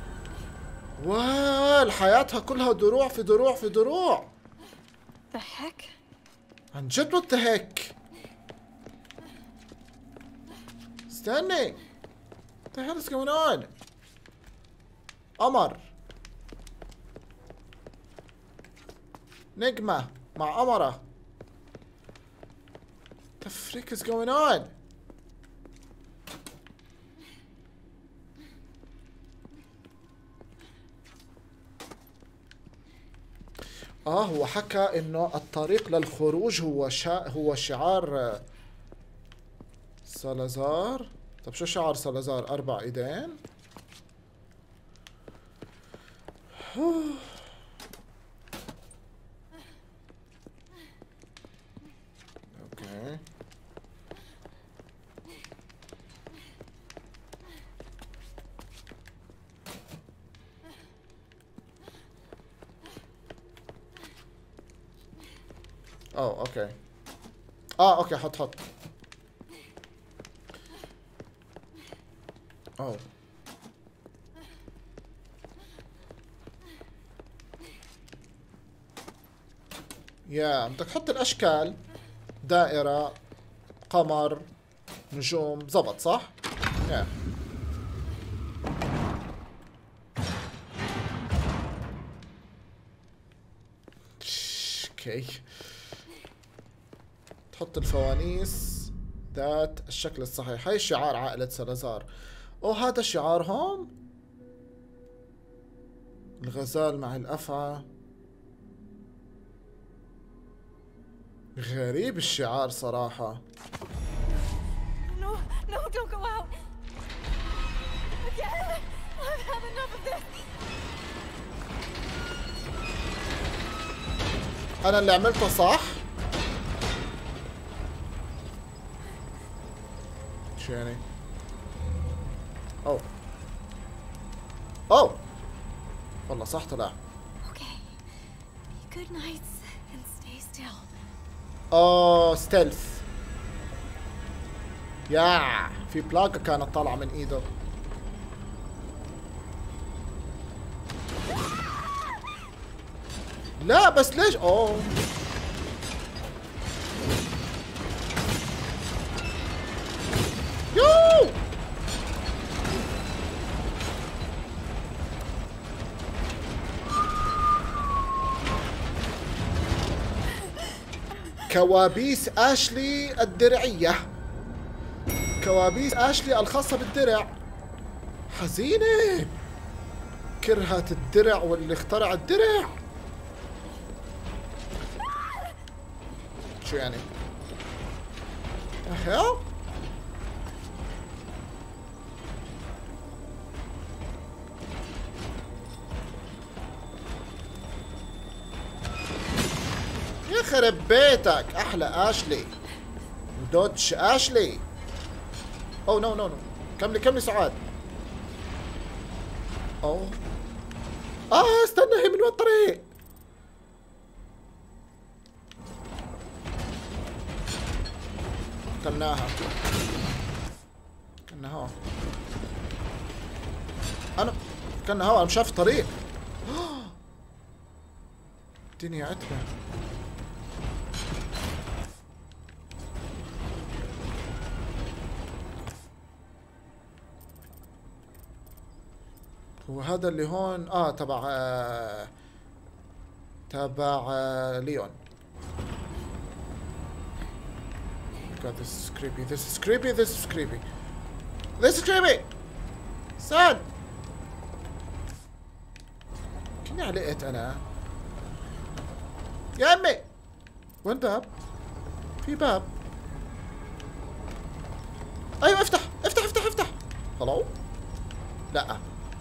وال حياتها كلها دروع في دروع في دروع. The heck? عن جد وات ذا هيك؟ استني. What the hell is going on؟ قمر. نجمة مع قمرة. What the frick is going on؟ اه هو حكى انه الطريق للخروج هو شا... هو شعار سالازار. طب شو شعار سالازار؟ اربع ايدين. اوكي اوه اوكي اه اوكي حط حط اوه يا بدك تحط الاشكال، دائرة، قمر، نجوم، زبط صح؟ يا اوكي. تحط الفوانيس ذات الشكل الصحيح. هاي شعار عائلة سالازار. اوه هذا شعارهم، الغزال مع الافعى. غريب الشعار صراحة. No, no, don't go out. Again. I've had enough of this. انا اللي عملته صح؟ شو يعني؟ اوه اوه والله صح طلع. Okay. Be good nights and stay still. اوه ستيلث. يا في بلاقة كانت طالعة من ايده. لا بس ليش؟ اوه يو كوابيس اشلي الدرعية، كوابيس اشلي الخاصة بالدرع. حزينة، كرهت الدرع واللي اخترع الدرع. شو يعني؟ اهو يخرب بيتك احلى اشلي دوتش اشلي. اوه نو نو نو كملي كملي سعاد. اوه اه استنى هي من الطريق. كلناها كلناها انا كلناها انا مش شايف الطريق. الدنيا عتبة. هو هذا اللي هون اه تبع آه تبع آه ليون. God, this is creepy. This is creepy. This is creepy. This is creepy. Son. كني علقت انا. يا امي. وين باب؟ في باب. ايوه افتح افتح افتح افتح. هلو؟ لا.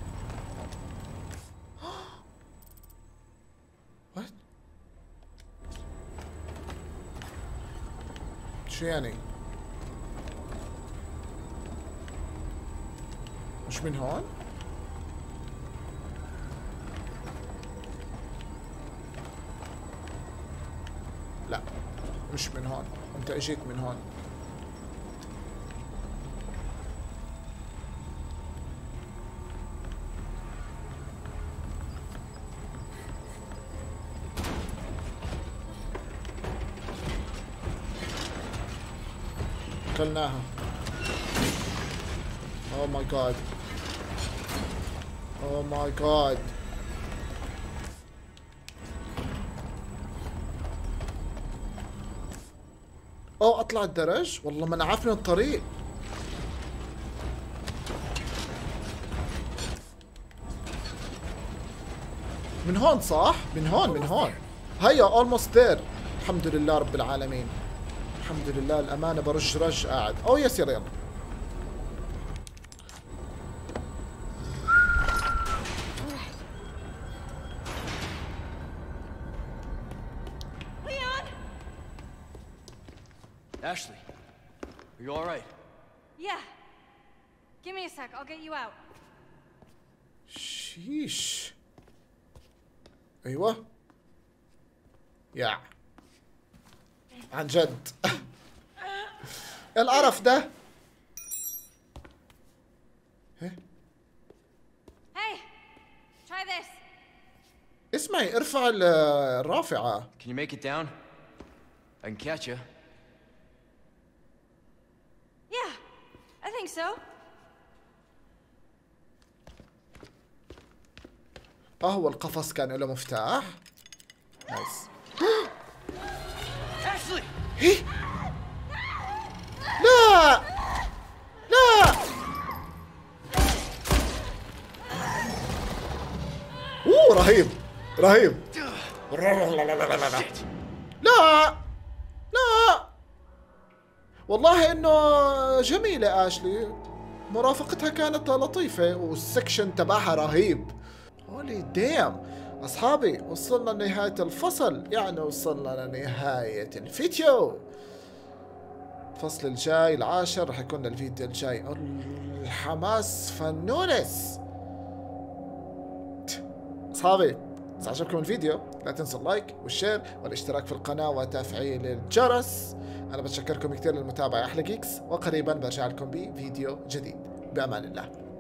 What؟ شو يعني؟ مش من هون؟ لا مش من هون، انت اجيت من هون. كلناها. Oh my god. Oh my god. اوه اطلع الدرج؟ والله ما انا عارف من الطريق. من هون صح؟ من هون من هون. هيا اولموست ذير. الحمد لله رب العالمين، الحمد لله. الامانه برج رج قاعد. او يس يلا يلا. Ashley, are you all right? Yeah. Give me a sec. I'll get you out. شيش. ايوه يا عن جد. القرف ده. Hey, try this. اسمعي ارفع ال- الرافعة. Can you make it down? I can catch you. Yeah, I think so. اه هو القفص كان له مفتاح. نايس. Ashley! هي. لا لا. اوه رهيب رهيب. لا لا والله انه جميلة اشلي، مرافقتها كانت لطيفة والسكشن تبعها رهيب. هولي ديم اصحابي، وصلنا لنهاية الفصل، يعني وصلنا لنهاية الفيديو. الفصل الجاي العاشر رح يكون الفيديو الجاي. الحماس فنونس. اصحابي اذا عجبكم الفيديو لا تنسوا اللايك والشير والاشتراك في القناة وتفعيل الجرس. انا بتشكركم كثير للمتابعة يا احلى جيكس، وقريبا برجع لكم بفيديو جديد. بامان الله.